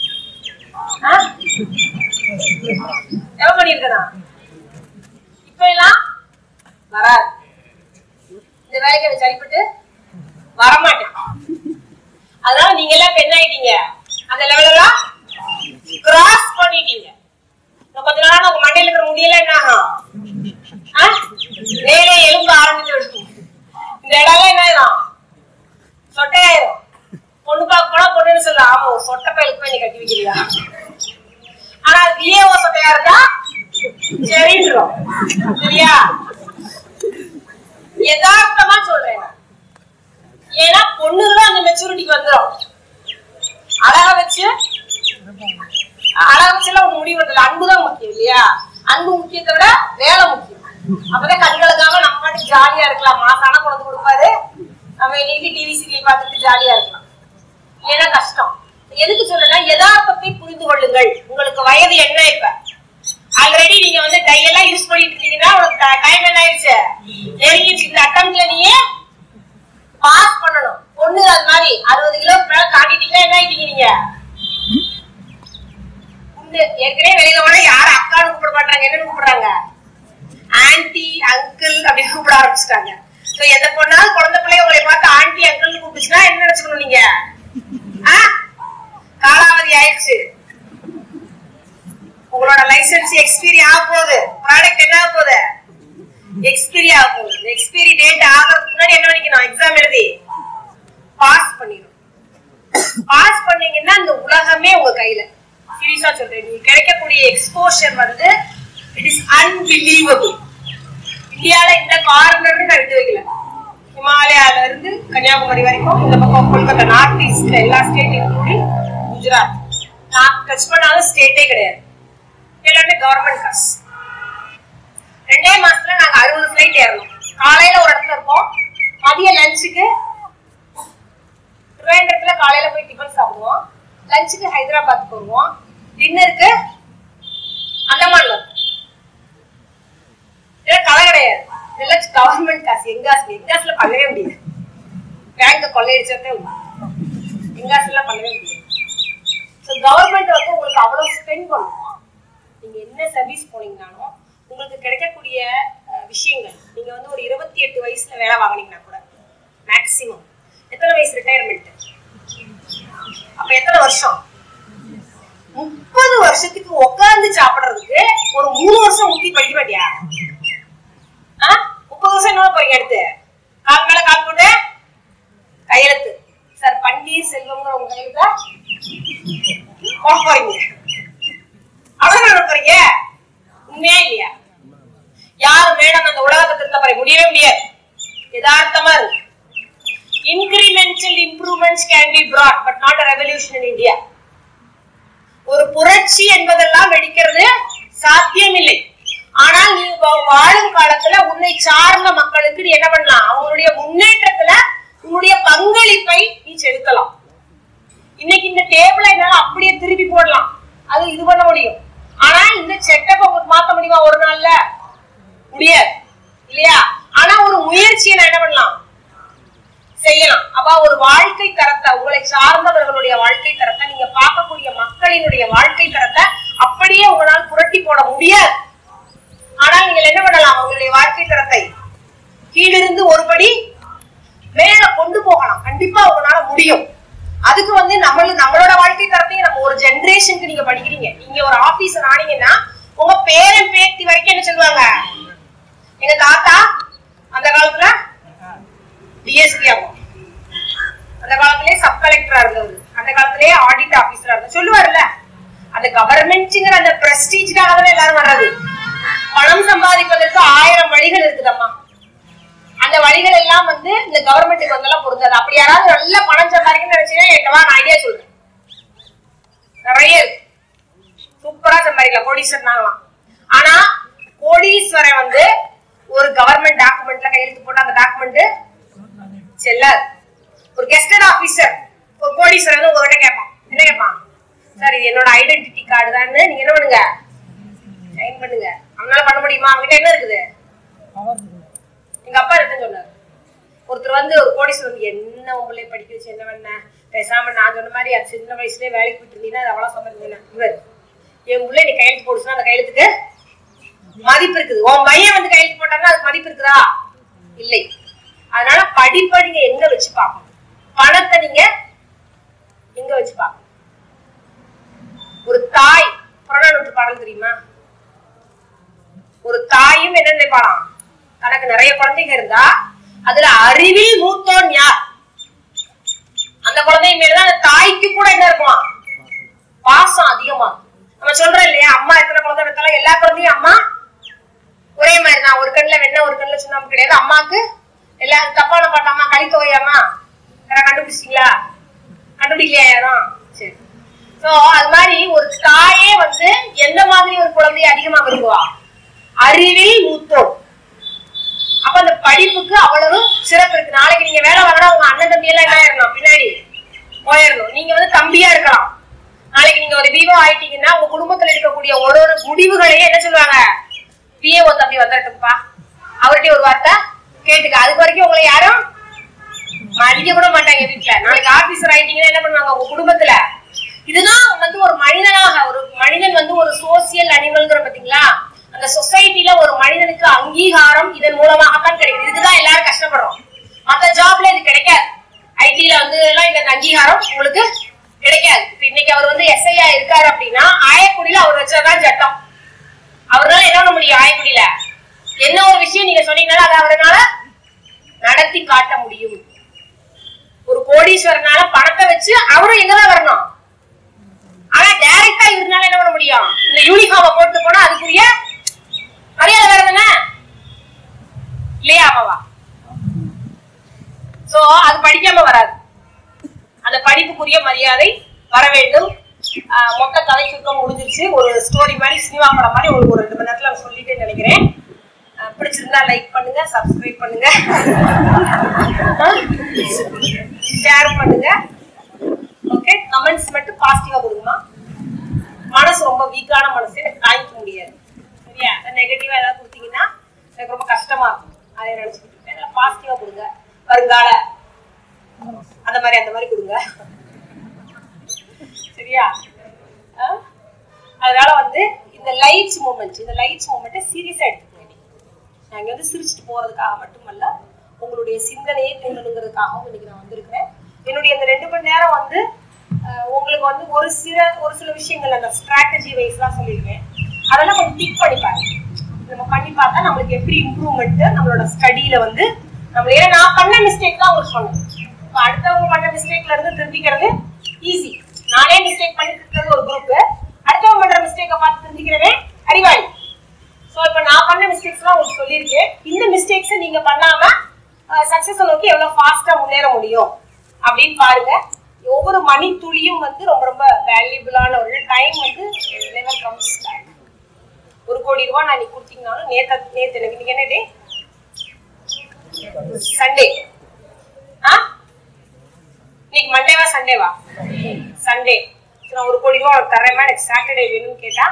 எப்ப பண்ணிருக்கா இப்ப எல்லாம் வராது. இந்த வேலைக்கு எனக்கு சரிப்பட்டு வரமாட்டேன். அதனால நீங்க எல்லாம் இப்ப என்ன ஆயிட்டீங்க, அந்த லெவல் எல்லாம் கிராஸ் பண்ணிட்டீங்க. கொஞ்ச நாள் உங்க மண்டையில இருக்கிற முடியல என்ன ஆகும், மேலே எலும்பு ஆரம்பிச்சு விடுங்க. இந்த இடம் என்ன ஆயிரும், சொட்டையாயிரும். பொண்ணு பார்க்க போனா பொண்ணுன்னு சொல்ல, ஆமா ஒரு சொட்டை பயிலுக்கு போய் நீ கட்டி வைக்கிறியா, ஆனா விஏஓ சொட்டையா இருந்தா சரின்றோம். சரியா, யதார்த்தமா சொல்றேன். ஏன்னா பொண்ணுகளும் அந்த மெச்சூரிட்டிக்கு வந்துடும். அழகா வச்சு அழகா வச்சுலாம் ஒரு முடிவு வரல. அன்புதான் முக்கியம் இல்லையா, அன்பு முக்கியத்தை விட வேலை முக்கியம். அப்பதான் கண்களுக்காக நம்ம பாட்டு ஜாலியா இருக்கலாம். மாசான குழந்தை கொடுப்பாரு, நம்ம இன்னைக்கு டிவி சீரியல் பார்த்துட்டு ஜாலியா இருக்கலாம். ஏன்னா கஷ்டம். எதுக்கு சொல்றேன்னா, யதார்த்தத்தை புரிந்து கொள்ளுங்கள். உங்களுக்கு வயது என்ன, இப்ப ஆல்ரெடி நீங்க வந்து டை எல்லாம் யூஸ் பண்ணிட்டு இருக்கீங்கன்னா உங்களுக்கு டைம் என்ன ஆயிடுச்சு, நெருங்கிடுச்சு. இந்த அட்டம்ப்ட்ல நீங்க பாஸ் பண்ணணும். பொண்ணு அது மாதிரி அறுபது கிலோ மேல தாண்டிட்டீங்கன்னா என்ன ஆயிட்டீங்க நீங்க, ஏற்கனவே வெளியில போனா யாரும் அக்கான்னு கூப்பிட மாட்டாங்க, என்னன்னு கூப்பிடுறாங்க, ஆன்டி அங்கிள் அப்படின்னு கூப்பிட ஆரம்பிச்சுட்டாங்க. சோ எந்த பொண்ணாலும் குழந்தை பிள்ளைய உங்களை பார்த்து ஆன்டி அங்கிள்னு கூப்பிடுச்சுன்னா என்ன நினைச்சுக்கணும் நீங்க, காலாவதி ஆயிடுச்சு, உங்களோட லைசன்ஸ் எக்ஸ்பீரி ஆக போகுது, ப்ராடக்ட் என்ன ஆக போகுது, எக்ஸ்பீரி ஆக போகுது. எக்ஸ்பீரி டேட் ஆகிறதுக்கு முன்னாடி என்ன பண்ணிக்கணும், எக்ஸாம் எழுதி பாஸ் பண்ணிடணும். பாஸ் பண்ணீங்கன்னா இந்த உலகமே உங்க கையில. சீரியஸா சொல்றேன், நீங்க கிடைக்கக்கூடிய எக்ஸ்போஷர் வந்து இட் இஸ் அன்பிலீவபிள். இந்தியால இந்த கார்னர்னு கழித்து வைக்கல, ஹிமாலயால இருந்து கன்னியாகுமரி வரைக்கும், இந்த பக்கம் கொல்கத்தா, நார்த் ஈஸ்ட்ல எல்லா ஸ்டேட் இன்க்ளூடிங் குஜராத், நான் டச் பண்ணாத ஸ்டேட்டே கிடையாது. எல்லாமே கவர்மெண்ட் காசு. ரெண்டே மாசத்துல நாங்க அறுபது பிளைட் ஏறணும். காலையில ஒரு இடத்துல இருப்போம், மதிய லஞ்சுக்கு திருவேண்டத்துல காலையில போய் டிஃபன் சாப்பிடுவோம், லஞ்சுக்கு ஹைதராபாத் போடுவோம், டின்னருக்கு அந்தமான்ல கலை கிடையாது. இதெல்லாம் கவர்மெண்ட் காசு. எங்காசு எங்காசுல பண்ணவே முடியாது. பேங்க கொள்ளையடிச்சதே எங்காசுல பண்ணவே முடியாது. கவர்மெண்ட் வந்து உங்களுக்கு அவ்வளவு ஸ்பெண்ட் பண்ணும். நீங்க என்ன சர்வீஸ் போனீங்கன்னாலும் உங்களுக்கு கிடைக்கக்கூடிய விஷயங்கள், நீங்க வந்து ஒரு இருபத்தி எட்டு வயசுல வேலை வாங்கினீங்கன்னா கூட மேக்சிமம் எத்தனை வயசு ரிட்டையர்மெண்ட், அப்ப எத்தனை வருஷம், முப்பது வருஷத்துக்கு உட்கார்ந்து சாப்பிடுறதுக்கு ஒரு மூணு வருஷம் ஊத்தி படிக்க மாட்டியா, முப்பது வருஷம் என்ன போறீங்க, எடுத்து கால் மேல கால் போட்டு கையெழுத்து சார் பன்னீர் செல்வம்ங்கிற உங்க கையெழுத்தா போட போறீங்க, அவ்வளவு போறீங்க. உண்மையா இல்லையா, யாரும் மேடம் அந்த உலகத்தை திருத்த போற முடியவே முடியாது. யதார்த்தமா இருக்கு. Incremental improvements can be brought but not a revolution in India. ஒரு புரட்சி என்பதெல்லாம் வெடிக்கிறது சாத்தியமில்லை. ஆனால் நீ வாழும் காலத்துல உன்னை சார்ந்த மக்களுக்கு நீ என்ன பண்ணலாம், அவங்களுடைய முன்னேற்றத்துல உன்னுடைய பங்களிப்பை நீ செலுத்தலாம். இன்னைக்கு இந்த டேபிளை என்னால அப்படியே திருப்பி போடலாம், அது இது பண்ண முடியும். ஆனா இந்த செட்டப் உங்களுக்கு மாத்த முடியுமா ஒரு நாள்ல, முடியாது இல்லையா. ஆனா ஒரு முயற்சியை நான் என்ன பண்ணலாம், செய்யலாம். அப்ப ஒரு வாழ்க்கை தரத்தை, உங்களை சார்ந்தவர்களுடைய வாழ்க்கை தரத்தை, நீங்க பார்க்கக்கூடிய மக்களினுடைய வாழ்க்கை தரத்தை அப்படியே உங்களால் புரட்டி போட முடியாது. ஆனால் நீங்கள் என்ன பண்ணலாம், உங்களுடைய வாழ்க்கை தரத்தை கீழிருந்து ஒருபடி மேல கொண்டு போகலாம். கண்டிப்பா உங்களால முடியும். அதுக்கு வந்து நம்ம நம்மளோட வாழ்க்கை தரத்தையும் நம்ம ஒரு ஜெனரேஷனுக்கு நீங்க படிக்கிறீங்க. நீங்க ஒரு ஆபீஸ் ஆனீங்கன்னா உங்க பேரன் பேத்தி வரைக்கும் என்ன சொல்லுவாங்க, எங்க தாத்தா அந்த காலத்துல டிஎஸ்பி ஆகும், அந்த காலத்திலே சப் கலெக்டரா இருந்தவர், அந்த காலத்திலே ஆடிட் ஆபீசரா இருந்தவர் சொல்லுவாருல்ல. அந்த கவர்மெண்ட்ங்கிற அந்த பிரஸ்டீஜ்க்காக தான் எல்லாரும் வர்றது. பணம் சம்பாதிப்பதற்கு ஆயிரம் வழிகள் இருக்குதம்மா. அந்த வழிகள் எல்லாம் வந்து இந்த கவர்மெண்ட்டுக்கு வந்தெல்லாம் பொருந்தாது. அப்படி யாராவது நல்ல பணம் சம்பாதிக்கணும்னு நினைச்சீங்கன்னா என்கிட்ட நான் ஐடியா சொல்றேன், நிறைய சூப்பரா சம்பாதிக்கலாம், கோடீஸ்வரன் ஆகலாம். ஆனா கோடீஸ்வரன் வந்து ஒரு கவர்மெண்ட் டாக்குமெண்ட்ல கையெழுத்து போட்டு அந்த டாக்குமெண்ட் செல்லாது. ஒரு கெஸ்டட் ஆபீசர் ஒரு கோடீஸ்வரன் உங்ககிட்ட கேட்பான், என்ன கேட்பான், சார் இது என்னோட ஐடென்டிட்டி கார்டு தான், நீங்க என்ன பண்ணுங்க சைன் பண்ணுங்க. அவனால பண்ண முடியுமா, அவங்ககிட்ட என்ன இருக்குது. எங்க அப்பா என்ன சொன்னாரு, ஒருத்தர் வந்து ஒரு கோடீஸ்வரன் என்ன உங்களே படிக்க வச்சு என்ன பண்ண, பேசாம நான் சொன்ன மாதிரி அது சின்ன வயசுலயே வேலைக்கு போயிட்டு இருந்தீங்கன்னா அது அவ்வளவு சம்பாதிங்க. இவர் என் உள்ள நீ கையெழுத்து போடுச்சுன்னா அந்த கையெழுத்துக்கு மதிப்பு இருக்குது. உன் பையன் வந்து கையெழுத்து போட்டாங்கன்னா அதுக்கு மதிப்பு இருக்குதா, இல்லை. அதனால படிப்பை நீங்க எங்க வச்சு பார்க்கணும், பணத்தை நீங்க எங்க வச்சு பார்க்கணும். ஒரு தாய் புறநானூற்று பாடல் தெரியுமா? ஒரு தாயும் என்ன நினைப்பாளாம், தனக்கு நிறைய குழந்தைங்க இருந்தா அதுல அறிவில் மூத்தோன் யார், அந்த குழந்தை மேலதான் அந்த தாய்க்கு கூட என்ன இருக்கும், பாசம் அதிகமா. நம்ம சொல்றோம் இல்லையா, அம்மா எத்தனை குழந்தை எடுத்தாலும் எல்லா குழந்தையும் அம்மா ஒரே மாதிரி தான், ஒரு கண்ணுல வெண்ணெய் ஒரு கண்ணுல சுண்ணாம்பு கிடையாது. அம்மாக்கு எல்லாரும் தப்பான பாட்டாமா கழித்தொகையாமா யாரா கண்டுபிடிச்சிங்களா? கண்டுபிடிக்கலையா யாரும்? சரி. சோ அது மாதிரி ஒரு தாயே வந்து எந்த மாதிரி ஒரு குழந்தைய அதிகமா விரும்புவா, அறிவில் மூத்தோம். அப்ப அந்த படிப்புக்கு அவ்வளவு சிறப்பு இருக்கு. நாளைக்கு நீங்க வேலை வாங்கினா உங்க அண்ணன் தம்பி எல்லாம் என்ன ஆயிரணும், பின்னாடி போயிடணும். நீங்க வந்து தம்பியா இருக்கலாம். நாளைக்கு நீங்க ஒரு விவோ ஆயிட்டீங்கன்னா உங்க குடும்பத்துல இருக்கக்கூடிய ஒரு ஒரு முடிவுகளையே என்ன சொல்லுவாங்க, பிஏஓ தம்பி வந்துட்டுப்பா, அவர்கிட்ட ஒரு வார்த்தை கேட்டுக்க. அதுக்கு வரைக்கும் உங்களை யாரும் மதிக்க கூட மாட்டாங்க வீட்டுல. நாளைக்கு ஆபீசர் ஆயிட்டீங்கன்னா என்ன பண்ணுவாங்க உங்க குடும்பத்துல. இதுதான் வந்து ஒரு மனிதனாக, ஒரு மனிதன் வந்து ஒரு சோசியல் அனிமல்ங்கிற பாத்தீங்களா, அந்த சொசைட்டில ஒரு மனிதனுக்கு அங்கீகாரம் இதன் மூலமாகத்தான் கிடைக்குது. இதுக்குதான் எல்லாரும் கஷ்டப்படுறோம். மத்த ஜாப்ல இது கிடைக்காது. ஐடில வந்து எல்லாம் இந்த அங்கீகாரம் உங்களுக்கு கிடைக்காது. இப்ப இன்னைக்கு அவர் வந்து எஸ்ஐயா இருக்காரு அப்படின்னா ஆயக்குடியில அவர் வச்சதான் சட்டம். அவரால் என்ன பண்ண முடியும், ஆயக்குடியில என்ன ஒரு விஷயம் நீங்க சொன்னீங்கன்னா அதை அவரால நடத்தி காட்ட முடியும். ஒரு கோடீஸ்வரனால பணத்தை வச்சு அவரும் எங்கதான் வரணும், ஆனா டைரக்டா இருந்தாலும் என்ன பண்ண முடியும், இந்த யூனிஃபார்ம் போட்டு போனா அதுக்குரிய மரியாதை வேற தானே இல்லையா அம்மாவா? சோ அது படிக்காம வராது. அந்த படிப்புக்குரிய மரியாதை வர வேண்டும். மொத்த கதை சுருக்கம் முடிஞ்சிருச்சு. ஒரு ஸ்டோரி மாதிரி, சினிமா படம் மாதிரி ஒரு ரெண்டு மணி நேரத்துல சொல்லிட்டே நினைக்கிறேன். பிடிச்சிருந்தா லைக் பண்ணுங்க, சப்ஸ்கிரைப் பண்ணுங்க, ஷேர் பண்ணுங்க. ஓகே, கமெண்ட்ஸ் மட்டும் பாசிட்டிவா கொடுங்கம்மா. மனசு ரொம்ப வீக்கான மனசு, எனக்கு தாங்கிக்க முடியாது. சரியா? நெகட்டிவா ஏதாவது கொடுத்தீங்கன்னா எனக்கு ரொம்ப கஷ்டமா இருக்கும். அதை நினைச்சுக்கிட்டு இருக்கேன். பாசிட்டிவா கொடுங்க. வருங்கால அந்த மாதிரி அந்த மாதிரி கொடுங்க. சரியா? அதனால வந்து இந்த லைட்ஸ் மூமெண்ட், இந்த லைட்ஸ் மூமெண்ட்டை சீரியஸா எடுத்துக்கோங்க. நாங்க வந்து சிரிச்சுட்டு போறதுக்காக மட்டுமல்ல, உங்களுடைய சிந்தனையை தூண்டணுங்கிறதுக்காகவும் இன்னைக்கு நான் வந்திருக்கிறேன். என்னுடைய இந்த ரெண்டு மணி நேரம் வந்து உங்களுக்கு வந்து ஒரு சில ஒரு சில விஷயங்கள் அந்த ஸ்ட்ராட்டஜி வைஸ்லாம் சொல்லியிருக்கேன். அதெல்லாம் கொஞ்சம் திங்க் பண்ணி பாருங்க. நம்ம பண்ணி பார்த்தா நம்மளுக்கு எப்படி இம்ப்ரூவ்மெண்ட் நம்மளோட ஸ்டடியில வந்து நம்ம, ஏன்னா நான் பண்ண மிஸ்டேக் தான் உங்களுக்கு சொன்னேன். இப்போ அடுத்தவங்க பண்ண மிஸ்டேக்ல இருந்து திருத்திக்கிறது ஈஸி. நானே மிஸ்டேக் பண்ணிட்டு இருக்கிறது ஒரு குரூப், அடுத்தவங்க பண்ற மிஸ்டேக்கை பார்த்து திருத்திக்கிறதே அறிவாளி. ஸோ இப்போ நான் பண்ண மிஸ்டேக்ஸ்லாம் உங்களுக்கு சொல்லியிருக்கேன். இந்த மிஸ்டேக்ஸை நீங்க பண்ணாம சக்சஸ் நோக்கி எவ்வளவு ஃபாஸ்டா முன்னேற முடியும் அப்படின்னு பாருங்க. ஒவ்வொரு மணி துளியும் வந்து ரொம்ப ரொம்ப வேல்யூபிளான ஒரு டைம் வந்து நெவர் கம்ஸ் பேக். ஒரு கோடி ரூபாய் நான் இன்னைக்கு கொடுத்தீங்கனாலும் நேற்று நேற்று எனக்கு இன்னைக்கு என்ன டே, சண்டே. ஆ இன்னைக்கு மண்டேவா சண்டேவா? சண்டே. நான் ஒரு கோடி ரூபாய் உனக்கு தரேன், எனக்கு சாட்டர்டே வேணும்னு கேட்டா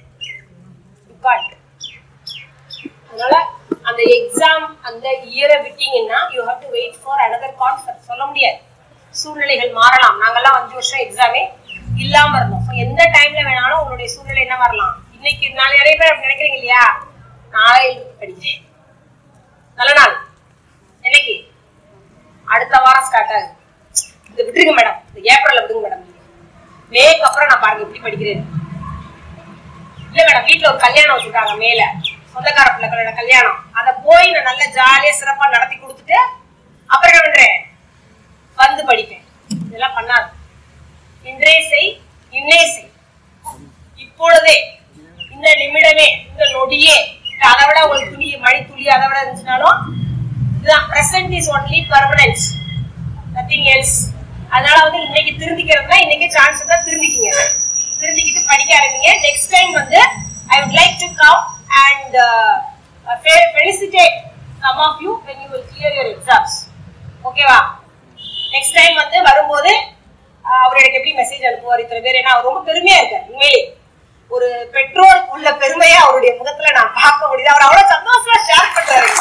அதனால அந்த எக்ஸாம் அந்த இயரை விட்டீங்கன்னா you have to wait for another concept. சொல்ல முடியாது, சூழ்நிலைகள் மாறலாம். நாங்கெல்லாம் அஞ்சு வருஷம் எக்ஸாமே இல்லாம இருந்தோம். எந்த டைம்ல வேணாலும் உங்களுடைய சூழ்நிலை என்ன வரலாம். இன்னைக்கு நாளை நிறைய பேர் நினைக்கிறீங்க இல்லையா, நாளை படிக்கிறேன், நல்ல நாள் என்னைக்கு, அடுத்த வாரம் ஸ்டார்ட் ஆகுது, இதை விட்டுருங்க மேடம், இந்த ஏப்ரல்ல விடுங்க மேடம், மேக்கு அப்புறம் நான் பாருங்க எப்படி படிக்கிறேன். இல்ல மேடம் வீட்டுல ஒரு கல்யாணம் வச்சுருக்காங்க, மேல சொந்தக்கார பிள்ளைகளோட கல்யாணம், அதை போய் நான் நல்ல ஜாலியா சிறப்பா நடத்தி கொடுத்துட்டு அப்புறம் என்ன பண்றேன், வந்து படிப்பேன். இதெல்லாம் பண்ணாது. இன்றே செய், இன்னே செய், இப்பொழுதே, இந்த நிமிடமே, இந்த நொடியே. அதை விட ஒரு துளி மணி துளி அதை விட இருந்துச்சுனாலும் இதுதான். Present is only permanent, nothing else. அதனால வந்து இன்னைக்கு திருந்திக்கிறதுனா இன்னைக்கு சான்ஸ் தான், திருந்திக்கிங்க. திருந்திக்கிட்டு படிக்க ஆரம்பிங்க. நெக்ஸ்ட் டைம் வந்து I would like to come and felicitate some of you when you will clear your exams. ஓகேவா? நெக்ஸ்ட் டைம் வந்து வரும்போது அவர் எனக்கு எப்படி மெசேஜ் அனுப்புவார் இத்தனை பேர். ஏன்னா அவர் ரொம்ப பெருமையா இருக்காரு. உண்மையிலே ஒரு பெற்றோர் உள்ள பெருமையா அவருடைய முகத்துல நான் பார்க்க முடியுது. அவர் அவ்வளவு சந்தோஷமா ஷேர் பண்றாரு.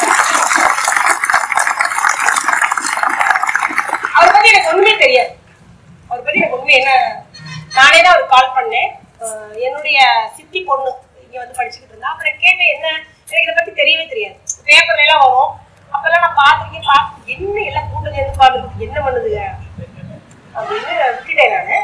அவரை பத்தி எனக்கு ஒண்ணுமே தெரியாது. அவரை பத்தி எனக்கு ஒண்ணுமே என்ன, நானே தான் அவருக்கு கால் பண்ணேன். என்னுடைய சித்தி பொண்ணு இங்க வந்து படிச்சுக்கிட்டு இருந்தா. அப்புறம் கேட்டேன், என்ன எனக்கு இதை பத்தி தெரியவே தெரியாது. பேப்பர்ல எல்லாம் வரும், அப்பெல்லாம் நான் பார்த்துருக்கேன். பார்த்து என்ன எல்லாம் கூட்டணி இருந்து பாருங்க என்ன பண்ணுதுங்க அப்படின்னு விட்டுட்டேன் நானு.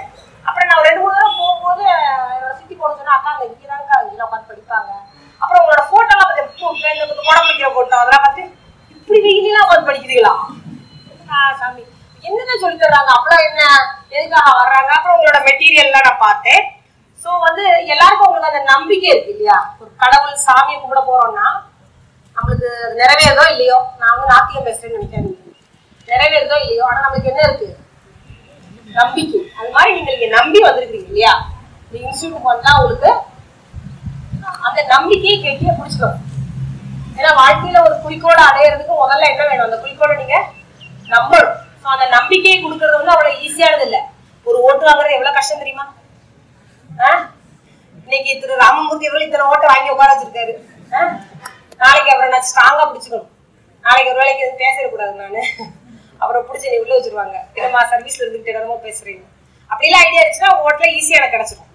எல்லாம் வந்து படிக்கிறீங்களா சாமி என்னென்ன சொல்லி தர்றாங்க அவ்வளவு என்ன எதுக்காக வர்றாங்க அப்புறம் உங்களோட மெட்டீரியல் எல்லாம் நான் பார்த்தேன். ஸோ வந்து எல்லாருக்கும் உங்களுக்கு அந்த நம்பிக்கை இருக்கு இல்லையா, ஒரு கடவுள் சாமியை கும்பிட போறோம்னா நம்மளுக்கு அது நிறைவேறதோ இல்லையோ, நான் வந்து நாத்தியம் பேசுறேன்னு நினைக்கிறேன், நிறைவேறதோ இல்லையோ, ஆனா நம்மளுக்கு என்ன இருக்கு நம்பிக்கை. அது மாதிரி நீங்க இங்க நம்பி வந்திருக்கீங்க இல்லையா, இந்த இன்ஸ்டியூட்டுக்கு வந்தா உங்களுக்கு அந்த நம்பிக்கையை கெட்டிய பிடிச்சிக்கணும். ஏன்னா வாழ்க்கையில ஒரு குறிக்கோளை அடையிறதுக்கு முதல்ல என்ன வேணும், அந்த குறிக்கோளை நீங்க நம்பணும். ஸோ அந்த நம்பிக்கையை கொடுக்கறது வந்து அவ்வளவு ஈஸியானது இல்லை. ஒரு ஓட்டு வாங்குறது எவ்வளவு கஷ்டம் தெரியுமா? இன்னைக்கு திரு ராமமூர்த்தி அவர்கள் இத்தனை ஓட்டை வாங்கி உட்கார வச்சிருக்காரு. நாளைக்கு அவரை நான் ஸ்ட்ராங்கா பிடிச்சுக்கணும். நாளைக்கு ஒரு வேலைக்கு எதுவும் பேசக்கூடாது, நானு அவரை பிடிச்சி நீ உள்ள வச்சிருவாங்க, என்னமா சர்வீஸ்ல இருந்துட்டு என்னமோ பேசுறீங்க அப்படிலாம் ஐடியா இருந்துச்சுன்னா உங்க ஓட்டுல ஈஸியா எனக்கு கிடைச்சிடும்.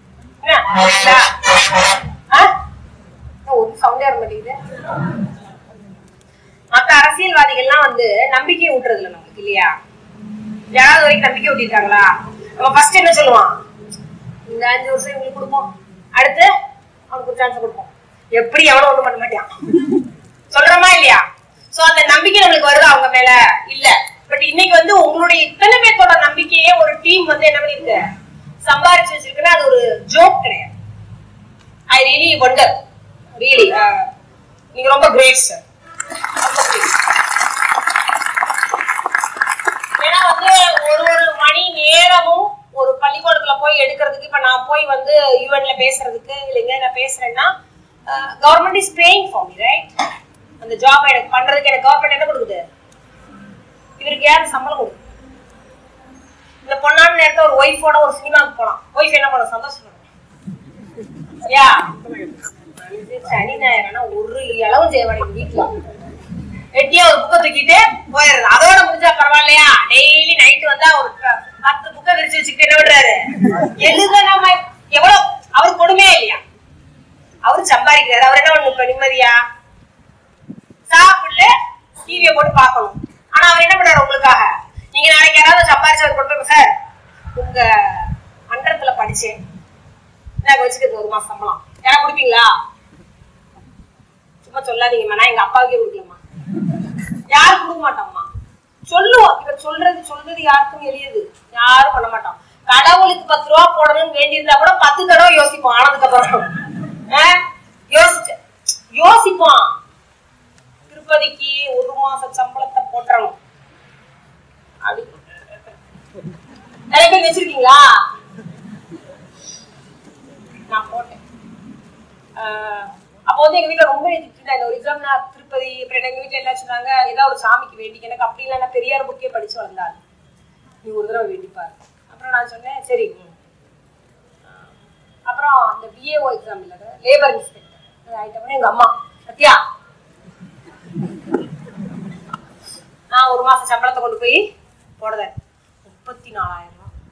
ஒரு சவுண்டே வர மாட்டேங்குது. மற்ற அரசியல்வாதிகள்லாம் வந்து நம்பிக்கை ஊட்டுறது இல்லை நமக்கு இல்லையா, யாராவது வரைக்கும் நம்பிக்கை ஊட்டிருக்காங்களா? நம்ம ஃபர்ஸ்ட் என்ன சொல்லுவான், இந்த அஞ்சு வருஷம் இவங்களுக்கு கொடுப்போம், அடுத்து அவனுக்கு ஒரு சான்ஸ் கொடுப்போம், எப்படி எவனும் ஒண்ணும் பண்ண மாட்டான் சொல்றமா இல்லையா? சோ அந்த நம்பிக்கை நம்மளுக்கு வருது அவங்க மேல இல்ல. பட் இன்னைக்கு வந்து உங்களுடைய இத்தனை பேர்த்தோட நம்பிக்கையே ஒரு டீம் வந்து என்ன பண்ணிருக்கு சம்பாரிச்சு வச்சிருக்குன்னா அது ஒரு ஜோக் கிடையாது. ஐ ரியலி வண்டர், ரியலி நீங்க ரொம்ப கிரேட் சார். ஏன்னா வந்து ஒரு ஒரு மணி நேரமும் ஒரு பள்ளிக்கூடத்துல போய் எடுக்கிறதுக்கு, இப்ப நான் போய் வந்து யூஎன்ல பேசுறதுக்கு இல்லைங்க நான் பேசுறேன்னா government is paying for me, right? அந்த ஜாப் எனக்கு பண்றதுக்கு எனக்கு கவர்மெண்ட் என்ன கொடுக்குது, இவருக்கு யாரு சம்பளம் கொடுக்குது. இந்த பொண்ணான நேரத்தை ஒரு ஒய்ஃபோட ஒரு சினிமாவுக்கு போலாம், ஒய்ஃப் என்ன பண்ண சந்தோஷம் யா சனி ஞாயிறு ஒரு இளவும் செய்ய மாட்டேங்குது, வீட்டுல வெட்டியா ஒரு புக்கை தூக்கிட்டு போயிடுறது. அதோட முடிஞ்சா பரவாயில்லையா, டெய்லி நைட்டு வந்தா ஒரு பத்து புக்கை விரிச்சு வச்சுக்கிட்டு என்ன பண்றாரு, எழுத நாம எவ்வளவு அவருக்கு கொடுமையா இல்லையா, அவரு சம்பாதிக்கிறாரு, அவர் என்ன பண்ணு இப்ப நிம்மதியா சாப்பிட்டு டிவியை போட்டு பார்க்கணும். ஆனா அவர் என்ன பண்றாரு உங்களுக்காக, நீங்க நாளைக்கு யாராவது சம்பாதிச்சு அவர் கொடுப்பாங்க, சார் உங்க மன்றத்துல படிச்சேன் நாங்க வச்சுக்கிறது ஒரு மாசம் சம்பளம் யாரா கொடுப்பீங்களா? சும்மா சொல்லாதீங்கம்மா, நான் எங்க அப்பாவுக்கே கொடுக்கலம்மா, யாரும் கொடுக்க மாட்டோம்மா. சொல்லுவோம், இவர் சொல்றது சொல்றது யாருக்கும் எளியது, யாரும் பண்ண மாட்டோம். கடவுளுக்கு பத்து ரூபா போடணும்னு வேண்டி இருந்தா கூட பத்து தடவை யோசிப்போம். ஆனதுக்கு அப்புறம் யோசிச்ச யோசிப்போம் திருப்பதிக்கு ஒரு மாசம் சம்பளத்தை போட்டுறணும் அப்படி நிறைய பேர் வச்சிருக்கீங்களா? நான் போட்டேன். அப்போ வந்து எங்க வீட்டுல ரொம்ப எழுதிட்டு இந்த ஒரு எக்ஸாம் நான் திருப்பதி, அப்புறம் எங்க வீட்டுல எல்லாம் சொன்னாங்க ஏதாவது ஒரு சாமிக்கு வேண்டி, எனக்கு அப்படி இல்லைன்னா பெரியார் புக்கே படிச்சு வந்தாரு, நீ ஒரு தடவை வேண்டிப்பாரு. அப்புறம் நான் சொன்னேன் சரி. அப்புறம் இந்த பிஏஓ எக்ஸாம் இல்ல லேபர் இன்ஸ்பெக்டர் ஆயிட்டோம்னா எங்க அம்மா சத்யா நான் ஒரு மாசம் சம்பளத்தை கொண்டு போய் போடுறேன் முப்பத்தி நாலாயிரம்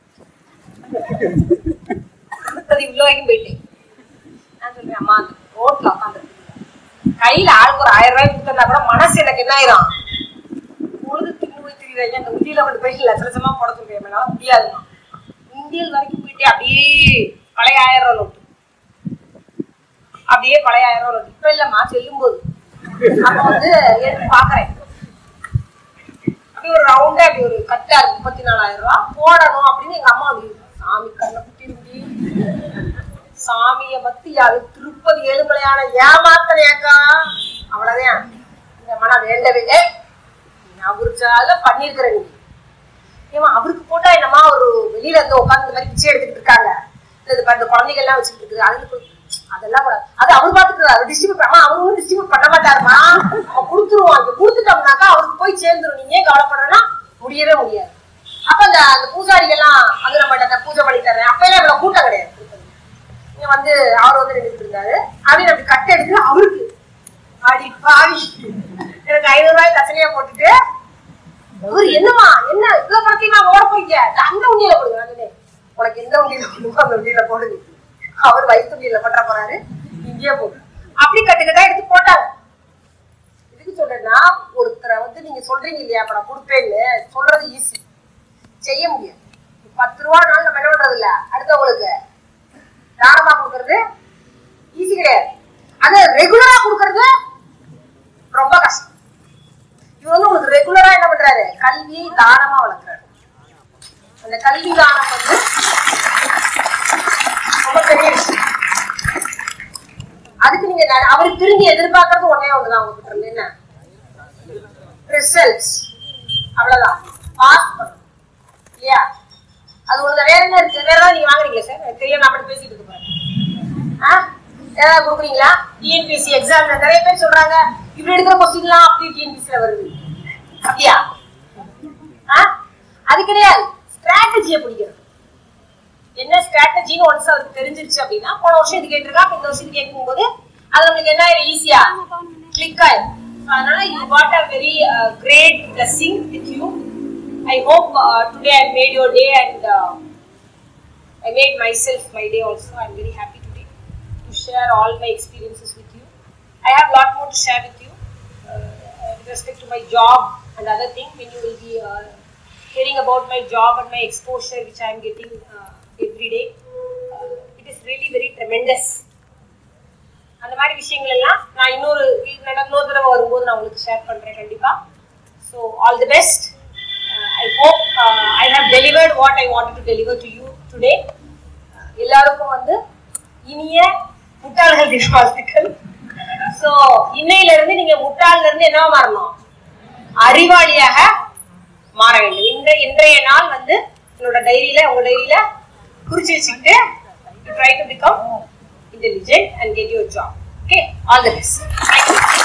ரூபாய் இவ்வளோ வரைக்கும் போயிட்டேன். நான் சொல்றேன் அம்மா அந்த ரோட்ல உட்காந்து கையில ஆளுக்கு ஒரு ஆயிரம் ரூபாய் கொடுத்தா கூட மனசு எனக்கு என்ன ஆயிரும், பொழுது தின்னு போய் திரியுறாங்க. அந்த உண்டியில கொண்டு போய் லட்ச லட்சமா போட சொல்றேன், என்னால முடியாதுமா. உண்டியல் வரைக்கும் போயிட்டே அப்படியே பழைய ஆயிரம் ரூபாய் நோட்டு, அப்படியே பழைய ஆயிரம் ரூபாய் நோட்டு. இப்ப இல்லம்மா செல்லும் போது அப்ப வந்து எடுத்து பாக்குறேன், அப்படி ஒரு ரவுண்டா அப்படி ஒரு கட்டா இருக்கு முப்பத்தி நாலாயிரம் ரூபாய் போடணும் அப்படின்னு எங்க அம்மா அப்படி சாமி கண்ணை குட்டி இருக்கு, சாமிய பத்தி அது திருப்பதி ஏழுமலையான ஏமாத்தனையாக்கா அவ்வளவுதான். இந்த மனம் வேண்டவே அவருச்சால பண்ணிருக்கிற நீ ஏமா அவருக்கு போட்டா என்னமா ஒரு வெளியில இருந்து உட்காந்து இந்த மாதிரி பிச்சை எடுத்துக்கிட்டு இருக்காங்க, இந்த குழந்தைகள் எல்லாம் வச்சுக்கிட்டு இருக்குது, அதுக்கு அதெல்லாம் அது அவர் பாத்துக்கிறாரு, டிஸ்ட்ரிபியூட் ஆமா அவரும் டிஸ்ட்ரிபியூட் பண்ண மாட்டாருமா, அவன் கொடுத்துருவான். இங்க கொடுத்துட்டோம்னாக்கா அவருக்கு போய் சேர்ந்துரும், நீங்க ஏன் கவலைப்படுறேன்னா முடியவே முடியாது. அப்ப அந்த அந்த பூஜாரிகள் எல்லாம் அது நம்ம பூஜை பண்ணி தர்றேன் அப்ப எல்லாம் இவ்வளவு கூட்டம் கிடையாது. இங்க வந்து அவர் வந்து நின்றுட்டு இருந்தாரு, அப்படின்னு அப்படி கட்டை எடுத்து அவருக்கு அடி பாவி எனக்கு ஐநூறு ரூபாய் கச்சனையா போட்டுட்டு அவரு என்னமா என்ன இவ்வளவு பணத்தையுமா ஓட போறீங்க, அந்த உண்டியில போடுங்க, உனக்கு எந்த உண்டியில போடுமோ அந்த உண்டியில போடுங்க. அவர் வயிற்று உண்டியில பண்ற போறாரு, இங்கேயே போடு அப்படி கட்டுக்கட்டா எடுத்து போட்டாங்க. இதுக்கு சொல்றேன்னா ஒருத்தரை வந்து நீங்க சொல்றீங்க இல்லையா அப்ப நான் கொடுப்பேன்னு சொல்றது ஈஸி, செய்ய முடியாது. பத்து ரூபா நாள் நம்ம என்ன பண்றது இல்ல, அடுத்தவங்களுக்கு தானமா கொடுக்கறது ஈஸி கிடையாது, அது ரெகுலரா கொடுக்கறது ரொம்ப கஷ்டம். இது வந்து கல்வியை தானமா வளர்க்கிறாரு. அந்த கல்வி தானம் வந்து ரொம்ப பெரிய விஷயம். அதுக்கு நீங்க அவருக்கு திரும்பி எதிர்பார்க்கறது ஒன்னே ஒண்ணுதான் உங்ககிட்ட இருந்து, என்ன ரிசல்ட்ஸ், அவ்வளவுதான். பாஸ் பண்ணும் இல்லையா? அது ஒண்ணு. வேற என்ன இருக்கு? வேற ஏதாவது நீங்க வாங்குறீங்களா சார்? எனக்கு தெரியும், நான் அப்படி பேசிட்டு இருக்க போறேன். ஏதாவது கொடுக்குறீங்களா? டிஎன்பிஎஸ்சி எக்ஸாம்ல நிறைய பேர் சொல்றாங்க இப்படி எடுக்கிற கொஸ்டின்லாம் அப்படி டிஎன்பிஎஸ்சில வருது, அப்படியா? அது கிடையாது. ஸ்ட்ராட்டஜியை பிடிக்கிறது. என்ன ஸ்ட்ராட்டஜின்னு ஒன்ஸ் அவருக்கு தெரிஞ்சிருச்சு அப்படின்னா, போன வருஷம் இது கேட்டிருக்கா, இந்த வருஷம் இது கேட்கும் போது அது நம்மளுக்கு என்ன ஈஸியா கிளிக் ஆயிடும். அதனால you got a very great blessing with you. I hope uh, today I made your day, and uh, I made myself my day also. I am very happy today to share all my experiences with you. I have a lot more to share with you uh, with respect to my job and other things. When you will be uh, hearing about my job and my exposure which I am getting uh, every day, uh, it is really very tremendous. அந்த மாதிரி விஷயங்கள் எல்லாம் நான் இன்னொரு இன்னொரு தடவை வரும்போது நான் உங்களுக்கு ஷேர் பண்றேன் கண்டிப்பா. So all the best. Uh, I hope uh, I have delivered what I wanted to deliver to you today. எல்லாருக்கும் வந்து இனிய முட்டாள்கள் தின வாழ்த்துக்கள். ஸோ இன்னையில இருந்து நீங்க முட்டாள்ல இருந்து என்னவா மாறணும்? அறிவாளியாக மாற வேண்டும். இந்த இன்றைய நாள் வந்து என்னோட டைரியில உங்க டைரியில குறிச்சு வச்சுக்கிட்டு try to become intelligent and get your job. Okay, all the best. Thank you.